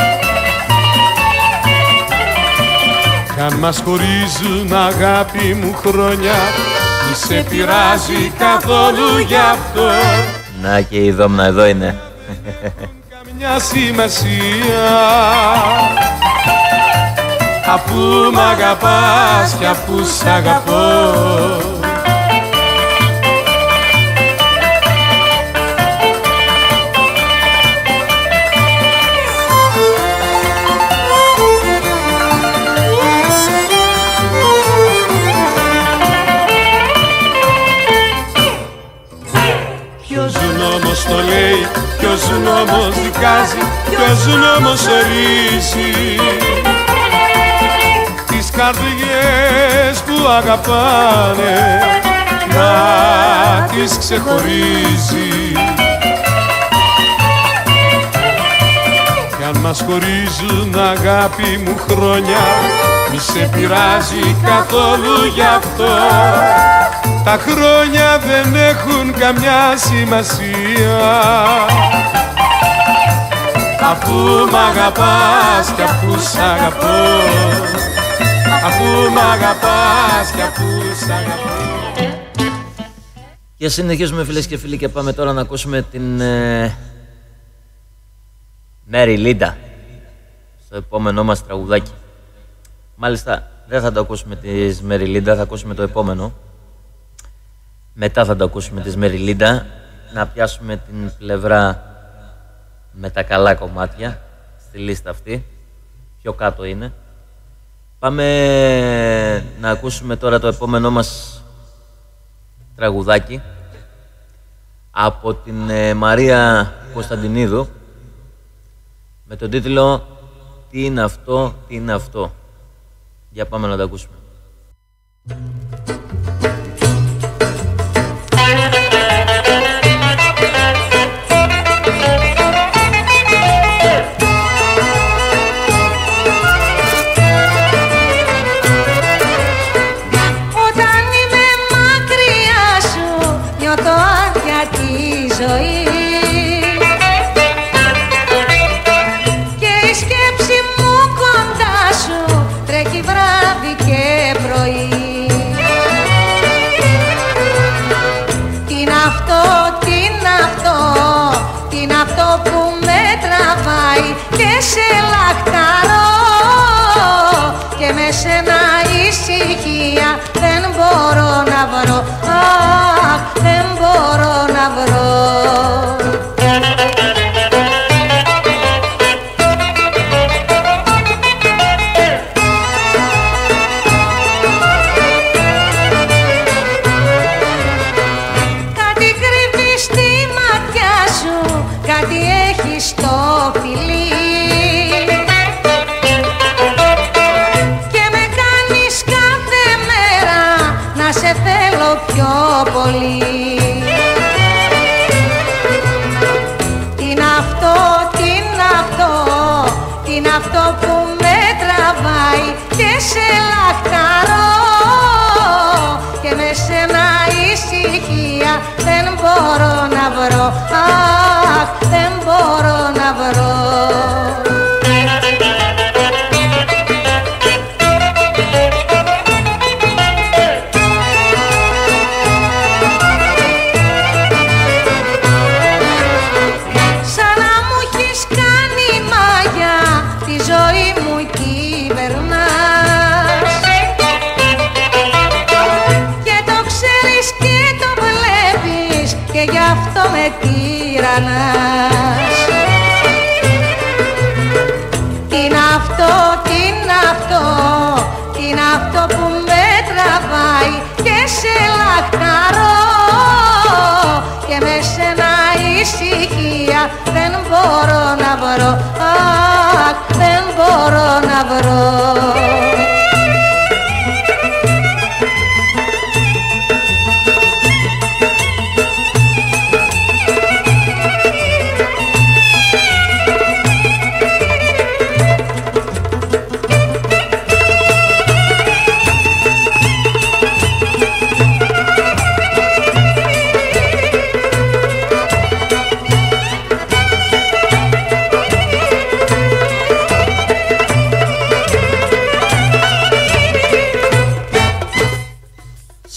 Κι αν μας χωρίζουν αγάπη μου χρόνια, μη σε πειράζει καθόλου γι' αυτό. Να και η Δόμνα εδώ είναι. Καμιά σημασία, αφού μ' αγαπάς κι αφού σ' αγαπώ. Ποιος νόμος το λέει, ποιος νόμος δικάζει, ποιος νόμος ορίζει τις καρδιές που αγαπάνε να τις ξεχωρίζει. Κι αν μας χωρίζουν αγάπη μου χρόνια, μη σε πειράζει καθόλου γι' αυτό. Τα χρόνια δεν έχουν καμιά σημασία, αφού μ' αγαπάς κι αφού σ' αγαπώ. Αφού μ' αγαπάς κι αφού σ' αγαπώ. Και συνεχίζουμε, φίλες και φίλοι, και πάμε τώρα να ακούσουμε την ε, Μέρι Λίντα στο επόμενό μας τραγουδάκι. Μάλιστα δεν θα το ακούσουμε της Μέρι Λίντα, θα ακούσουμε το επόμενο. Μετά θα το ακούσουμε της Μέρι Λίντα. Να πιάσουμε την πλευρά με τα καλά κομμάτια στη λίστα αυτή. Πιο κάτω είναι. Πάμε να ακούσουμε τώρα το επόμενό μας τραγουδάκι από την ε, Μαρία Κωνσταντινίδου με τον τίτλο «Τι είναι αυτό, τι είναι αυτό». Για πάμε να το ακούσουμε. Και η σκέψη μου κοντά σου τρέχει βράδυ και πρωί. Τι είναι αυτό, τι είναι αυτό, τι είναι αυτό που με τραβάει και σε λαχταρώ και με σένα ησυχία δεν μπορώ να βρω. Αχ, δεν μπορώ να βρω. Κάτι κρύβει στη ματιά σου, κάτι έχει στο φιλί και με κάνεις κάθε μέρα να σε θέλω πιο πολύ. Τι είναι αυτό, τι είναι αυτό, τι είναι αυτό που με τραβάει και σε λαχταρώ και με σένα ησυχία δεν μπορώ να βρω. Αχ, δεν μπορώ να βρω.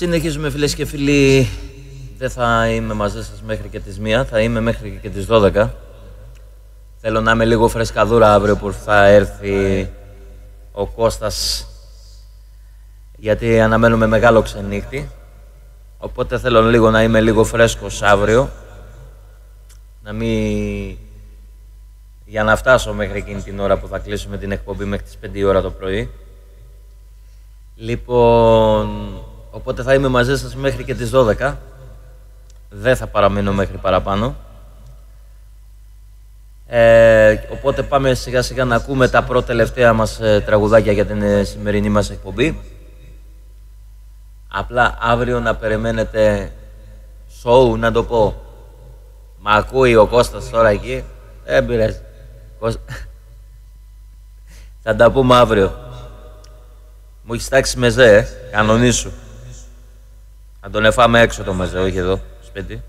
Συνεχίζουμε φίλες και φίλοι. Δεν θα είμαι μαζί σας μέχρι και τις μία, θα είμαι μέχρι και τις δώδεκα. Θέλω να είμαι λίγο φρεσκαδούρα αύριο που θα έρθει ο Κώστας, γιατί αναμένουμε μεγάλο ξενύχτη. Οπότε θέλω λίγο να είμαι λίγο φρέσκος αύριο, να μην... για να φτάσω μέχρι εκείνη την ώρα που θα κλείσουμε την εκπομπή μέχρι τις πέντε η ώρα το πρωί. Λοιπόν, οπότε θα είμαι μαζί σας μέχρι και τις δώδεκα. Δεν θα παραμείνω μέχρι παραπάνω. Ε, οπότε πάμε σιγά σιγά να ακούμε τα πρώτα τελευταία μας ε, τραγουδάκια για την ε, σημερινή μας εκπομπή. Απλά αύριο να περιμένετε show, να το πω. Μα ακούει ο Κώστας τώρα εκεί. Δεν πειράζει. Θα τα πούμε αύριο. Μου έχεις τάξει μεζέ, ε. Κανονίσου. Θα τον εφάμε έξω το μεζέ, όχι εδώ, σπίτι.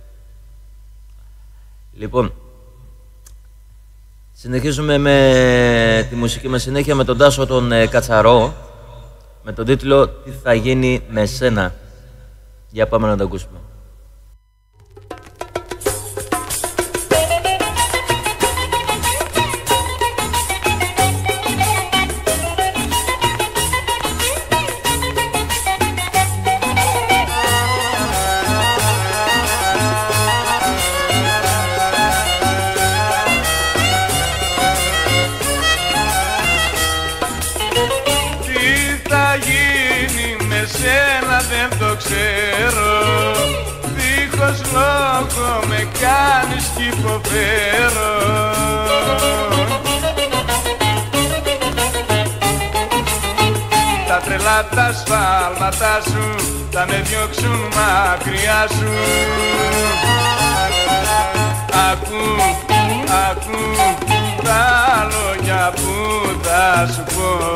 Λοιπόν, συνεχίζουμε με τη μουσική μας συνέχεια με τον Τάσο τον ε, Κατσαρό, με τον τίτλο «Τι θα γίνει με σένα». Για πάμε να το ακούσουμε. Λόγο με κάνεις κι υποφέρω. Τα τρελά τα σφάλματα σου θα με διώξουν μακριά σου. Ακού, ακού τα λόγια που θα σου πω.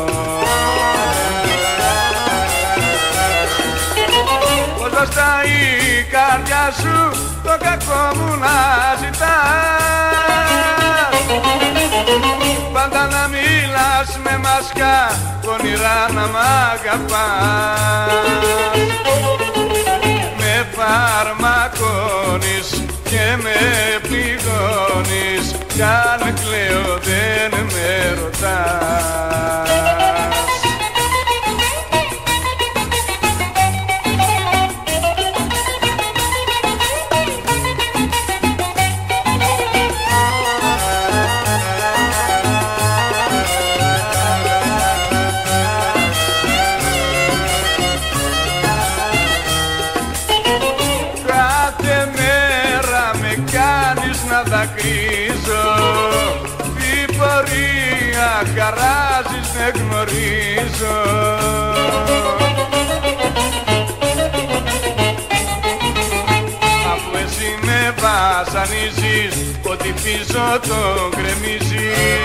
Πώς βαστάει η καρδιά σου το κακό μου να ζητάς. Πάντα να μιλάς με μασκά, πονηρά να μ' αγαπάς. Με φαρμακώνεις και με πληγώνεις, κι αν κλαίω δεν με ρωτάς. Τι πορεία χαράζεις δεν γνωρίζω. Αφού εσύ με βασανίζεις, ότι πίσω το γκρεμίζεις.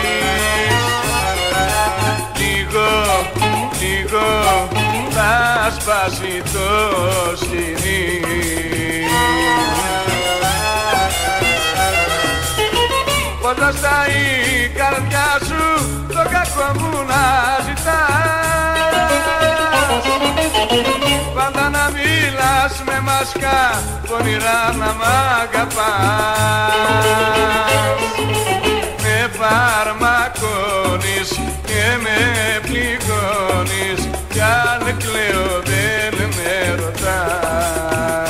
Λίγο, λίγο θα σπάσει το σκηνή. Πώς να στάει η καρδιά σου το κακό μου να ζητάς. Πάντα να μιλάς με μασκά, πονηρά να μ' αγαπάς. Με φαρμακώνεις και με πληγώνεις, κι αν κλαίω δεν με ρωτάς.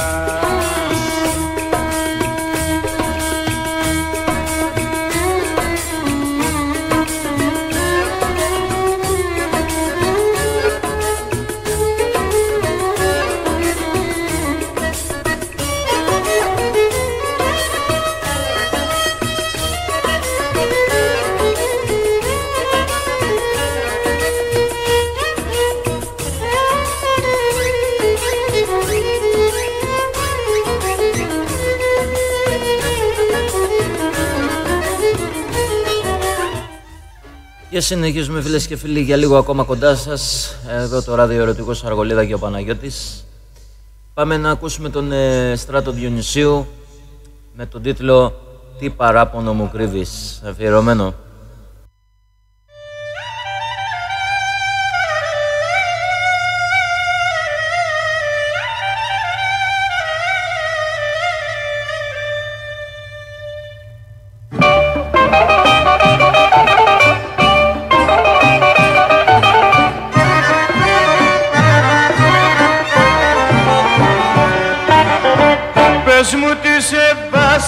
Και συνεχίζουμε φίλες και φίλοι για λίγο ακόμα κοντά σας. Εδώ το ράδιο Ερωτικός Αργολίδα και ο Παναγιώτης. Πάμε να ακούσουμε τον ε, Στράτο Διονυσίου με τον τίτλο «Τι παράπονο μου κρύβεις», αφιερωμένο.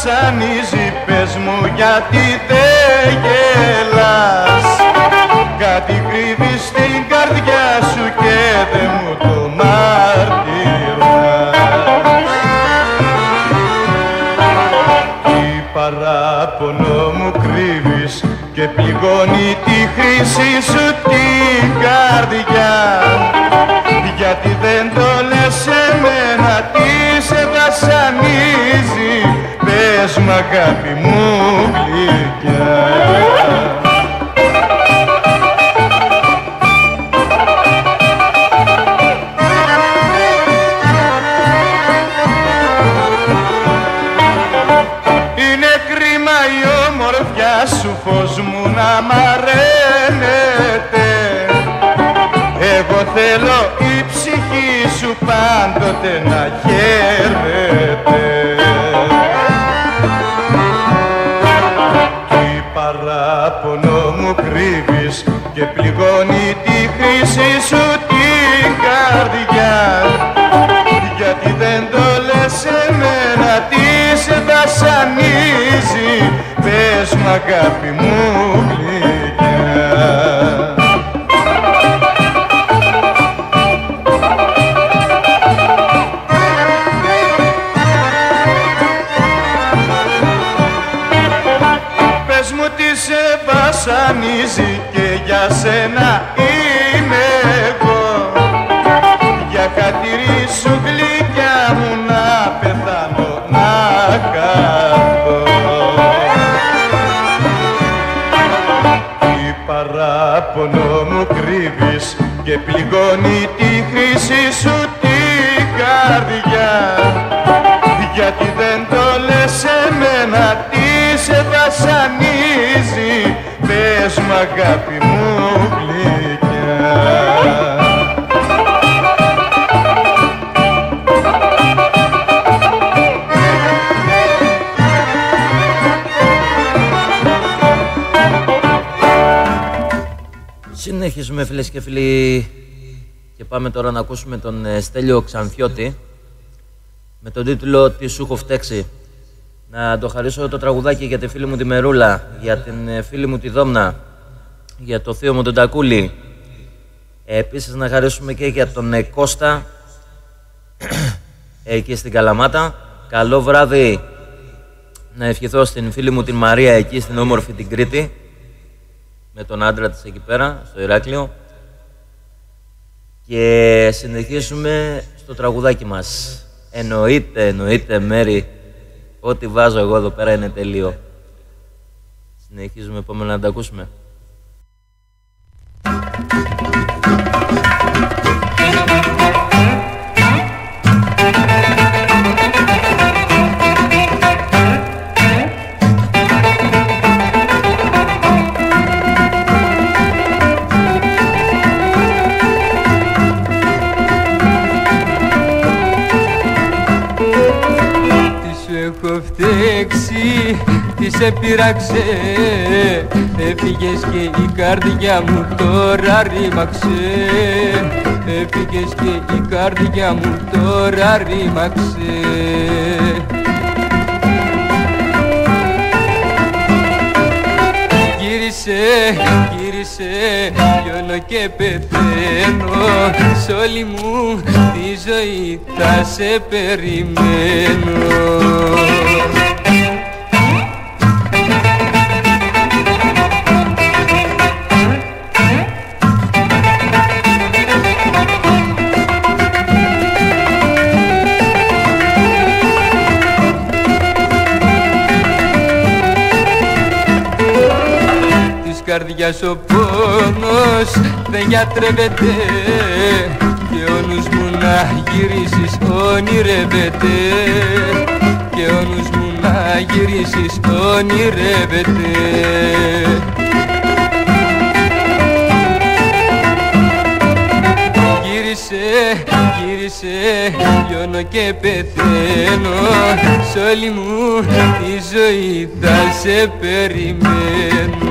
βασανίζει, πες μου γιατί δεν γελάς. Κάτι κρύβεις στην καρδιά σου και δεν μου το μαρτυράς. Τι παράπονο μου κρύβεις και πληγώνει τη χρήση σου την καρδιά. Γιατί δεν το λες σε μένα, τι σε βασανίζει, πες μ' αγάπη μου γλυκιά. Είναι κρίμα η ομορφιά σου, φως μου να μ' αραίνεται. Εγώ θέλω η ψυχή σου πάντοτε να χαίρεται. Τι παράπονο μου κρύβεις και πληγώνει τη χρήση σου την καρδιά. Γιατί δεν το λες σε μένα, τι σε βασανίζει, πες μ' αγάπη μου γλυκιά. Βασανίζει και για σένα είμαι εγώ. Για χατήρι σου γλυκιά μου να πεθάνω, να χαθώ. Τι παράπονο μου κρύβεις και πληγώνει τη χρήση σου την καρδιά. Γιατί δεν το λες σε μένα, τι σε βασανίζει, πες μ' αγάπη μου γλυκιά. Συνεχίζουμε φίλες και φίλοι και πάμε τώρα να ακούσουμε τον Στέλιο Ξανθιώτη με τον τίτλο «Τι σου έχω φταίξει». Να το χαρίσω το τραγουδάκι για τη φίλη μου τη Μερούλα, για την φίλη μου τη Δόμνα, για το θείο μου τον Τακούλη. Ε, επίσης να χαρίσουμε και για τον Κώστα εκεί στην Καλαμάτα. Καλό βράδυ να ευχηθώ στην φίλη μου την Μαρία εκεί στην όμορφη την Κρήτη, με τον άντρα της εκεί πέρα, στο Ηράκλειο. Και συνεχίσουμε στο τραγουδάκι μας. Εννοείται, εννοείται μέρη. Ό,τι βάζω εγώ εδώ πέρα είναι τελείω. Συνεχίζουμε επόμενα να τα ακούσουμε. Τι σε πειράξε, έφυγες και η καρδιά μου τώρα ρήμαξε. Έφυγες και η καρδιά μου τώρα ρήμαξε. Γύρισε, γύρισε, λιώνω και πεθαίνω. Σ' όλη μου τη ζωή θα σε περιμένω. Καρδιάς ο πόνος δεν γιατρεύεται και ο νους μου να γυρίσεις ονειρεύεται. Και ο νους μου να γυρίσεις ονειρεύεται. Γύρισε, γύρισε, λιώνω και πεθαίνω. Σ' όλη μου τη ζωή θα σε περιμένω.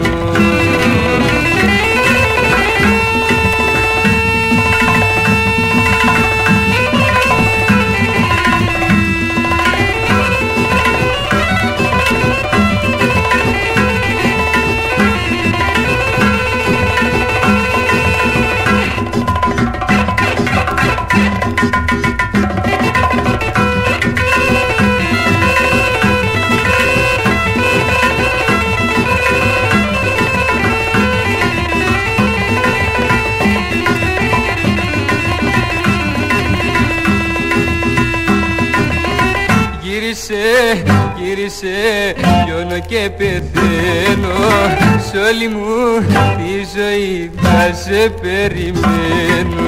γύρισε, λιώνω και πεθαίνω. Σ' όλη μου τη ζωή θα σε περιμένω.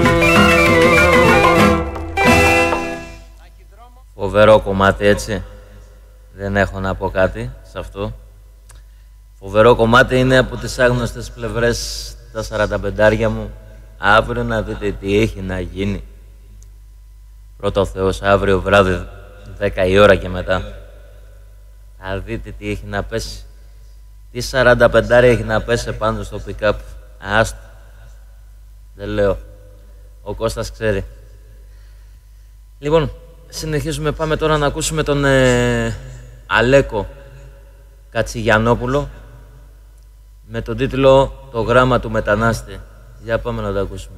Φοβερό κομμάτι, έτσι. Δεν έχω να πω κάτι σε αυτό. Φοβερό κομμάτι είναι από τις άγνωστες πλευρές τα σαρανταπεντάρια μου. Αύριο να δείτε τι έχει να γίνει. Πρώτα ο Θεός, αύριο βράδυ δέκα η ώρα και μετά. Θα δείτε τι έχει να πέσει. Τι σαρανταπεντάρια έχει να πέσει πάνω στο pick-up. Άστο. Δεν λέω. Ο Κώστας ξέρει. Λοιπόν, συνεχίζουμε. Πάμε τώρα να ακούσουμε τον ε, Αλέκο Κατσιγιαννόπουλο με τον τίτλο «Το γράμμα του μετανάστη». Για πάμε να το ακούσουμε.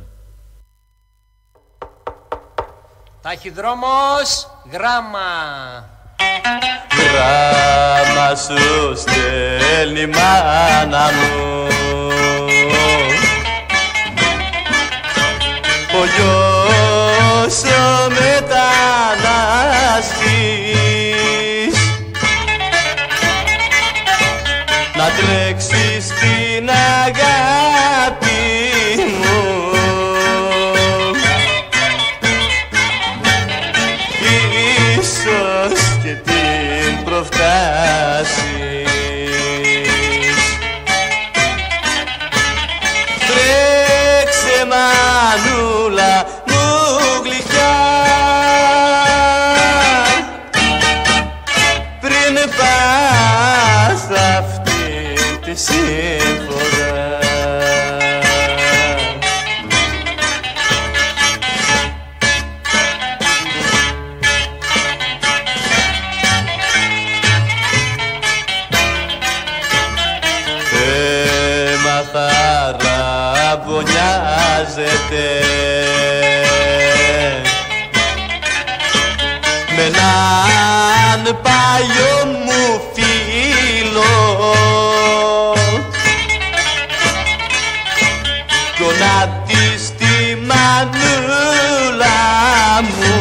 Ταχυδρόμος, γράμμα. Γράμμα σου στέλνει μάνα μου, ο γιος ο μετανάστης, να τρέξεις στην αγάπη μου, ίσως και την προφτάσεις. Τρέξε μανούλα μου γλυκιά, πριν πας αυτή τη σύμφωνα. Έμαθα ραβωνιάζεται με έναν παλιό μου φίλο, γονάτι στη μανούλα μου,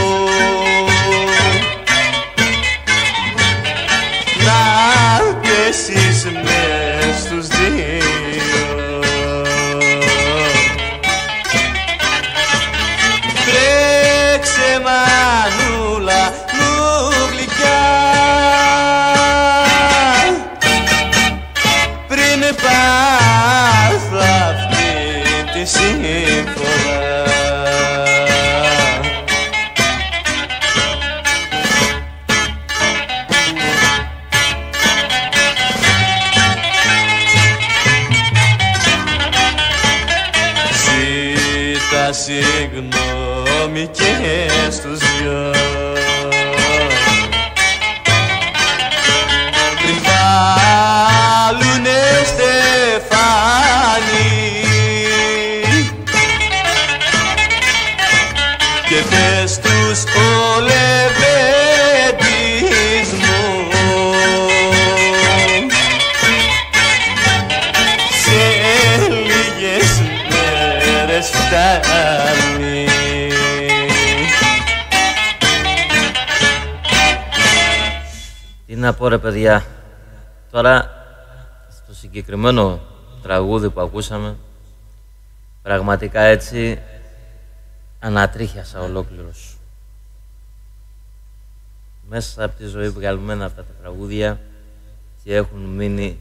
να πέσεις μες στους δύο. Τρέξε μανούλα μου γλυκιά, πριν πας αυτή τη σύμφωνα. Ζήτα συγγνώμη και στους δυο, πριν βάλουνε στεφάνι και πες τους ο λεβέντης μου, σε λίγες μέρες φτάνει. Τι να πω ρε παιδιά, τώρα στο συγκεκριμένο τραγούδι που ακούσαμε, πραγματικά έτσι ανατρίχιασα ολόκληρος. Μέσα από τη ζωή βγαλμένα αυτά τα τραγούδια και έχουν μείνει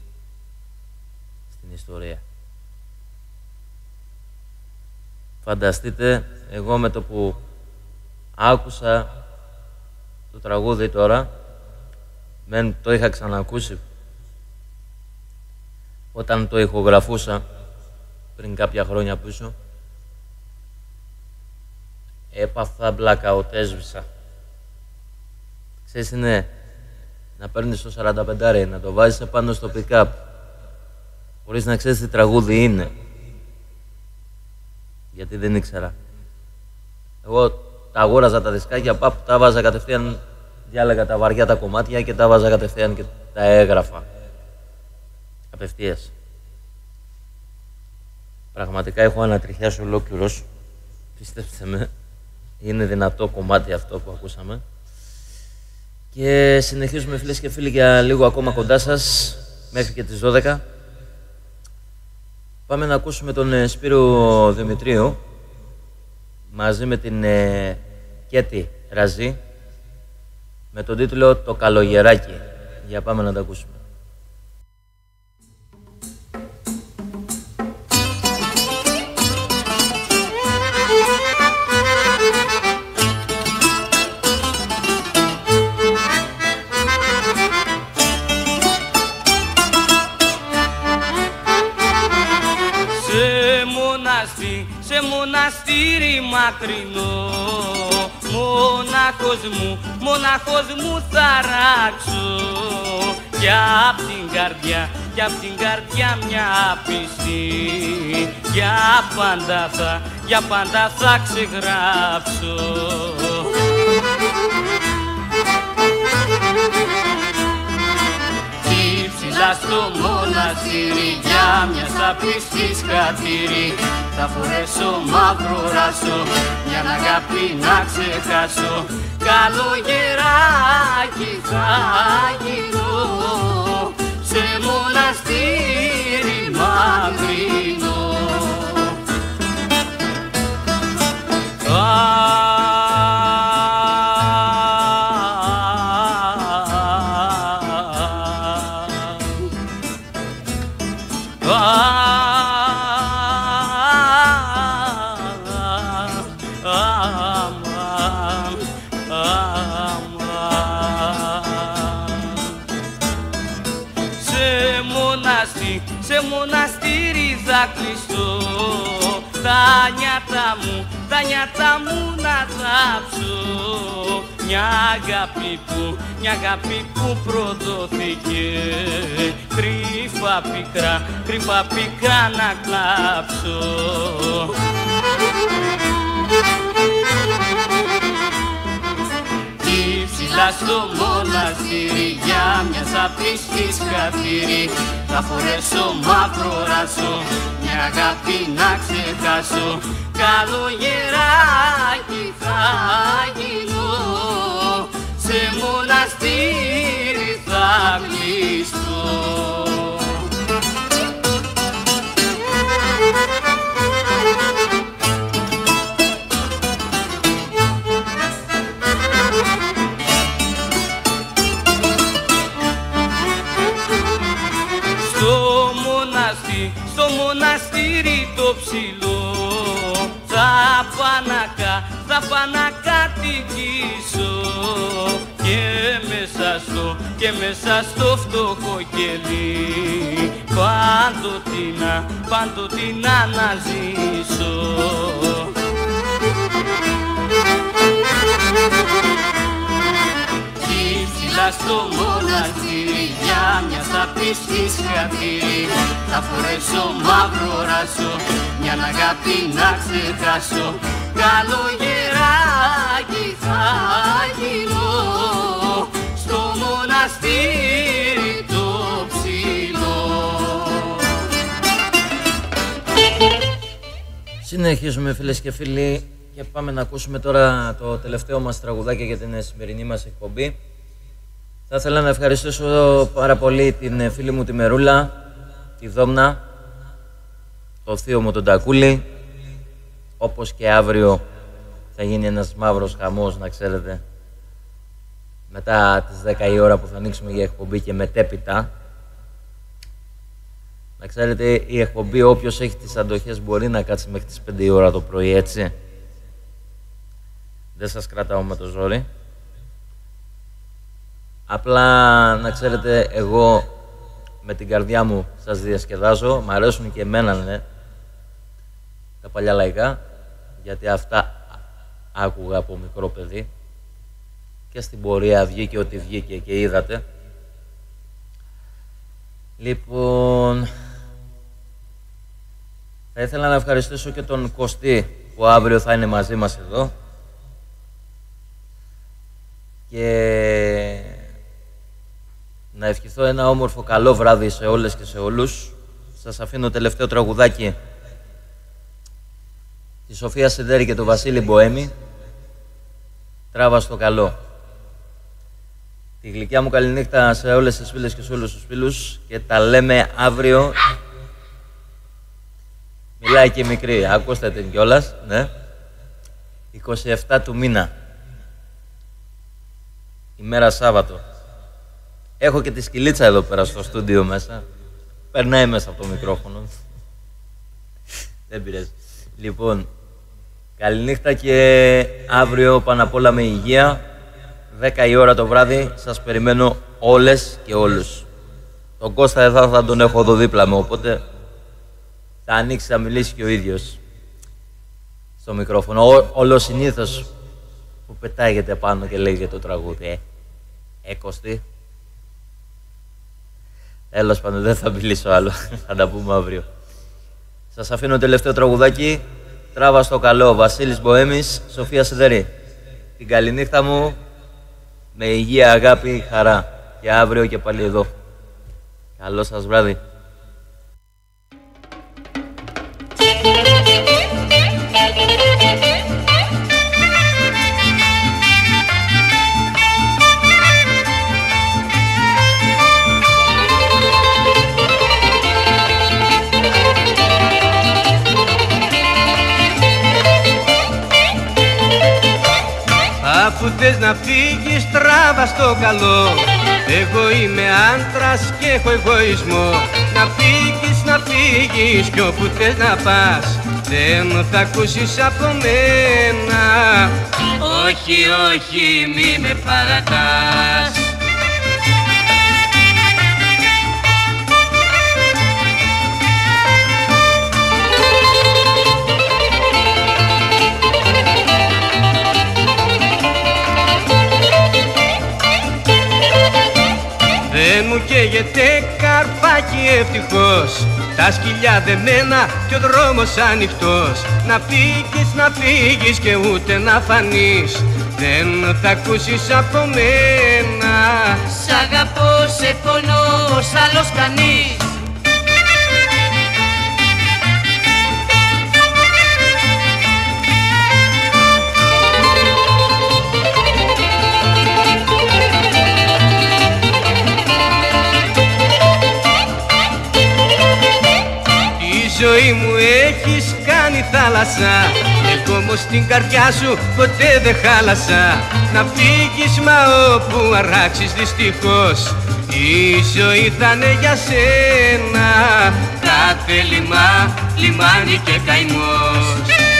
στην ιστορία. Φανταστείτε, εγώ με το που άκουσα το τραγούδι τώρα, μεν το είχα ξανακούσει όταν το ηχογραφούσα πριν κάποια χρόνια πίσω, έπαθα blackout, έσβησα. Ξέρεις, είναι να παίρνεις το σαρανταπεντάρι, να το βάζεις επάνω στο pick-up χωρίς να ξέρεις τι τραγούδι είναι, γιατί δεν ήξερα. Εγώ τα αγόραζα τα δισκάκια, παπ, τα βάζα κατευθείαν, διάλεγα τα βαριά τα κομμάτια και τα βάζα κατευθείαν και τα έγραφα απευθείας. Πραγματικά έχω ανατριχιάσει ολόκληρος, πίστεψτε με, είναι δυνατό κομμάτι αυτό που ακούσαμε. Και συνεχίζουμε φίλες και φίλοι για λίγο ακόμα κοντά σας, μέχρι και τις δώδεκα. Πάμε να ακούσουμε τον Σπύρο Δημητρίου μαζί με την ε, Κέτη Ραζή με τον τίτλο «Το Καλογεράκι». Για πάμε να τα ακούσουμε. Σε μοναστήρι μακρινό, μονάχος μου, μονάχος μου θα ράξω. Κι απ' την καρδιά, κι απ' την καρδιά μια πίστη, για πάντα θα, για πάντα θα ξεγράψω. Ψηλά στο μοναστήρι, για μια σαπίστης χατήρι, θα φορέσω μαύρο ράσο, για να αγάπη να ξεχάσω. Καλογεράκι θα γίνω, σε μοναστήρι μακρινό. Σε μοναστήρι θα κλειστώ, τα νιάτα μου, τα νιάτα μου να θάψω. Μια αγάπη που, μια αγάπη που προδόθηκε, κρύφα πικρά, κρύφα πικρά να κλάψω. Ψηλά στο μοναστήρι, για μια σαπίστης χατήρι, θα φορέσω μαύρο ράσο, μια αγάπη να ξεχάσω. Καλογεράκι θα γίνω, σε μοναστήρι θα κλειστώ. Στο μοναστήρι το ψηλό θα πανακά, θα πανακατοικήσω. Και μέσα στο, και μέσα στο φτωχό κελί, πάντοτινα, πάντοτινα να ζήσω. Ψηλά στο μοναστήρι, για μια σαπίστης χατήρι, θα φορέσω μαύρο ράσο, μια αγάπη να ξεχάσω. Καλογεράκι θα γίνω, στο μοναστήρι το ψηλό. Συνεχίζουμε φίλες και φίλοι και πάμε να ακούσουμε τώρα το τελευταίο μας τραγουδάκι για την σημερινή μας εκπομπή. Θα ήθελα να ευχαριστήσω πάρα πολύ την φίλη μου τη Μερούλα, τη Δόμνα, το θείο μου τον Τακούλη. Όπως και αύριο θα γίνει ένας μαύρος χαμός, να ξέρετε, μετά τις δέκα η ώρα που θα ανοίξουμε για εκπομπή και μετέπειτα. Να ξέρετε, η εκπομπή, όποιος έχει τις αντοχές μπορεί να κάτσει μέχρι τις πέντε η ώρα το πρωί, έτσι. Δεν σας κρατάω με το ζόρι. Απλά να ξέρετε, εγώ με την καρδιά μου σας διασκεδάζω. Μ' αρέσουν και εμένα, ναι, τα παλιά λαϊκά, γιατί αυτά άκουγα από μικρό παιδί και στην πορεία βγήκε ό,τι βγήκε και είδατε. Λοιπόν, θα ήθελα να ευχαριστήσω και τον Κωστή που αύριο θα είναι μαζί μας εδώ και να ευχηθώ ένα όμορφο καλό βράδυ σε όλες και σε όλους. Σας αφήνω τελευταίο τραγουδάκι τη Σοφία Σεντέρη και του Βασίλη Μποέμη, «Τράβα στο καλό». Τη γλυκιά μου καληνύχτα σε όλες τις φίλες και σε όλους τους φίλους και τα λέμε αύριο. Μιλάει και μικρή, ακούστε την κιόλας, ναι. είκοσι επτά του μήνα. Ημέρα Σάββατο. Έχω και τη σκυλίτσα εδώ πέρα στο στούντιο μέσα. Περνάει μέσα από το μικρόφωνο. Δεν πειράζει. Λοιπόν, καληνύχτα και αύριο πάνω απ' όλα με υγεία. δέκα η ώρα το βράδυ, σας περιμένω όλες και όλους. Τον Κώστα εδώ θα τον έχω εδώ δίπλα μου, οπότε θα ανοίξει, θα μιλήσει και ο ίδιος στο μικρόφωνο. Ό, όλο συνήθως που πετάγεται πάνω και λέγεται το τραγούδι. Ε, ε Κωστή. Τέλος πάντων, δεν θα μιλήσω άλλο, θα τα πούμε αύριο. Σας αφήνω τελευταίο τραγουδάκι. Τράβα στο καλό, Βασίλης Μποέμης, Σοφία Σιδερή. Την καληνύχτα μου, με υγεία, αγάπη, χαρά. Και αύριο και πάλι εδώ. Καλό σας βράδυ. Αφού θες να φύγεις τράβα στο καλό. Εγώ είμαι άντρας και έχω εγωισμό. Να φύγεις, να φύγεις κι όπου θες να πας. Δεν θα ακούσεις από μένα. Όχι, όχι, μη με παρατάς. Δεν μου καίγεται καρπάκι ευτυχώς. Τα σκυλιά δεμένα και ο δρόμος ανοιχτός. Να φύγεις, να φύγεις και ούτε να φανείς. Δεν θα ακούσεις από μένα. Σ' αγαπώ, σε πονώ, ως άλλος κανείς. Η ζωή μου έχεις κάνει θάλασσα. Εγώ όμως την καρδιά σου ποτέ δεν χάλασα. Να φύγεις μα όπου αράξεις δυστυχώς. Η ζωή θα είναι για σένα. Κάθε λιμά, λιμάνι και καημός.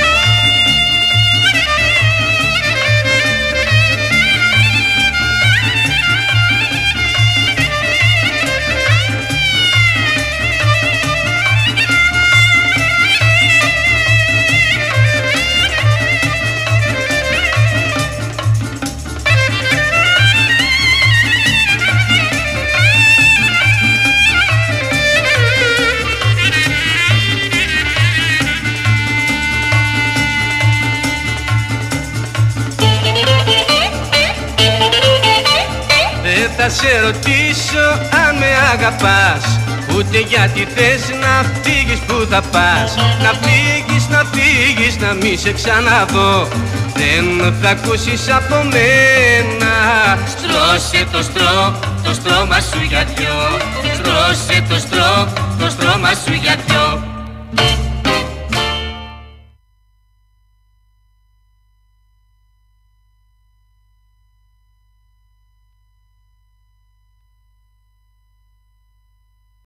Θα σε ρωτήσω αν με αγαπάς. Ούτε γιατί θες να φύγεις που θα πας. Να φύγεις, να φύγεις, να μη σε ξαναδώ. Δεν θα ακούσεις από μένα. Στρώσε το στρώ, το στρώμα σου για δυο. Στρώσε το στρώ, το στρώμα σου για δυο.